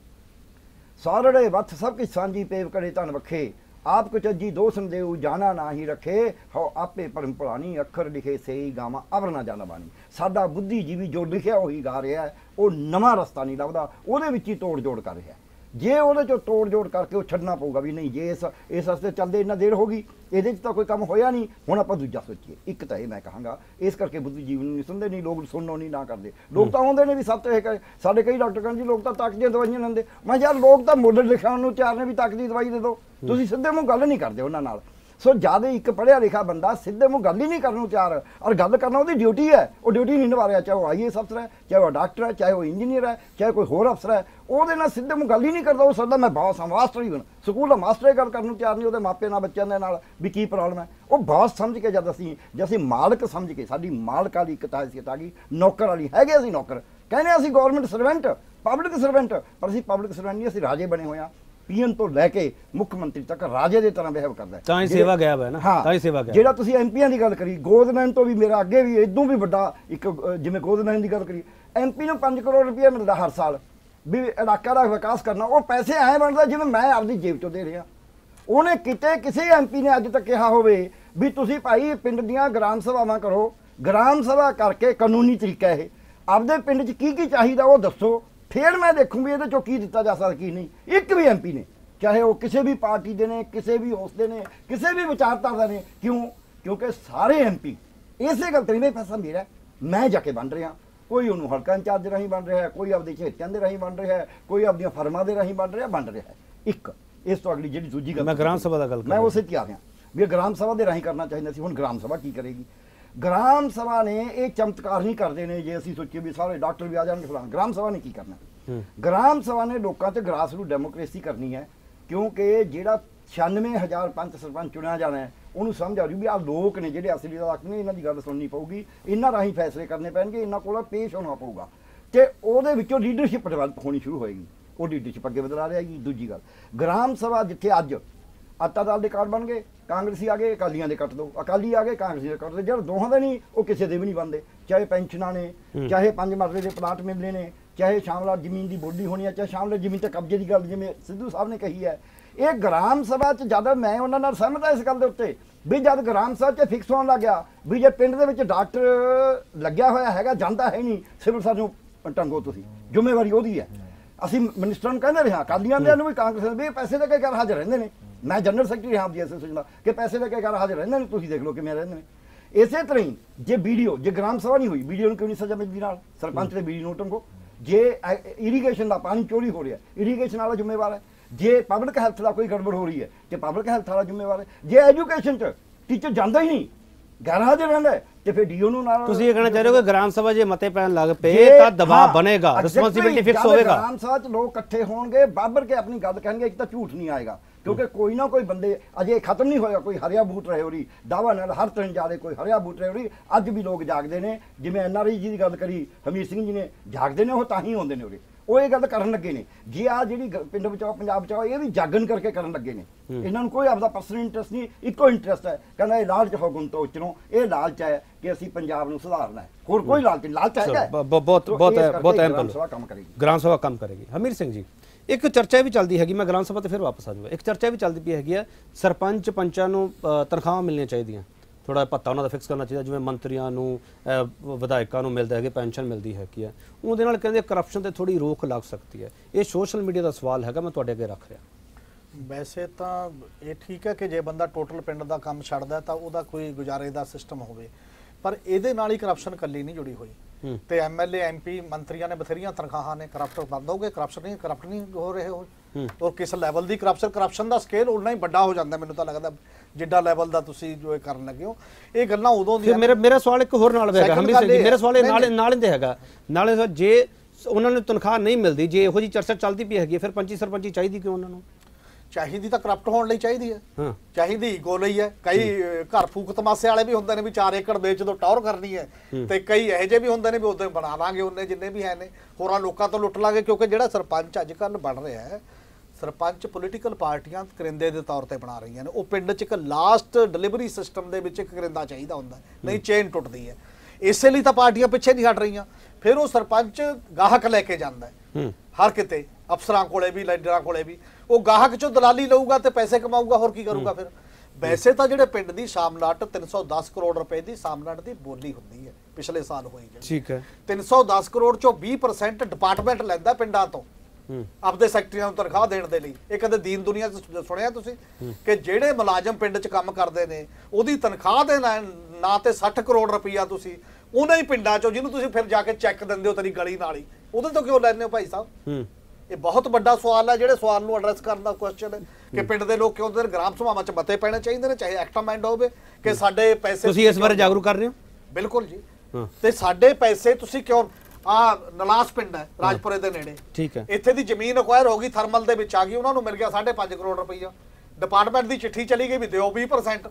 ਸਾਰੜੇ ਵੱਥ ਸਭ ਕਿਛ ਸਾਂਝੀ ਪੇਵ ਕਰੇ ਧਨ ਵਖੇ, ਆਪ ਕੁ ਚੱਜੀ ਦੋ ਸੰਦੇਉ ਜਾਣਾ ਨਾ ਹੀ ਰੱਖੇ, ਹੋ ਆਪੇ ਪਰਮ ਭੁਲਾਣੀ ਅੱਖਰ ਲਿਖੇ ਸਹੀ ਗਾਵਾਂ ਅਵਰ ਨਾ ਜਾਣਾ ਬਾਣੀ। ਸਾਡਾ ਬੁੱਧੀਜੀਵੀ ਜੋ ਲਿਖਿਆ ਉਹੀ ਗਾ ਰਿਹਾ, ਉਹ ਨਵਾਂ ਰਸਤਾ ਨਹੀਂ ਲੱਭਦਾ, ਉਹਦੇ ਵਿੱਚ ਹੀ ਤੋੜ ਜੋੜ ਕਰ ਰਿਹਾ। ਜੇ ਉਹਦੇ 'ਚੋਂ ਤੋੜ ਜੋੜ ਕਰਕੇ ਉਹ ਛੱਡਣਾ ਪਊਗਾ ਵੀ ਨਹੀਂ, ਜੇ ਇਸ ਇਸ ਰਸਤੇ ਚੱਲਦੇ ਇੰਨਾ ਦੇਰ ਹੋ ਗਈ, ਇਹਦੇ 'ਚ ਤਾਂ ਕੋਈ ਕੰਮ ਹੋਇਆ ਨਹੀਂ, ਹੁਣ ਆਪਾਂ ਦੂਜਾ ਸੋਚੀਏ। ਇੱਕ ਤਾਂ ਇਹ ਮੈਂ ਕਹਾਂਗਾ, ਇਸ ਕਰਕੇ ਬੁੱਧੀਜੀਵੀ ਨੂੰ ਨਹੀਂ ਸੁਣਦੇ, ਨਹੀਂ ਲੋਕ ਸੁਣਨੋਂ ਨਹੀਂ ਨਾ ਕਰਦੇ। ਲੋਕ ਤਾਂ ਆਉਂਦੇ ਨੇ ਵੀ ਸਭ ਤੋਂ ਇਹ ਕਹੇ, ਸਾਡੇ ਕਈ ਡਾਕਟਰ ਕਹਿੰਦੇ ਜੀ ਲੋਕ ਤਾਂ ਤਾਕਤ ਦੀਆਂ ਦਵਾਈਆਂ ਲੈਂਦੇ। ਮੈਂ ਯਾਰ ਲੋਕ ਤਾਂ ਮੁੱਲ ਲਿਖਾਉਣ ਨੂੰ ਤਿਆਰ ਨੇ ਵੀ ਤਾਕਤ ਦੀ ਦਵਾਈ ਦੇ ਦਿਓ, ਤੁਸੀਂ ਸਿੱਧੇ ਮੂੰਹ ਗੱਲ ਨਹੀਂ ਕਰਦੇ ਉਹਨਾਂ ਨਾਲ। ਸੋ ਜਦ ਇੱਕ ਪੜ੍ਹਿਆ ਲਿਖਿਆ ਬੰਦਾ ਸਿੱਧੇ ਮੂੰਹ ਗੱਲ ਹੀ ਨਹੀਂ ਕਰਨ ਨੂੰ ਤਿਆਰ, ਔਰ ਗੱਲ ਕਰਨਾ ਉਹਦੀ ਡਿਊਟੀ ਹੈ, ਉਹ ਡਿਊਟੀ ਨਹੀਂ ਨਿਭਾ ਰਿਹਾ, ਚਾਹੇ ਉਹ ਆਈ ਏ ਐਸ ਅਫਸਰ ਹੈ, ਚਾਹੇ ਉਹ ਡਾਕਟਰ ਹੈ, ਚਾਹੇ ਉਹ ਇੰਜੀਨੀਅਰ ਹੈ, ਚਾਹੇ ਕੋਈ ਹੋਰ ਅਫਸਰ ਹੈ, ਉਹਦੇ ਨਾਲ ਸਿੱਧੇ ਮੂੰਹ ਗੱਲ ਹੀ ਨਹੀਂ ਕਰਦਾ। ਉਹ ਸਦਾ ਮੈਂ ਬਾਸ ਹਾਂ, ਮਾਸਟਰ ਹੀ ਬਣ, ਸਕੂਲ ਦਾ ਮਾਸਟਰ ਇਹ ਗੱਲ ਕਰਨ ਨੂੰ ਤਿਆਰ ਨਹੀਂ ਉਹਦੇ ਮਾਪੇ ਨਾਲ ਬੱਚਿਆਂ ਦੇ ਨਾਲ ਵੀ ਕੀ ਪ੍ਰੋਬਲਮ ਹੈ। ਉਹ ਬਾਸ ਸਮਝ ਕੇ ਜਦ ਅਸੀਂ ਜੇ ਅਸੀਂ ਮਾਲਕ ਸਮਝ ਕੇ, ਸਾਡੀ ਮਾਲਕ ਵਾਲੀ ਇੱਕ ਤਾਸੀਅਤ ਆ ਗਈ, ਨੌਕਰ ਵਾਲੀ ਹੈਗੇ ਅਸੀਂ ਨੌਕਰ, ਕਹਿੰਦੇ ਅਸੀਂ ਗੌਰਮੈਂਟ ਸਰਵੈਂਟ, ਪਬਲਿਕ ਸਰਵੈਂਟ, ਪਰ ਅਸੀਂ ਪਬਲਿਕ ਸਰਵੈਂਟ ਨਹੀਂ, ਅਸੀਂ ਰਾਜੇ ਬਣੇ ਹੋਏ ਹਾਂ। ਪੀਐਨ ਤੋਂ ਲੈ ਕੇ ਮੁੱਖ ਮੰਤਰੀ ਤੱਕ ਰਾਜੇ ਦੇ ਤਰ੍ਹਾਂ ਬਿਹੇਵ ਕਰਦਾ
ਤਾਂ ਹੀ ਸੇਵਾ ਗਿਆ ਹੈ ਨਾ, ਤਾਂ ਹੀ ਸੇਵਾ ਗਿਆ।
ਜਿਹੜਾ ਤੁਸੀਂ ਐਮਪੀਆਂ ਦੀ ਗੱਲ ਕਰੀ, ਗੋਦਨੈਨ ਤੋਂ ਵੀ ਮੇਰਾ ਅੱਗੇ ਵੀ ਇਦੋਂ ਵੀ ਵੱਡਾ ਇੱਕ, ਜਿਵੇਂ ਗੋਦਨੈਨ ਦੀ ਗੱਲ ਕਰੀ, ਐਮਪੀ ਨੂੰ ਪੰਜ ਕਰੋੜ ਰੁਪਇਆ ਮਿਲਦਾ ਹਰ ਸਾਲ ਵੀ ਇਲਾਕਾ ਦਾ ਵਿਕਾਸ ਕਰਨਾ। ਉਹ ਪੈਸੇ ਐਂ ਬਣਦਾ ਜਿਵੇਂ ਮੈਂ ਆਪਦੀ ਜੇਬ ਚੋਂ ਦੇ ਰਿਹਾ। ਉਹਨੇ ਕਿਤੇ ਕਿਸੇ ਐਮਪੀ ਨੇ ਅੱਜ ਤੱਕ ਕਿਹਾ ਹੋਵੇ ਵੀ ਤੁਸੀਂ ਭਾਈ ਪਿੰਡ ਦੀਆਂ ਗ੍ਰਾਮ ਸਭਾਵਾਂ ਕਰੋ, ਗ੍ਰਾਮ ਸਭਾ ਕਰਕੇ ਕਾਨੂੰਨੀ ਤਰੀਕਾ ਇਹ ਆਪਦੇ ਪਿੰਡ 'ਚ ਕੀ ਕੀ ਚਾਹੀਦਾ ਉਹ ਦੱਸੋ, ਫਿਰ ਮੈਂ ਦੇਖੂੰ ਵੀ ਇਹਦੇ 'ਚੋਂ ਕੀ ਦਿੱਤਾ ਜਾ ਸਕਦਾ ਕੀ ਨਹੀਂ। ਇੱਕ ਵੀ ਐਮਪੀ ਨੇ, ਚਾਹੇ ਉਹ ਕਿਸੇ ਵੀ ਪਾਰਟੀ ਦੇ ਨੇ, ਕਿਸੇ ਵੀ ਹੌਸਲੇ ਨੇ, ਕਿਸੇ ਵੀ ਵਿਚਾਰਧਾਰਾ ਨੇ, ਕਿਉਂ? ਕਿਉਂਕਿ ਸਾਰੇ ਐਮਪੀ ਇਸੇ ਗੱਲ ਤੇ ਨਹੀਂ, ਪੈਸਾ ਮੇਰਾ ਮੈਂ ਜਾ ਕੇ ਬਣ ਰਿਹਾ। ਕੋਈ ਉਹਨੂੰ ਹਲਕਾ ਇੰਚਾਰਜ ਰਾਹੀਂ ਬਣ ਰਿਹਾ, ਕੋਈ ਆਪਦੇ ਚਹੇਤਿਆਂ ਦੇ ਰਾਹੀਂ ਬਣ ਰਿਹਾ, ਕੋਈ ਆਪਦੀਆਂ ਫਰਮਾਂ ਦੇ ਰਾਹੀਂ ਬਣ ਰਿਹਾ ਬਣ ਰਿਹਾ ਇੱਕ ਇਸ ਤੋਂ ਅਗਲੀ ਜਿਹੜੀ ਦੂਜੀ ਗੱਲ,
ਮੈਂ ਗ੍ਰਾਮ ਸਭਾ ਦਾ ਗੱਲ
ਮੈਂ ਉਸੇ ਤੇ ਆ ਰਿਹਾ ਵੀ ਗ੍ਰਾਮ ਸਭਾ ਦੇ ਰਾਹੀਂ ਕਰਨਾ ਚਾਹੀਦਾ ਸੀ। ਹੁਣ ਗ੍ਰਾਮ ਸਭਾ ਕੀ ਕਰੇਗੀ? ਗ੍ਰਾਮ ਸਭਾ ਨੇ ਇਹ ਚਮਤਕਾਰ ਨਹੀਂ ਕਰਦੇ ਨੇ ਜੇ ਅਸੀਂ ਸੋਚੀਏ ਵੀ ਸਾਰੇ ਡਾਕਟਰ ਵੀ ਆ ਜਾਣਗੇ ਫਲਾਣ। ਗ੍ਰਾਮ ਸਭਾ ਨੇ ਕੀ ਕਰਨਾ? ਗ੍ਰਾਮ ਸਭਾ ਨੇ ਲੋਕਾਂ 'ਚ ਗ੍ਰਾਸ ਰੂਟ ਡੈਮੋਕ੍ਰੇਸੀ ਕਰਨੀ ਹੈ, ਕਿਉਂਕਿ ਜਿਹੜਾ ਛਿਆਨਵੇਂ ਹਜ਼ਾਰ ਪੰਚ ਸਰਪੰਚ ਚੁਣਿਆ ਜਾਣਾ ਹੈ, ਉਹਨੂੰ ਸਮਝ ਆ ਰਹੀ ਵੀ ਆਹ ਲੋਕ ਨੇ ਜਿਹੜੇ ਅਸਲੀ ਇਲਾਕੇ ਨੇ, ਇਹਨਾਂ ਦੀ ਗੱਲ ਸੁਣਨੀ ਪਊਗੀ, ਇਹਨਾਂ ਰਾਹੀਂ ਫੈਸਲੇ ਕਰਨੇ ਪੈਣਗੇ, ਇਹਨਾਂ ਕੋਲ ਪੇਸ਼ ਹੋਣਾ ਪਊਗਾ ਤੇ ਉਹਦੇ ਵਿੱਚੋਂ ਲੀਡਰਸ਼ਿਪ ਡਿਵੈਲਪ ਹੋਣੀ ਸ਼ੁਰੂ ਹੋਏਗੀ। ਉਹ ਲੀਡਰਸ਼ਿਪ ਅੱਗੇ ਵਧਾ ਰਹੇਗੀ। ਦੂਜੀ ਗੱਲ, ਗ੍ਰਾਮ ਸਭਾ ਜਿੱਥੇ ਅੱਜ ਆਟਾ ਦਾਲ ਦੇ ਕਾਰਡ ਬਣ ਗਏ, ਕਾਂਗਰਸੀ ਆ ਗਏ, ਅਕਾਲੀਆਂ ਦੇ ਕੱਟ ਦੋ, ਅਕਾਲੀ ਆ ਗਏ, ਕਾਂਗਰਸੀ ਦੇ ਕੱਟ ਦੋ, ਜਿਹੜੇ ਦੋਹਾਂ ਦੇ ਨਹੀਂ ਉਹ ਕਿਸੇ ਦੇ ਵੀ ਨਹੀਂ ਬਣਦੇ। ਚਾਹੇ ਪੈਨਸ਼ਨਾਂ ਨੇ, ਚਾਹੇ ਪੰਜ ਮਰਲੇ ਦੇ ਪਲਾਟ ਮਿਲਦੇ ਨੇ, ਚਾਹੇ ਸ਼ਾਮਲਾਟ ਜ਼ਮੀਨ ਦੀ ਬੋਲੀ ਹੋਣੀ ਹੈ, ਚਾਹੇ ਸ਼ਾਮਲਾਟ ਜ਼ਮੀਨ ਤੇ ਕਬਜ਼ੇ ਦੀ ਗੱਲ ਜਿਵੇਂ ਸਿੱਧੂ ਸਾਹਿਬ ਨੇ ਕਹੀ ਹੈ। ਇਹ ਗ੍ਰਾਮ ਸਭਾ 'ਚ ਜਦ ਮੈਂ ਉਹਨਾਂ ਨਾਲ ਸਹਿਮਤ ਹਾਂ ਇਸ ਗੱਲ ਦੇ ਉੱਤੇ ਵੀ ਜਦ ਗ੍ਰਾਮ ਸਭਾ 'ਚ ਫਿਕਸ ਹੋਣ ਲੱਗ ਗਿਆ ਵੀ ਜੇ ਪਿੰਡ ਦੇ ਵਿੱਚ ਡਾਕਟਰ ਲੱਗਿਆ ਹੋਇਆ ਹੈਗਾ, ਜਾਂਦਾ ਹੈ ਨਹੀਂ, ਸਿਵਲ ਸਰਜਨ ਟੰਗੋ, ਤੁਸੀਂ ਜ਼ਿੰਮੇਵਾਰੀ ਉਹਦੀ ਹੈ। ਅਸੀਂ ਮਿਨਿਸਟਰਾਂ ਨੂੰ ਕਹਿੰਦੇ ਰਿਹਾ, ਅਕਾਲੀਆਂ ਦੇ ਨੂੰ ਵੀ, ਕਾਂਗਰਸ ਦੇ ਵੀ, ਪੈਸੇ ਦੇ ਕੇ ਘਰ ਹਾਜ਼ਰ ਰਹਿੰਦੇ ਨੇ। ਮੈਂ ਜਨਰਲ ਸੈਕਟਰੀ ਹਾਂ ਜੀ ਐਸੋਸੀਏਸ਼ਨ ਦਾ ਕਿ ਪੈਸੇ ਦੇ ਕੇ ਘਰ ਹਾਜ਼ਰ ਰਹਿੰਦੇ ਨੇ, ਤੁਸੀਂ ਦੇਖ ਲਓ ਕਿਵੇਂ ਰਹਿੰਦੇ ਨੇ। ਇਸੇ ਤਰ੍ਹਾਂ ਹੀ ਜੇ ਵੀਡੀਓ, ਜੇ ਗ੍ਰਾਮ ਸਭਾ ਨਹੀਂ ਹੋਈ, ਵੀਡੀਓ ਨੂੰ ਕਿਉਂ ਨਹੀਂ ਸਜ਼ਾ ਮਿਲਦੀ ਨਾਲ? ਸਰਪੰਚ ਦੇ ਵੀਡੀਓ ਨੂੰ ਟੰਗੋ। ਜੇ ਇਰੀਗੇਸ਼ਨ ਦਾ ਪਾਣੀ ਚੋਰੀ ਹੋ ਰਿਹਾ, ਇਰੀਗੇਸ਼ਨ ਵਾਲਾ ਜ਼ਿੰਮੇਵਾਰ ਹੈ। ਜੇ ਪਬਲਿਕ ਹੈਲਥ ਦਾ ਕੋਈ ਗੜਬੜ ਹੋ ਰਹੀ ਹੈ ਤੇ ਪਬਲਿਕ ਹੈਲਥ ਵਾਲਾ ਜ਼ਿੰਮੇਵਾਰ ਹੈ। ਜੇ ਐਜੂਕੇਸ਼ਨ 'ਚ ਟੀਚਰ ਜਾਂਦਾ ਹੀ ਨਹੀਂ, ਗੈਰ ਹਾਜ਼ਰ ਰਹਿੰਦਾ ਤੇ ਫਿਰ ਡੀਓ ਨੂੰ ਨਾਲ।
ਤੁਸੀਂ ਇਹ ਕਹਿਣਾ ਚਾਹ ਰਹੇ ਹੋ ਕਿ ਗ੍ਰਾਮ ਸਭਾ ਜੇ ਮਤੇ ਪੈਣ ਲੱਗ ਪਏ ਤਾਂ ਦਬਾਅ ਬਣੇਗਾ, ਰਿਸਪੌਂਸਿਬਿਲਟੀ ਫਿਕਸ ਹੋਵੇਗਾ।
ਗ੍ਰਾਮ ਸਭਾ 'ਚ ਲੋਕ ਇਕੱਠੇ ਹੋਣਗੇ, ਬਾਬਰ ਕੇ ਆਪਣੀ ਗੱਲ ਕਹਿਣਗੇ, ਇੱਕ ਤਾਂ ਝੂਠ ਨਹੀਂ ਆਏਗਾ ਕਿਉਂਕਿ ਕੋਈ ਨਾ ਕੋਈ ਬੰਦੇ ਅਜੇ ਖਤਮ ਨਹੀਂ ਹੋਇਆ, ਕੋਈ ਹਰਿਆ ਬੂਟ ਰਹੇ ਹੋ ਰਹੀ ਦਾਵਾ ਨਾਲ ਹਰ ਤਰ੍ਹਾਂ ਜਾਦੇ ਕੋਈ ਹਰਿਆ ਬੂਟ ਰਹੇ ਹੋ ਰਹੀ। ਅੱਜ ਵੀ ਲੋਕ ਜਾਗਦੇ ਨੇ, ਜਿਵੇਂ ਐਨ ਆਰ ਆਈ ਜੀ ਦੀ ਗੱਲ ਕਰੀ ਹਮੀਰ ਸਿੰਘ ਜੀ ਨੇ, ਜਾਗਦੇ ਨੇ ਉਹ ਤਾਂ ਹੀ ਆਉਂਦੇ ਨੇ ਉਰੇ, ਉਹ ਇਹ ਗੱਲ ਕਰਨ ਲੱਗੇ ਨੇ। ਜੇ ਆ ਜਿਹੜੀ ਪਿੰਡ ਬਚਾਓ ਪੰਜਾਬ ਬਚਾਓ ਇਹ ਵੀ ਜਾਗਣ ਕਰਕੇ ਕਰਨ ਲੱਗੇ ਨੇ। ਇਹਨਾਂ ਨੂੰ ਕੋਈ ਆਪਦਾ ਪਰਸਨਲ ਇੰਟਰਸਟ ਨਹੀਂ, ਇੱਕੋ ਇੰਟਰਸਟ ਹੈ, ਕਹਿੰਦਾ ਇਹ ਲਾਲਚ ਹੁਕਮ ਤੋਂ ਉਚਰੋ, ਇਹ ਲਾਲਚ ਹੈ ਕਿ ਅਸੀਂ ਪੰਜਾਬ ਨੂੰ ਸੁਧਾਰਨਾ ਹੈ, ਹੋਰ ਕੋਈ ਲਾਲਚ ਨਹੀਂ। ਲਾਲਚ ਹੈਗਾ
ਬਹੁਤ ਬਹੁਤ ਬਹੁਤ ਅਹਿਮ
ਗ੍ਰਾਮ ਸਭਾ ਕੰਮ ਕਰੇਗੀ,
ਗ੍ਰਾਮ ਸਭਾ ਕੰਮ ਕਰੇਗੀ। ਹਮੀਰ ਸਿੰਘ ਜੀ, ਇੱਕ ਚਰਚਾ ਵੀ ਚੱਲਦੀ ਹੈਗੀ, ਮੈਂ ਗ੍ਰਾਮ ਸਭਾ ਤੇ ਫਿਰ ਵਾਪਸ ਆ ਜਾਊਗਾ। ਇੱਕ ਚਰਚਾ ਵੀ ਚੱਲਦੀ ਪਈ ਹੈਗੀ ਹੈ, ਸਰਪੰਚ ਪੰਚਾਂ ਨੂੰ ਤਨਖਾਹਾਂ ਮਿਲਣੀਆਂ ਚਾਹੀਦੀਆਂ, ਥੋੜਾ ਭੱਤਾ ਉਹਨਾਂ ਦਾ ਫਿਕਸ ਕਰਨਾ ਚਾਹੀਦਾ, ਜਿਵੇਂ ਮੰਤਰੀਆਂ ਨੂੰ, ਵਿਧਾਇਕਾਂ ਨੂੰ ਮਿਲਦਾ ਹੈਗੇ, ਪੈਨਸ਼ਨ ਮਿਲਦੀ ਹੈਗੀ ਹੈ, ਉਹਦੇ ਨਾਲ ਕਹਿੰਦੇ ਕਰਪਸ਼ਨ ਤੇ ਥੋੜੀ ਰੋਕ ਲੱਗ ਸਕਦੀ ਹੈ। ਇਹ ਸੋਸ਼ਲ ਮੀਡੀਆ ਦਾ ਸਵਾਲ ਹੈਗਾ, ਮੈਂ ਤੁਹਾਡੇ ਅੱਗੇ ਰੱਖ ਰਿਹਾ।
ਵੈਸੇ ਤਾਂ ਇਹ ਠੀਕ ਹੈ ਕਿ ਜੇ ਬੰਦਾ ਟੋਟਲ ਪਿੰਡ ਦਾ ਕੰਮ ਛੱਡਦਾ ਤਾਂ ਉਹਦਾ ਕੋਈ ਗੁਜ਼ਾਰੇ ਦਾ ਸਿਸਟਮ ਹੋਵੇ, ਪਰ ਇਹਦੇ ਨਾਲ ਹੀ ਕਰਪਸ਼ਨ ਕੱਲੀ ਨਹੀਂ ਜੁੜੀ ਹੋਈ ਤੇ ਐਮਐਲਏ ਐਮਪੀ ਮੰਤਰੀਆਂ ਨੇ ਬਥੇਰੀਆਂ ਤਨਖਾਹਾਂ ਨੇ, ਕਰਪਟ ਬੰਦ ਹੋ ਗਏ, ਕਰਪਸ਼ਨ ਨਹੀਂ ਕਰਪਟ ਨਹੀਂ ਹੋ ਰਹੇ ਹੋ। ਔਰ ਕਿਸ ਲੈਵਲ ਦੀ ਕਰਪਸ਼ਨ, ਕਰਪਸ਼ਨ ਦਾ ਸਕੇਲ ਉਨਾ ਹੀ ਵੱਡਾ ਹੋ ਜਾਂਦਾ ਮੈਨੂੰ ਤਾਂ ਲੱਗਦਾ ਜਿੱਡਾ ਲੈਵਲ ਦਾ ਤੁਸੀਂ ਜੋ ਇਹ ਕਰਨ ਲੱਗੇ ਹੋ। ਇਹ ਗੱਲਾਂ ਉਦੋਂ ਦੀਆਂ।
ਮੇਰਾ ਮੇਰਾ ਸਵਾਲ ਇੱਕ ਹੋਰ ਨਾਲ ਹੈਗਾ ਹਮੀਰ ਸਿੰਘ ਜੀ, ਮੇਰਾ ਸਵਾਲ ਇਹ ਨਾਲ ਨਾਲ ਹੀ ਹੈਗਾ, ਨਾਲੇ ਜੇ ਉਹਨਾਂ ਨੂੰ ਤਨਖਾਹ ਨਹੀਂ ਮਿਲਦੀ, ਜੇ ਇਹੋ ਜਿਹੀ ਚਰਚਾ ਚੱਲਦੀ ਪਈ ਹੈਗੀ, ਫਿਰ ਪੰਚੀ ਸਰਪੰਚੀ ਚਾਹੀਦੀ ਕਿਉਂ ਉਹਨਾਂ ਨੂੰ?
ਚਾਹੀਦੀ ਤਾਂ ਕਰਪਟ ਹੋਣ ਲਈ ਚਾਹੀਦੀ ਹੈ, ਚਾਹੀਦੀ ਈਗੋ ਲਈ ਹੈ। ਕਈ ਘਰ ਫੂਕ ਤਮਾਸੇ ਵਾਲੇ ਵੀ ਹੁੰਦੇ ਨੇ ਵੀ ਚਾਰ ਏਕੜ ਵੇਚ ਦੋ ਟੌਰ ਕਰਨੀ ਹੈ, ਤੇ ਕਈ ਇਹੋ ਜਿਹੇ ਵੀ ਹੁੰਦੇ ਨੇ ਵੀ ਉਦੋਂ ਬਣਾ ਲਾਂਗੇ ਉਹਨੇ ਜਿੰਨੇ ਵੀ ਹੈ ਨੇ, ਹੋਰਾਂ ਲੋਕਾਂ ਤੋਂ ਲੁੱਟ ਲਾਂਗੇ। ਕਿਉਂਕਿ ਜਿਹੜਾ ਸਰਪੰਚ ਅੱਜ ਕੱਲ੍ਹ ਬਣ ਰਿਹਾ ਹੈ, ਸਰਪੰਚ ਪੋਲੀਟੀਕਲ ਪਾਰਟੀਆਂ ਕਰਿੰਦੇ ਦੇ ਤੌਰ ਤੇ ਬਣਾ ਰਹੀਆਂ ਨੇ। ਉਹ ਪਿੰਡ 'ਚ ਇੱਕ ਲਾਸਟ ਡਿਲੀਵਰੀ ਸਿਸਟਮ ਦੇ ਵਿੱਚ ਇੱਕ ਕਰਿੰਦਾ ਚਾਹੀਦਾ ਹੁੰਦਾ, ਨਹੀਂ ਚੇਨ ਟੁੱਟਦੀ ਹੈ। ਇਸੇ ਲਈ ਤਾਂ ਪਾਰਟੀਆਂ ਪਿੱਛੇ ਨਹੀਂ ਹਟ ਰਹੀਆਂ। ਫਿਰ ਉਹ ਸਰਪੰਚ ਗਾਹਕ ਲੈ ਕੇ ਜਾਂਦਾ ਹੈ ਹਰ ਕਿਤੇ, ਅਫਸਰਾਂ ਕੋਲੇ ਵੀ, ਲੀਡਰਾਂ ਕੋਲੇ ਵੀ। ਉਹ ਗਾਹਕ ਚੋਂ ਦਲਾਲੀ ਲਊਗਾ ਤੇ ਪੈਸੇ ਕਮਾਊਗਾ, ਹੋਰ ਕੀ ਕਰੂਗਾ ਫਿਰ? ਵੈਸੇ ਤਾਂ ਜਿਹੜੇ ਪਿੰਡ ਦੀ ਸਾਮਲਾਟ ਤਿੰਨ ਸੌ ਦਸ ਕਰੋੜ ਰੁਪਏ ਦੀ ਸਾਮਲਾਟ ਦੀ ਬੋਲੀ ਹੁੰਦੀ ਹੈ, ਪਿਛਲੇ ਸਾਲ ਹੋਈ ਜਿਹੜੀ, ਠੀਕ ਹੈ। ਤਿੰਨ ਸੌ ਦਸ ਕਰੋੜ ਚੋਂ ਵੀਹ ਪਰਸੈਂਟ ਡਿਪਾਰਟਮੈਂਟ ਲੈਂਦਾ ਪਿੰਡਾਂ ਤੋਂ ਆਪਦੇ ਸੈਕਟਰੀਆਂ ਨੂੰ ਤਨਖਾਹ ਦੇਣ ਦੇ ਲਈ। ਇਹ ਕਦੇ ਦੀਨ ਦੁਨੀਆ 'ਚ ਸੁਣਿਆ ਤੁਸੀਂ ਕਿ ਜਿਹੜੇ ਮੁਲਾਜ਼ਮ ਪਿੰਡ 'ਚ ਕੰਮ ਕਰਦੇ ਨੇ ਉਹਦੀ ਤਨਖਾਹ ਦੇ ਨਾਂ ਤੇ ਸੱਠ ਕਰੋੜ ਰੁਪਈਆ ਤੁਸੀਂ ਉਹਨਾਂ ਹੀ ਪਿੰਡਾਂ 'ਚੋਂ, ਜਿਹਨੂੰ ਤੁਸੀਂ ਫਿਰ ਜਾ ਕੇ ਚੈੱਕ ਦਿੰਦੇ ਹੋ ਤੇਰੀ ਗਲੀ ਨਾਲ ਹੀ, ਉਹਦੇ ਤੋਂ ਕਿਉਂ ਲੈਂਦੇ ਹੋ ਭਾਈ ਸਾਹਿਬ? ਇਹ ਬਹੁਤ ਵੱਡਾ ਸਵਾਲ ਹੈ, ਜਿਹੜੇ ਸਵਾਲ ਨੂੰ ਐਡਰੈਸ ਕਰਨ ਦਾ ਕੁਐਸਚਨ ਹੈ ਕਿ ਪਿੰਡ ਦੇ ਲੋਕ ਕਿਉਂ ਦੇ ਗ੍ਰਾਮ ਸਭਾਵਾਂ 'ਚ ਮਤੇ ਪੈਣੇ ਚਾਹੀਦੇ ਨੇ, ਚਾਹੇ ਐਕਟ ਅਮੈਂਡ ਹੋਵੇ ਕਿ ਸਾਡੇ ਪੈਸੇ।
ਤੁਸੀਂ ਇਸ ਬਾਰੇ ਜਾਗਰੂਕ ਕਰ ਰਹੇ ਹੋ?
ਬਿਲਕੁਲ ਜੀ। ਤੇ ਸਾਡੇ ਪੈਸੇ ਤੁਸੀਂ ਕਿਉਂ, ਆ ਨਲਾਸ ਪਿੰਡ ਹੈ ਰਾਜਪੁਰੇ ਦੇ ਨੇੜੇ, ਠੀਕ ਹੈ, ਇੱਥੇ ਦੀ ਜ਼ਮੀਨ ਅਕਵਾਇਰ ਹੋ ਗਈ, ਥਰਮਲ ਦੇ ਵਿੱਚ ਆ ਗਈ, ਉਹਨਾਂ ਨੂੰ ਮਿਲ ਗਿਆ ਸਾਢੇ ਪੰਜ ਕਰੋੜ ਰੁਪਈਆ। ਡਿਪਾਰਟਮੈਂਟ ਦੀ ਚਿੱਠੀ ਚਲੀ ਗਈ ਵੀ ਦਿਓ ਵੀਹ ਪਰਸੈਂਟ,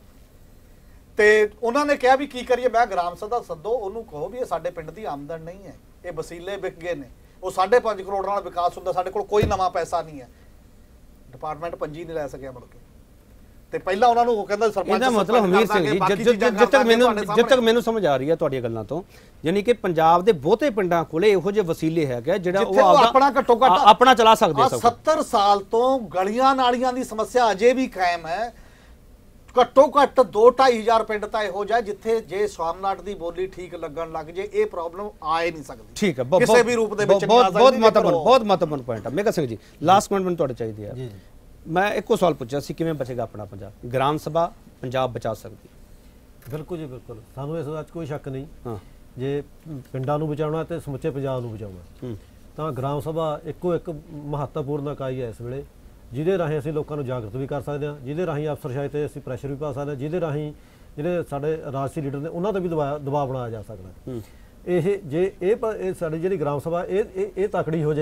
ਤੇ ਉਹਨਾਂ ਨੇ ਕਿਹਾ ਵੀ ਕੀ ਕਰੀਏ? ਮੈਂ ਗ੍ਰਾਮ ਸਭਾ ਸੱਦੋ, ਉਹਨੂੰ ਕਹੋ ਵੀ ਇਹ ਸਾਡੇ ਪਿੰਡ ਦੀ ਆਮਦਨ ਨਹੀਂ ਹੈ, ਇਹ ਵਸੀਲੇ ਵਿਕ ਗਏ ਨੇ, ਉਹ ਸਾਢੇ ਪੰਜ ਕਰੋੜ ਨਾਲ ਵਿਕਾਸ ਹੁੰਦਾ, ਸਾਡੇ ਕੋਲ ਕੋਈ ਨਵਾਂ ਪੈਸਾ ਨਹੀਂ ਹੈ। ਡਿਪਾਰਟਮੈਂਟ ਪੰਜੀ ਨਹੀਂ ਲੈ ਸਕਿਆ ਮੁੜ ਕੇ, ਤੇ ਪਹਿਲਾਂ ਉਹਨਾਂ ਨੂੰ ਉਹ ਕਹਿੰਦਾ ਸਰਪੰਚ।
ਇਹਦਾ ਮਤਲਬ ਹਮੀਰ ਸਿੰਘ ਜੀ, ਜਦ ਤੱਕ ਮੈਨੂੰ ਜਦ ਤੱਕ ਮੈਨੂੰ ਸਮਝ ਆ ਰਹੀ ਹੈ ਤੁਹਾਡੀਆਂ ਗੱਲਾਂ ਤੋਂ, ਯਾਨੀ ਕਿ ਪੰਜਾਬ ਦੇ ਬਹੁਤੇ ਪਿੰਡਾਂ ਕੋਲੇ ਇਹੋ ਜਿਹੇ ਵਸੀਲੇ ਹੈਗੇ ਜਿਹੜਾ ਉਹ
ਆਪਣਾ ਘੱਟੋ ਘੱਟ
ਆਪਣਾ ਚਲਾ ਸਕਦੇ
ਆ। ਸੱਤਰ ਸਾਲ ਤੋਂ ਗਲੀਆਂ ਨਾਲੀਆਂ ਦੀ ਸਮੱਸਿਆ ਅਜੇ ਵੀ ਕਾਇਮ ਹੈ। ਘੱਟੋ ਘੱਟ ਦੋ ਢਾਈ ਹਜ਼ਾਰ ਪਿੰਡ ਤਾਂ ਇਹੋ ਜਿਹਾ ਜਿੱਥੇ ਜੇ ਸਵਾਮਨਾਟ ਦੀ ਬੋਲੀ ਠੀਕ ਲੱਗਣ ਲੱਗ ਜੇ ਇਹ ਪ੍ਰੋਬਲਮ ਆ ਹੀ ਨਹੀਂ ਸਕਦੀ।
ਠੀਕ ਹੈ,
ਕਿਸੇ ਵੀ ਰੂਪ ਦੇ ਵਿੱਚ
ਬਹੁਤ ਬਹੁਤ ਮਹੱਤਵਪੂਰਨ ਬਹੁਤ ਮਹੱਤਵਪੂਰਨ ਪੁਆਇੰਟ ਹੈ। ਮੇਘਾ ਸਿੰਘ ਜੀ, ਲਾਸਟ ਪੁਆਇੰਟ ਮੈਨੂੰ ਤੁਹਾਡੇ ਚਾਹੀਦੀ ਹੈ। ਮੈਂ ਇੱਕੋ ਸਵਾਲ ਪੁੱਛਿਆ ਸੀ, ਕਿਵੇਂ ਬਚੇਗਾ ਆਪਣਾ ਪੰਜਾਬ? ਗ੍ਰਾਮ ਸਭਾ ਪੰਜਾਬ ਬਚਾ ਸਕਦੀ?
ਬਿਲਕੁਲ ਜੀ, ਬਿਲਕੁਲ। ਸਾਨੂੰ ਇਸ ਵਿੱਚ ਕੋਈ ਸ਼ੱਕ ਨਹੀਂ। ਹਾਂ, ਜੇ ਪਿੰਡਾਂ ਨੂੰ ਬਚਾਉਣਾ ਤੇ ਸਮੁੱਚੇ ਪੰਜਾਬ ਨੂੰ ਬਚਾਉਣਾ ਤਾਂ ਗ੍ਰਾਮ ਸਭਾ ਇੱਕੋ ਇੱਕ ਮਹੱਤਵਪੂਰਨ ਇਕਾਈ ਹੈ ਇਸ ਵੇਲੇ, ਜਿਹਦੇ ਰਾਹੀਂ ਅਸੀਂ ਲੋਕਾਂ ਨੂੰ ਜਾਗਰੂਕ ਵੀ ਕਰ ਸਕਦੇ ਹਾਂ, ਜਿਹਦੇ ਰਾਹੀਂ ਅਫਸਰਸ਼ਾਹੀ ਤੇ ਅਸੀਂ ਪ੍ਰੈਸ਼ਰ ਵੀ ਪਾ ਸਕਦੇ ਹਾਂ, ਜਿਹਦੇ ਰਾਹੀਂ ਜਿਹੜੇ ਸਾਡੇ ਰਾਜਸੀ ਲੀਡਰ ਨੇ ਉਹਨਾਂ 'ਤੇ ਵੀ ਦਬਾਅ ਦਬਾਅ ਬਣਾਇਆ ਜਾ ਸਕਦਾ। ਇਹ ਜੇ ਇਹ ਸਾਡੀ ਜਿਹੜੀ ਗ੍ਰਾਮ ਸਭਾ ਇਹ ਇਹ ਤਕੜੀ ਹੋ ਜਾਏ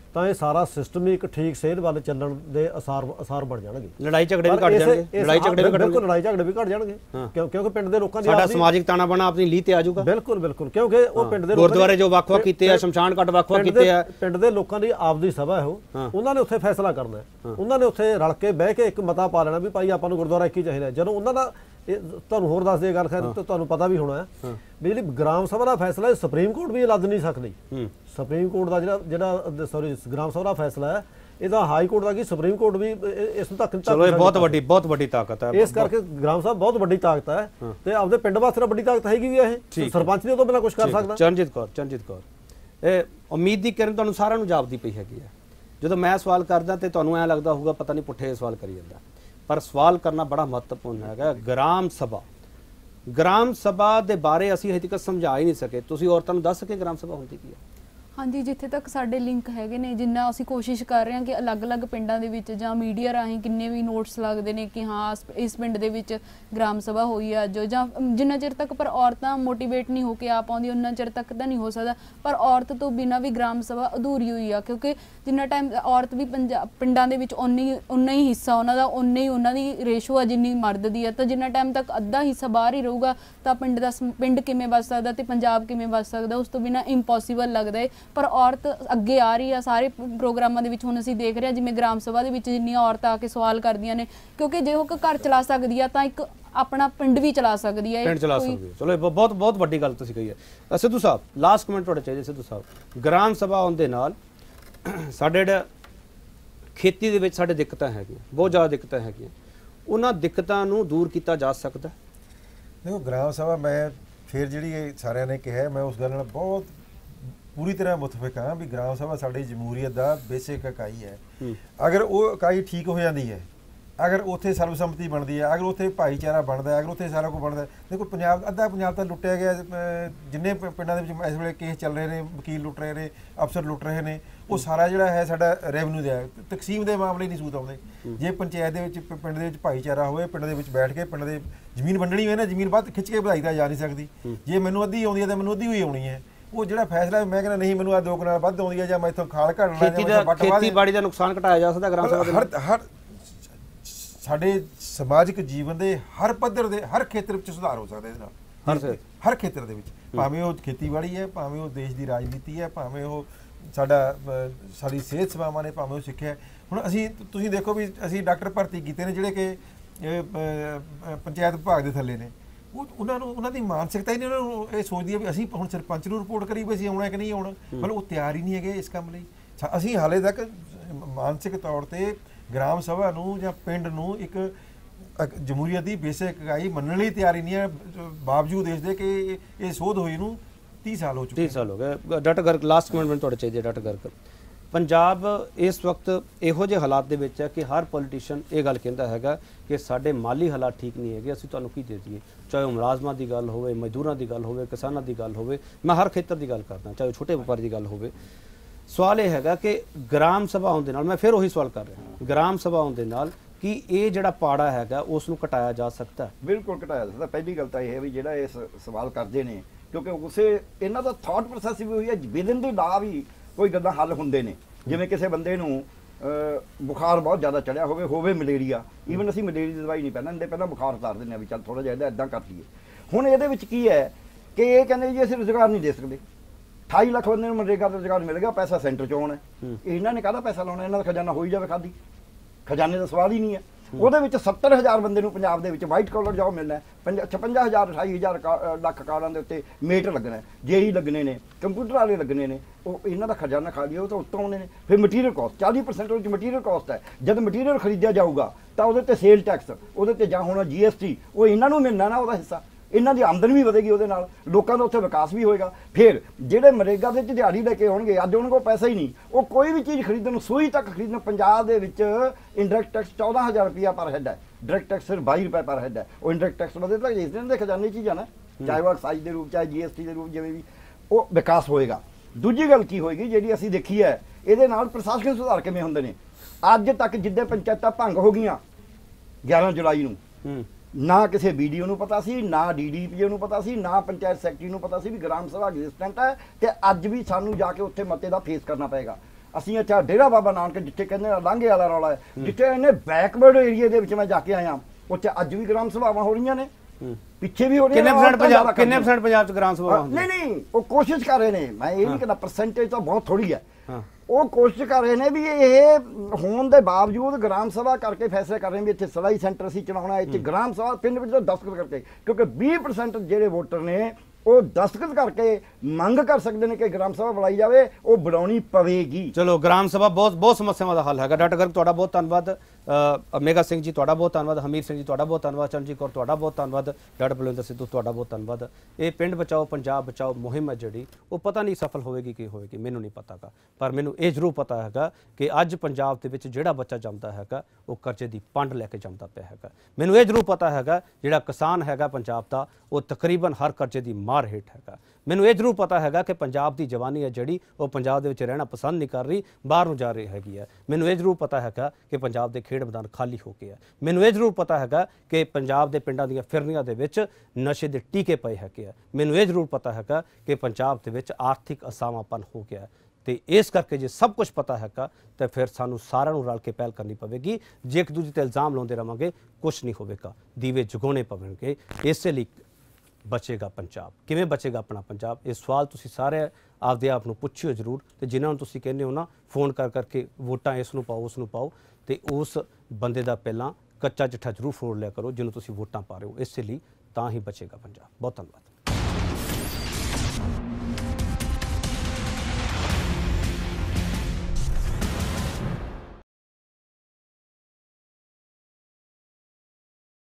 ਤਾਂ ਇਹ ਸਾਰਾ ਸਿਸਟਮ ਹੀ ਇੱਕ ਠੀਕ ਸੇਧ ਵੱਲ ਚੱਲਣ ਦੇ ਅਸਾਰ ਅਸਾਰ ਬਣ ਜਾਣਗੇ।
ਲੜਾਈ ਝਗੜੇ ਵੀ ਘਟ ਜਾਣਗੇ, ਲੜਾਈ ਝਗੜੇ ਵੀ
ਬਿਲਕੁਲ ਲੜਾਈ ਝਗੜੇ ਵੀ ਘਟ ਜਾਣਗੇ ਕਿਉਂ ਕਿਉਂਕਿ ਪਿੰਡ ਦੇ ਲੋਕਾਂ ਦੀ
ਸਾਡਾ ਸਮਾਜਿਕ ਤਾਣਾ ਬਾਣਾ ਆਪਣੀ ਲੀਹ ਤੇ ਆ ਜਾਊਗਾ।
ਬਿਲਕੁਲ ਬਿਲਕੁਲ ਕਿਉਂਕਿ ਉਹ ਪਿੰਡ ਦੇ
ਗੁਰਦੁਆਰੇ ਜੋ ਵੱਖ-ਵੱਖ ਕੀਤੇ ਆ, ਸ਼ਮਸ਼ਾਨ ਘਾਟ ਵੱਖ-ਵੱਖ ਕੀਤੇ ਆ,
ਪਿੰਡ ਦੇ ਲੋਕਾਂ ਦੀ ਆਪਦੀ ਸਭਾ ਹੈ ਉਹ, ਉਹਨਾਂ ਨੇ ਉੱਥੇ ਫੈਸਲਾ ਕਰਨਾ ਹੈ, ਉਹਨਾਂ ਨੇ ਉੱਥੇ ਰਲ ਕੇ ਬਹਿ ਕੇ ਇੱਕ ਮਤਾ ਪਾ ਲੈਣਾ ਵੀ ਭਾਈ ਆਪਾਂ ਨੂੰ ਗੁਰਦੁਆਰਾ ਇੱਕ ਹੀ ਚਾਹੀਦਾ। ਜਦੋਂ ਉਹਨਾਂ ਦਾ ਤੁਹਾਨੂੰ ਹੋਰ ਦੱਸ ਦੇ ਗੱਲ ਖੈਰ ਤੁਹਾਨੂੰ ਪਤਾ ਵੀ ਹੋਣਾ ਹੈ ਵੀ ਜਿਹੜੀ ਗ੍ਰਾਮ ਸਭਾ ਦਾ ਫੈਸਲਾ ਸੁਪਰੀਮ ਕੋਰਟ ਵੀ ਲੱਦ ਨਹੀਂ ਸਕਦੀ। ਸੁਪਰੀਮ ਕੋਰਟ ਦਾ ਜਿਹੜਾ ਜਿਹੜਾ ਸੌਰੀ ਗ੍ਰਾਮ ਸਭਾ ਦਾ ਫੈਸਲਾ ਹੈ ਇਹਦਾ ਹਾਈ ਕੋਰਟ ਦਾ ਕੀ ਸੁਪਰੀਮ ਕੋਰਟ ਵੀ ਇਸ ਨੂੰ ਤੱਕ
ਚਲੋ ਇਹ ਬਹੁਤ ਵੱਡੀ ਬਹੁਤ ਵੱਡੀ ਤਾਕਤ ਹੈ।
ਇਸ ਕਰਕੇ ਗ੍ਰਾਮ ਸਭਾ ਬਹੁਤ ਵੱਡੀ ਤਾਕਤ ਹੈ ਤੇ ਆਪਦੇ ਪਿੰਡ ਵਾਸਤੇ ਵੱਡੀ ਤਾਕਤ ਹੈਗੀ ਵੀ ਇਹ ਸਰਪੰਚ ਦੇ ਤੋਂ ਬਿਨਾਂ ਕੁਝ ਕਰ ਸਕਦਾ।
ਚਰਨਜੀਤ ਕੌਰ ਚਰਨਜੀਤ ਕੌਰ ਇਹ ਉਮੀਦ ਦੀ ਕਿਰਨ ਤੁਹਾਨੂੰ ਸਾਰਿਆਂ ਨੂੰ ਜਾਪਦੀ ਪਈ ਹੈਗੀ ਹੈ। ਜਦੋਂ ਮੈਂ ਸਵਾਲ ਕਰਦਾ ਤੇ ਤੁਹਾਨੂੰ ਐਂ ਲੱਗਦਾ ਹੋਊਗਾ ਪਤਾ ਨਹੀਂ ਪੁੱਠੇ ਸਵਾਲ ਕਰੀ ਜਾਂਦਾ, ਪਰ ਸਵਾਲ ਕਰਨਾ ਬੜਾ ਮਹੱਤਵਪੂਰਨ ਹੈਗਾ। ਗ੍ਰਾਮ ਸਭਾ ਗ੍ਰਾਮ ਸਭਾ ਦੇ ਬਾਰੇ ਅਸੀਂ ਹਜੇ ਤੱਕ ਸਮਝਾ ਹੀ ਨਹੀਂ ਸਕੇ। ਤੁਸੀਂ ਔਰਤਾਂ ਨੂੰ ਦੱਸ ਸਕੇ ਗ੍ਰਾਮ ਸਭਾ ਹੁੰਦੀ ਕੀ ਹੈ?
ਹਾਂਜੀ, ਜਿੱਥੇ ਤੱਕ ਸਾਡੇ ਲਿੰਕ ਹੈਗੇ ਨੇ, ਜਿੰਨਾ ਅਸੀਂ ਕੋਸ਼ਿਸ਼ ਕਰ ਰਹੇ ਹਾਂ ਕਿ ਅਲੱਗ-ਅਲੱਗ ਪਿੰਡਾਂ ਦੇ ਵਿੱਚ ਜਾਂ ਮੀਡੀਆ ਰਾਹੀਂ ਕਿੰਨੇ ਵੀ ਨੋਟਸ ਲੱਗਦੇ ਨੇ ਕਿ ਹਾਂ ਇਸ ਪਿੰਡ ਦੇ ਵਿੱਚ ਗ੍ਰਾਮ ਸਭਾ ਹੋਈ ਆ ਅੱਜ, ਜਾਂ ਜਿੰਨਾ ਚਿਰ ਤੱਕ ਪਰ ਔਰਤਾਂ ਮੋਟੀਵੇਟ ਨਹੀਂ ਹੋ ਕੇ ਆ ਪਾਉਂਦੀ ਉਹਨਾਂ ਚਿਰ ਤੱਕ ਤਾਂ ਨਹੀਂ ਹੋ ਸਕਦਾ। ਪਰ ਔਰਤ ਤੋਂ ਬਿਨਾਂ ਵੀ ਗ੍ਰਾਮ ਸਭਾ ਅਧੂਰੀ ਹੋਈ ਆ, ਕਿਉਂਕਿ ਜਿੰਨਾ ਟਾਈਮ ਔਰਤ ਵੀ ਪੰਜਾਬ ਪਿੰਡਾਂ ਦੇ ਵਿੱਚ ਉਨੀ ਉਨਾ ਹੀ ਹਿੱਸਾ ਉਹਨਾਂ ਦਾ, ਉਨਾ ਹੀ ਉਹਨਾਂ ਦੀ ਰੇਸ਼ੋ ਆ ਜਿੰਨੀ ਮਰਦ ਦੀ ਆ। ਤਾਂ ਜਿੰਨਾ ਟਾਈਮ ਤੱਕ ਅੱਧਾ ਹਿੱਸਾ ਬਾਹਰ ਹੀ ਰਹੂਗਾ ਤਾਂ ਪਿੰਡ ਦਾ ਪਿੰਡ ਕਿਵੇਂ ਬਚ ਸਕਦਾ ਤੇ ਪੰਜਾਬ ਕਿਵੇਂ ਬਚ ਸਕਦਾ? ਉਸ ਤੋਂ ਬਿਨਾਂ ਇੰਪੋਸੀਬਲ ਲੱਗਦਾ ਹੈ। ਪਰ ਔਰਤ ਅੱਗੇ ਆ ਰਹੀ ਆ ਸਾਰੇ ਪ੍ਰੋਗਰਾਮਾਂ ਦੇ ਵਿੱਚ। ਹੁਣ ਅਸੀਂ ਦੇਖ ਰਹੇ ਹਾਂ ਜਿਵੇਂ ਗ੍ਰਾਮ ਸਭਾ ਦੇ ਵਿੱਚ ਜਿੰਨੀਆਂ ਔਰਤਾਂ ਆ ਕੇ ਸਵਾਲ ਕਰਦੀਆਂ ਨੇ, ਕਿਉਂਕਿ ਜੇ ਉਹ ਘਰ ਚਲਾ ਸਕਦੀ ਆ ਤਾਂ ਇੱਕ ਆਪਣਾ ਪਿੰਡ ਵੀ ਚਲਾ ਸਕਦੀ ਹੈ,
ਪਿੰਡ ਚਲਾ ਸਕਦੀ ਹੈ। ਚਲੋ ਇਹ ਬਹੁਤ ਬਹੁਤ ਵੱਡੀ ਗੱਲ ਤੁਸੀਂ ਕਹੀ ਹੈ। ਸਿੱਧੂ ਸਾਹਿਬ ਲਾਸਟ ਕਮੈਂਟ ਤੁਹਾਡੇ ਚਾਹੀਦੇ। ਸਿੱਧੂ ਸਾਹਿਬ ਗ੍ਰਾਮ ਸਭਾ ਆਉਣ ਦੇ ਨਾਲ ਸਾਡੇ ਜਿਹੜਾ ਖੇਤੀ ਦੇ ਵਿੱਚ ਸਾਡੇ ਦਿੱਕਤਾਂ ਹੈਗੀਆਂ, ਬਹੁਤ ਜ਼ਿਆਦਾ ਦਿੱਕਤਾਂ ਹੈਗੀਆਂ, ਉਹਨਾਂ ਦਿੱਕਤਾਂ ਨੂੰ ਦੂਰ ਕੀਤਾ ਜਾ ਸਕਦਾ?
ਦੇਖੋ ਗ੍ਰਾਮ ਸਭਾ ਮੈਂ ਫਿਰ ਜਿਹੜੀ ਇਹ ਸਾਰਿਆਂ ਨੇ ਕਿਹਾ ਮੈਂ ਉਸ ਗੱਲ ਨਾਲ ਬਹੁਤ ਪੂਰੀ ਤਰ੍ਹਾਂ ਮੁਤਫਿਕ ਹਾਂ ਵੀ ਗ੍ਰਾਮ ਸਭਾ ਸਾਡੀ ਜਮਹੂਰੀਅਤ ਦਾ ਬੇਸਿਕ ਇਕਾਈ ਹੈ। ਅਗਰ ਉਹ ਇਕਾਈ ਠੀਕ ਹੋ ਜਾਂਦੀ ਹੈ, ਅਗਰ ਉੱਥੇ ਸਰਬਸੰਮਤੀ ਬਣਦੀ ਹੈ, ਅਗਰ ਉੱਥੇ ਭਾਈਚਾਰਾ ਬਣਦਾ ਹੈ, ਅਗਰ ਉੱਥੇ ਸਾਰਾ ਕੁਝ ਬਣਦਾ, ਦੇਖੋ ਪੰਜਾਬ ਅੱਧਾ ਪੰਜਾਬ ਤਾਂ ਲੁੱਟਿਆ ਗਿਆ। ਜਿੰਨੇ ਪਿੰਡਾਂ ਦੇ ਵਿੱਚ ਇਸ ਵੇਲੇ ਕੇਸ ਚੱਲ ਰਹੇ ਨੇ, ਵਕੀਲ ਲੁੱਟ ਰਹੇ ਨੇ, ਅਫਸਰ ਲੁੱਟ ਰਹੇ ਨੇ, ਉਹ ਸਾਰਾ ਜਿਹੜਾ ਹੈ ਸਾਡਾ ਰੈਵਨਿਊ ਦਾ ਤਕਸੀਮ ਦੇ ਮਾਮਲੇ ਨਹੀਂ ਸੂਤ ਆਉਂਦੇ। ਜੇ ਪੰਚਾਇਤ ਦੇ ਵਿੱਚ ਪਿੰਡ ਦੇ ਵਿੱਚ ਭਾਈਚਾਰਾ ਹੋਵੇ, ਪਿੰਡ ਦੇ ਵਿੱਚ ਬੈਠ ਕੇ ਪਿੰਡ ਦੇ ਜ਼ਮੀਨ ਵੰਡਣੀ ਹੋਵੇ ਨਾ, ਜ਼ਮੀਨ ਵੱਧ ਖਿੱਚ ਕੇ ਵਧਾਈ ਤਾਂ ਜਾ ਨਹੀਂ ਸਕਦੀ। ਜੇ ਮੈਨੂੰ ਅੱਧੀ ਆਉਂਦੀ ਹੈ ਤਾਂ ਮੈਨੂੰ ਅੱਧੀ ਹੋਈ ਆਉਣੀ ਹੈ। ਉਹ ਜਿਹੜਾ ਫੈਸਲਾ ਮੈਂ ਕਹਿੰਦਾ ਨਹੀਂ ਮੈਨੂੰ ਆ ਦੋ ਕਨਾਲ ਵੱਧ ਆਉਂਦੀ ਹੈ ਜਾਂ ਮੈਂ ਇੱਥੋਂ ਖਾਲ ਘੜ ਲੈਣਾ,
ਖੇਤੀਬਾੜੀ ਦਾ ਨੁਕਸਾਨ ਘਟਾਇਆ ਜਾ ਸਕਦਾ ਗ੍ਰਾਮ ਸਭਾ ਦੇ?
ਹਰ ਹਰ ਸਾਡੇ ਸਮਾਜਿਕ ਜੀਵਨ ਦੇ ਹਰ ਪੱਧਰ ਦੇ ਹਰ ਖੇਤਰ ਵਿੱਚ ਸੁਧਾਰ ਹੋ ਸਕਦਾ ਇਹਦੇ ਨਾਲ। ਹਰ ਹਰ ਖੇਤਰ ਦੇ ਵਿੱਚ, ਭਾਵੇਂ ਉਹ ਖੇਤੀਬਾੜੀ ਹੈ, ਭਾਵੇਂ ਉਹ ਦੇਸ਼ ਦੀ ਰਾਜਨੀਤੀ ਹੈ, ਭਾਵੇਂ ਉਹ ਸਾਡਾ ਸਾਡੀ ਸਿਹਤ ਸੇਵਾਵਾਂ ਨੇ, ਭਾਵੇਂ ਉਹ ਸਿੱਖਿਆ। ਹੁਣ ਅਸੀਂ ਤੁਸੀਂ ਦੇਖੋ ਵੀ ਅਸੀਂ ਡਾਕਟਰ ਭਰਤੀ ਕੀਤੇ ਨੇ ਜਿਹੜੇ ਕਿ ਪੰਚਾਇਤ ਵਿਭਾਗ ਦੇ ਥੱਲੇ ਨੇ। ਉਹ ਉਹਨਾਂ ਨੂੰ ਉਹਨਾਂ ਦੀ ਮਾਨਸਿਕਤਾ ਹੀ ਨਹੀਂ ਉਹਨਾਂ ਨੂੰ ਇਹ ਸੋਚਦੀ ਹੈ ਵੀ ਅਸੀਂ ਹੁਣ ਸਰਪੰਚ ਨੂੰ ਰਿਪੋਰਟ ਕਰੀ ਵੀ ਅਸੀਂ ਆਉਣਾ ਕਿ ਨਹੀਂ ਆਉਣਾ। ਮਤਲਬ ਉਹ ਤਿਆਰ ਹੀ ਨਹੀਂ ਹੈਗੇ ਇਸ ਕੰਮ ਲਈ। ਅਸੀਂ ਹਾਲੇ ਤੱਕ ਮਾਨਸਿਕ ਤੌਰ ਤੇ ਗ੍ਰਾਮ ਸਭਾ ਨੂੰ ਜਾਂ ਪਿੰਡ ਨੂੰ ਇੱਕ ਜਮਹੂਰੀਅਤ ਦੀ ਬੇਸਿਕ ਇਕਾਈ ਮੰਨਣ ਲਈ ਤਿਆਰੀ ਨਹੀਂ ਹੈ, ਬਾਵਜੂਦ ਇਸ ਦੇ ਕਿ ਇਹ ਸੋਧ ਹੋਈ ਨੂੰ ਤੀਹ ਸਾਲ ਹੋ ਚੁੱਕੇ।
ਤੀਹ ਸਾਲ ਹੋ ਗਏ। ਡਾਕਟਰ ਗਰਗ ਲਾਸਟ ਕਮੈਂਟ ਮੈਨੂੰ ਤੁਹਾਡੇ ਚਾਹੀਦੇ। ਡਾਕਟਰ ਗਰਗ ਪੰਜਾਬ ਇਸ ਵਕਤ ਇਹੋ ਜਿਹੇ ਹਾਲਾਤ ਦੇ ਵਿੱਚ ਹੈ ਕਿ ਹਰ ਪੋਲੀਟੀਸ਼ੀਅਨ ਇਹ ਗੱਲ ਕਹਿੰਦਾ ਹੈਗਾ ਕਿ ਸਾਡੇ ਮਾਲੀ ਹਾਲਾਤ ਠੀਕ ਨਹੀਂ ਹੈਗੇ, ਅਸੀਂ ਤੁਹਾਨੂੰ ਕੀ ਦੇ ਦਈਏ। ਚਾਹੇ ਉਹ ਮੁਲਾਜ਼ਮਾਂ ਦੀ ਗੱਲ ਹੋਵੇ, ਮਜ਼ਦੂਰਾਂ ਦੀ ਗੱਲ ਹੋਵੇ, ਕਿਸਾਨਾਂ ਦੀ ਗੱਲ ਹੋਵੇ, ਮੈਂ ਹਰ ਖੇਤਰ ਦੀ ਗੱਲ ਕਰਦਾ, ਚਾਹੇ ਛੋਟੇ ਵਪਾਰੀ ਦੀ ਗੱਲ ਹੋਵੇ। ਸਵਾਲ ਇਹ ਹੈਗਾ ਕਿ ਗ੍ਰਾਮ ਸਭਾ ਆਉਣ ਦੇ ਨਾਲ, ਮੈਂ ਫਿਰ ਉਹੀ ਸਵਾਲ ਕਰ ਰਿਹਾ, ਗ੍ਰਾਮ ਸਭਾ ਆਉਣ ਦੇ ਨਾਲ ਕਿ ਇਹ ਜਿਹੜਾ ਪਾੜਾ ਹੈਗਾ ਉਸ ਨੂੰ ਘਟਾਇਆ ਜਾ ਸਕਦਾ?
ਬਿਲਕੁਲ ਘਟਾਇਆ ਜਾ ਸਕਦਾ। ਪਹਿਲੀ ਗੱਲ ਤਾਂ ਇਹ ਹੈ ਵੀ ਜਿਹੜਾ ਇਹ ਸਵਾਲ ਕਰਦੇ ਨੇ, ਕਿਉਂਕਿ ਉਸੇ ਇਹਨਾਂ ਦਾ ਥਾਟ ਪ੍ਰੋਸੈਸ ਵੀ ਹੋਈ ਹੈ, ਵਿਦਨ ਦੇ ਦਾ ਵੀ ਕੋਈ ਗੱਲਾਂ ਹੱਲ ਹੁੰਦੇ ਨੇ। ਜਿਵੇਂ ਕਿਸੇ ਬੰਦੇ ਨੂੰ ਬੁਖਾਰ ਬਹੁਤ ਜ਼ਿਆਦਾ ਚੜਿਆ ਹੋਵੇ ਹੋਵੇ ਮਲੇਰੀਆ, ਈਵਨ ਅਸੀਂ ਮਲੇਰੀਆ ਦੀ ਦਵਾਈ ਨਹੀਂ ਪਹਿਲਾਂ ਦਿੰਦੇ, ਪਹਿਲਾਂ ਬੁਖਾਰ ਉਤਾਰ ਦਿੰਦੇ ਆ ਵੀ ਚੱਲ ਥੋੜ੍ਹਾ ਜਿਹਾ ਇੱਦਾਂ ਕਰ ਲਈਏ। ਹੁਣ ਇਹਦੇ ਵਿੱਚ ਕੀ ਹੈ ਕਿ ਇਹ ਕਹਿੰਦੇ ਜੀ ਅਸੀਂ ਰੁਜ਼ਗਾਰ ਨਹੀਂ ਦੇ ਸਕਦੇ। ਅਠਾਈ ਲੱਖ ਬੰਦੇ ਨੂੰ ਮਨਰੇਗਾ ਦਾ ਰੁਜ਼ਗਾਰ ਮਿਲ ਗਿਆ, ਪੈਸਾ ਸੈਂਟਰ 'ਚੋਂ ਆਉਣਾ। ਇਹਨਾਂ ਨੇ ਕਾਹਦਾ ਪੈਸਾ ਲਾਉਣਾ? ਇਹਨਾਂ ਦਾ ਖਜ਼ਾਨਾ ਹੋਈ ਜਾਵੇ ਖਾਲੀ, ਖਜ਼ਾਨੇ ਦਾ ਸਵਾਲ ਹੀ ਨਹੀਂ ਹੈ। ਉਹਦੇ ਵਿੱਚ ਸੱਤਰ ਹਜ਼ਾਰ ਬੰਦੇ ਨੂੰ ਪੰਜਾਬ ਦੇ ਵਿੱਚ ਵਾਈਟ ਕਾਲਰ ਜੌਬ ਮਿਲਣਾ ਹੈ। ਛਪੰਜਾ ਹਜ਼ਾਰ ਅਠਾਈ ਹਜ਼ਾਰ ਲੱਖ ਕਾਰਾਂ ਦੇ ਉੱਤੇ ਮੇਟ ਲੱਗਣਾ, ਜੇਈ ਲੱਗਣੇ ਨੇ, ਕੰਪਿਊਟਰ ਵਾਲੇ ਲੱਗਣੇ ਨੇ। ਉਹ ਇਹਨਾਂ ਦਾ ਖਜ਼ਾਨਾ ਖਾਲੀ ਉਹ ਤਾਂ ਉੱਤੋਂ ਆਉਂਦੇ ਨੇ। ਫਿਰ ਮਟੀਰੀਅਲ ਕਾਸਟ ਚਾਲੀ ਪਰਸੈਂਟ ਵਿੱਚ ਮਟੀਰੀਅਲ ਕਾਸਟ ਹੈ। ਜਦ ਮਟੀਰੀਅਲ ਖਰੀਦਿਆ ਜਾਊਗਾ ਤਾਂ ਉਹਦੇ ਤੇ ਸੇਲ ਟੈਕਸ, ਉਹਦੇ ਤੇ ਜਾਂ ਹੋਣਾ ਜੀ ਐਸ ਟੀ, ਉਹ ਇਹਨਾਂ ਨੂੰ ਮਿਲਣਾ ਨਾ ਉਹਦਾ ਹਿੱਸਾ। ਇਹਨਾਂ ਦੀ ਆਮਦਨ ਵੀ ਵਧੇਗੀ, ਉਹਦੇ ਨਾਲ ਲੋਕਾਂ ਦਾ ਉੱਥੇ ਵਿਕਾਸ ਵੀ ਹੋਏਗਾ। ਫਿਰ ਜਿਹੜੇ ਮਨਰੇਗਾ ਦੇ ਦਿਹਾੜੀ ਲੈ ਕੇ ਆਉਣਗੇ, ਅੱਜ ਉਹਨਾਂ ਕੋਲ ਪੈਸਾ ਹੀ ਨਹੀਂ, ਉਹ ਕੋਈ ਵੀ ਚੀਜ਼ ਖਰੀਦਣ ਨੂੰ, ਸੂਈ ਤੱਕ ਖਰੀਦਣ। ਪੰਜਾਬ ਦੇ ਵਿੱਚ ਇੰਡਾਇਰੈਕਟ ਟੈਕਸ ਚੌਦਾਂ ਹਜ਼ਾਰ ਰੁਪਇਆ ਪਰ ਹੈਡ ਹੈ, ਡਾਇਰੈਕਟ ਟੈਕਸ ਸਿਰਫ ਬਾਈ ਰੁਪਏ ਪਰ ਹੈਡ ਹੈ। ਉਹ ਇੰਡਾਇਰੈਕਟ ਟੈਕਸ ਵਧੇ ਤਾਂ ਇਸ ਦਿਨ ਦੇ ਖਜ਼ਾਨੇ 'ਚ ਹੀ ਜਾਣਾ, ਚਾਹੇ ਉਹ ਐਕਸਾਈਜ਼ ਦੇ ਰੂਪ, ਚਾਹੇ ਜੀ ਐਸ ਟੀ ਦੇ ਰੂਪ, ਜਿਵੇਂ ਵੀ ਉਹ ਵਿਕਾਸ ਹੋਏਗਾ। ਦੂਜੀ ਗੱਲ ਕੀ ਹੋਏਗੀ ਜਿਹੜੀ ਅਸੀਂ ਦੇਖੀ ਹੈ, ਇਹਦੇ ਨਾਲ ਪ੍ਰਸ਼ਾਸਨਿਕ ਸੁਧਾਰ ਕਿਵੇਂ ਹੁੰਦੇ ਨੇ। ਅੱਜ ਤੱਕ ਜਿੱਦੇ ਪੰਚਾਇਤਾਂ ਭੰਗ ਹੋ ਗਈਆਂ ਗਿਆਰਾਂ ਜੁਲਾਈ ਨੂੰ, ਨਾ ਕਿਸੇ ਬੀਡੀਓ ਨੂੰ ਪਤਾ ਸੀ, ਨਾ ਡੀਡੀਪੀਓ ਨੂੰ ਪਤਾ ਸੀ, ਨਾ ਪੰਚਾਇਤ ਸੈਕਟਰੀ ਨੂੰ ਪਤਾ ਸੀ ਵੀ ਗ੍ਰਾਮ ਸਭਾ ਐਗਜ਼ਿਸਟੈਂਟ ਹੈ ਤੇ ਅੱਜ ਵੀ ਸਾਨੂੰ ਜਾ ਕੇ ਉੱਥੇ ਮਤੇ ਦਾ ਫੇਸ ਕਰਨਾ ਪਏਗਾ। ਅਸੀਂ ਅੱਛਾ ਡੇਰਾ ਬਾਬਾ ਨਾਨਕ ਜਿੱਥੇ ਕਹਿੰਦੇ ਆ ਲਾਂਘੇ ਵਾਲਾ ਰੌਲਾ ਹੈ, ਜਿੱਥੇ ਇਹਨੇ ਬੈਕਵਰਡ ਏਰੀਆ ਦੇ ਵਿੱਚ ਮੈਂ ਜਾ ਕੇ ਆਇਆ, ਉੱਥੇ ਅੱਜ ਵੀ ਗ੍ਰਾਮ ਸਭਾਵਾਂ ਹੋ ਰਹੀਆਂ ਨੇ, ਪਿੱਛੇ ਵੀ ਹੋ ਰਹੀਆਂ
ਕਿੰਨੇ
ਨੇ।
ਪਰਸੈਂਟ
ਔਰਤਾਂ
ਪੰਜਾਬ
ਜ਼ਿਆਦਾ
ਕਿੰਨੇ
ਕਰਦੀਆਂ।
ਪਰਸੈਂਟ ਪੰਜਾਬ ਚ ਗ੍ਰਾਮ ਸਭਾ
ਨਹੀਂ ਨਹੀਂ ਉਹ ਕੋਸ਼ਿਸ਼ ਕਰ ਰਹੇ ਨੇ, ਮੈਂ ਇਹ ਨਹੀਂ ਕਹਿੰਦਾ ਪਰਸੈਂਟੇਜ ਤਾਂ ਬਹੁਤ ਥੋੜੀ ਹੈ,
ਹਾਂ।
ਉਹ ਕੋਸ਼ਿਸ਼ ਕਰ ਰਹੇ ਨੇ ਵੀ ਇਹ ਹੋਣ ਦੇ ਬਾਵਜੂਦ ਗ੍ਰਾਮ ਸਭਾ ਕਰਕੇ ਫੈਸਲੇ ਕਰ ਰਹੇ ਨੇ ਵੀ ਇੱਥੇ ਸਲਾਈ ਸੈਂਟਰ ਅਸੀਂ ਚਲਾਉਣਾ, ਇੱਥੇ ਗ੍ਰਾਮ ਸਭਾ ਪਿੰਡ ਵਿੱਚ ਦਸਤਖਤ ਕਰਕੇ, ਕਿਉਂਕਿ ਵੀਹ ਪਰਸੈਂਟ ਜਿਹੜੇ ਵੋਟਰ ਨੇ ਉਹ ਦਸਤਖਤ ਕਰਕੇ ਮੰਗ ਕਰ ਸਕਦੇ ਨੇ ਕਿ ਗ੍ਰਾਮ ਸਭਾ ਬਣਾਈ ਜਾਵੇ, ਉਹ ਬਣਾਉਣੀ ਪਵੇਗੀ।
ਚਲੋ ਗ੍ਰਾਮ ਸਭਾ ਬਹੁਤ ਬਹੁਤ ਸਮੱਸਿਆਵਾਂ ਦਾ ਹੱਲ ਹੈਗਾ। ਡਾਕਟਰ ਗਰਗ ਤੁਹਾਡਾ ਬਹੁਤ ਧੰਨਵਾਦ, ਅ, ਮੇਘਾ ਸਿੰਘ ਜੀ ਤੁਹਾਡਾ ਬਹੁਤ ਧੰਨਵਾਦ, ਹਮੀਰ ਸਿੰਘ ਜੀ ਤੁਹਾਡਾ ਬਹੁਤ ਧੰਨਵਾਦ, ਚਰਨਜੀਤ ਕੌਰ ਤੁਹਾਡਾ ਬਹੁਤ ਧੰਨਵਾਦ, ਡਾਕਟਰ ਬਲਵਿੰਦਰ ਸਿੱਧੂ ਤੁਹਾਡਾ ਬਹੁਤ ਧੰਨਵਾਦ। ਇਹ ਪਿੰਡ ਬਚਾਓ ਪੰਜਾਬ ਬਚਾਓ ਮੁਹਿੰਮ ਹੈ ਜਿਹੜੀ, ਉਹ ਪਤਾ ਨਹੀਂ ਸਫਲ ਹੋਵੇਗੀ ਕਿ ਹੋਵੇਗੀ, ਮੈਨੂੰ ਨਹੀਂ ਪਤਾਗਾ, ਪਰ ਮੈਨੂੰ ਇਹ ਜ਼ਰੂਰ ਪਤਾ ਹੈਗਾ ਕਿ ਅੱਜ ਪੰਜਾਬ ਦੇ ਵਿੱਚ ਜਿਹੜਾ ਬੱਚਾ ਜੰਮਦਾ ਹੈਗਾ ਉਹ ਕਰਜ਼ੇ ਦੀ ਪੰਡ ਲੈ ਕੇ ਜੰਮਦਾ ਪਿਆ ਹੈਗਾ। ਮੈਨੂੰ ਇਹ ਜ਼ਰੂਰ ਪਤਾ ਹੈਗਾ ਜਿਹੜਾ ਕਿਸਾਨ ਹੈਗਾ ਪੰਜਾਬ ਦਾ ਉਹ ਤਕਰੀਬਨ ਹਰ ਕਰਜ਼ੇ ਦੀ ਮਾਰ ਹੇਠ ਹੈਗਾ। ਮੈਨੂੰ ਇਹ ਜ਼ਰੂਰ ਪਤਾ ਹੈਗਾ ਕਿ ਪੰਜਾਬ ਦੀ ਜਵਾਨੀ ਹੈ ਜਿਹੜੀ ਉਹ ਪੰਜਾਬ ਦੇ ਵਿੱਚ ਰਹਿਣਾ ਪਸੰਦ ਨਹੀਂ ਕਰ ਰਹੀ, ਬਾਹਰ ਨੂੰ ਜਾ ਰਹੀ ਹੈਗੀ ਹੈ। ਮੈਨੂੰ ਇਹ ਜ਼ਰੂਰ ਪਤਾ ਹੈਗਾ ਕਿ ਪੰਜਾਬ ਦੇ ਖੇਡ ਮੈਦਾਨ ਖਾਲੀ ਹੋ ਗਏ ਹੈ। ਮੈਨੂੰ ਇਹ ਜ਼ਰੂਰ ਪਤਾ ਹੈਗਾ ਕਿ ਪੰਜਾਬ ਦੇ ਪਿੰਡਾਂ ਦੀਆਂ ਫਿਰਨੀਆਂ ਦੇ ਵਿੱਚ ਨਸ਼ੇ ਦੇ ਟੀਕੇ ਪਏ ਹੈਗੇ ਆ। ਮੈਨੂੰ ਇਹ ਜ਼ਰੂਰ ਪਤਾ ਹੈਗਾ ਕਿ ਪੰਜਾਬ ਦੇ ਵਿੱਚ ਆਰਥਿਕ ਅਸਾਵਾਂਪਨ ਹੋ ਗਿਆ ਹੈ। ਤੇ ਇਸ ਕਰਕੇ ਜੇ ਸਭ ਕੁਝ ਪਤਾ ਹੈਗਾ ਤਾਂ ਫਿਰ ਸਾਨੂੰ ਸਾਰਿਆਂ ਨੂੰ ਰਲ ਕੇ ਪਹਿਲ ਕਰਨੀ ਪਵੇਗੀ। ਜੇ ਇੱਕ ਦੂਜੇ ਤੇ ਇਲਜ਼ਾਮ ਲਾਉਂਦੇ ਰਹਾਂਗੇ ਕੁਝ ਨਹੀਂ ਹੋਵੇਗਾ, ਦੀਵੇ ਜਗਾਉਣੇ ਪਵੇਣਗੇ। ਇਸੇ ਲਈ ਬਚੇਗਾ ਪੰਜਾਬ। ਕਿਵੇਂ ਬਚੇਗਾ ਆਪਣਾ ਪੰਜਾਬ? ਇਹ ਸਵਾਲ ਤੁਸੀਂ ਸਾਰੇ ਆਪਦੇ ਆਪ ਨੂੰ ਪੁੱਛਿਓ ਜ਼ਰੂਰ, ਤੇ ਜਿਨ੍ਹਾਂ ਨੂੰ ਤੁਸੀਂ ਕਹਿੰਦੇ ਹੋ ਨਾ ਫੋਨ ਕਰ ਕਰਕੇ ਵੋਟਾਂ ਇਸ ਨੂੰ ਪਾਓ ਉਸ ਨੂੰ ਪਾਓ, ਤੇ ਉਸ ਬੰਦੇ ਦਾ ਪਹਿਲਾਂ ਕੱਚਾ ਚਿੱਠਾ ਜ਼ਰੂਰ ਫੋੜ ਲਿਆ ਕਰੋ ਜਿਹਨੂੰ ਤੁਸੀਂ ਵੋਟਾਂ ਪਾ ਰਹੇ ਹੋ। ਇਸੇ ਲਈ ਤਾਂ ਹੀ ਬਚੇਗਾ ਪੰਜਾਬ। ਬਹੁਤ ਧੰਨਵਾਦ।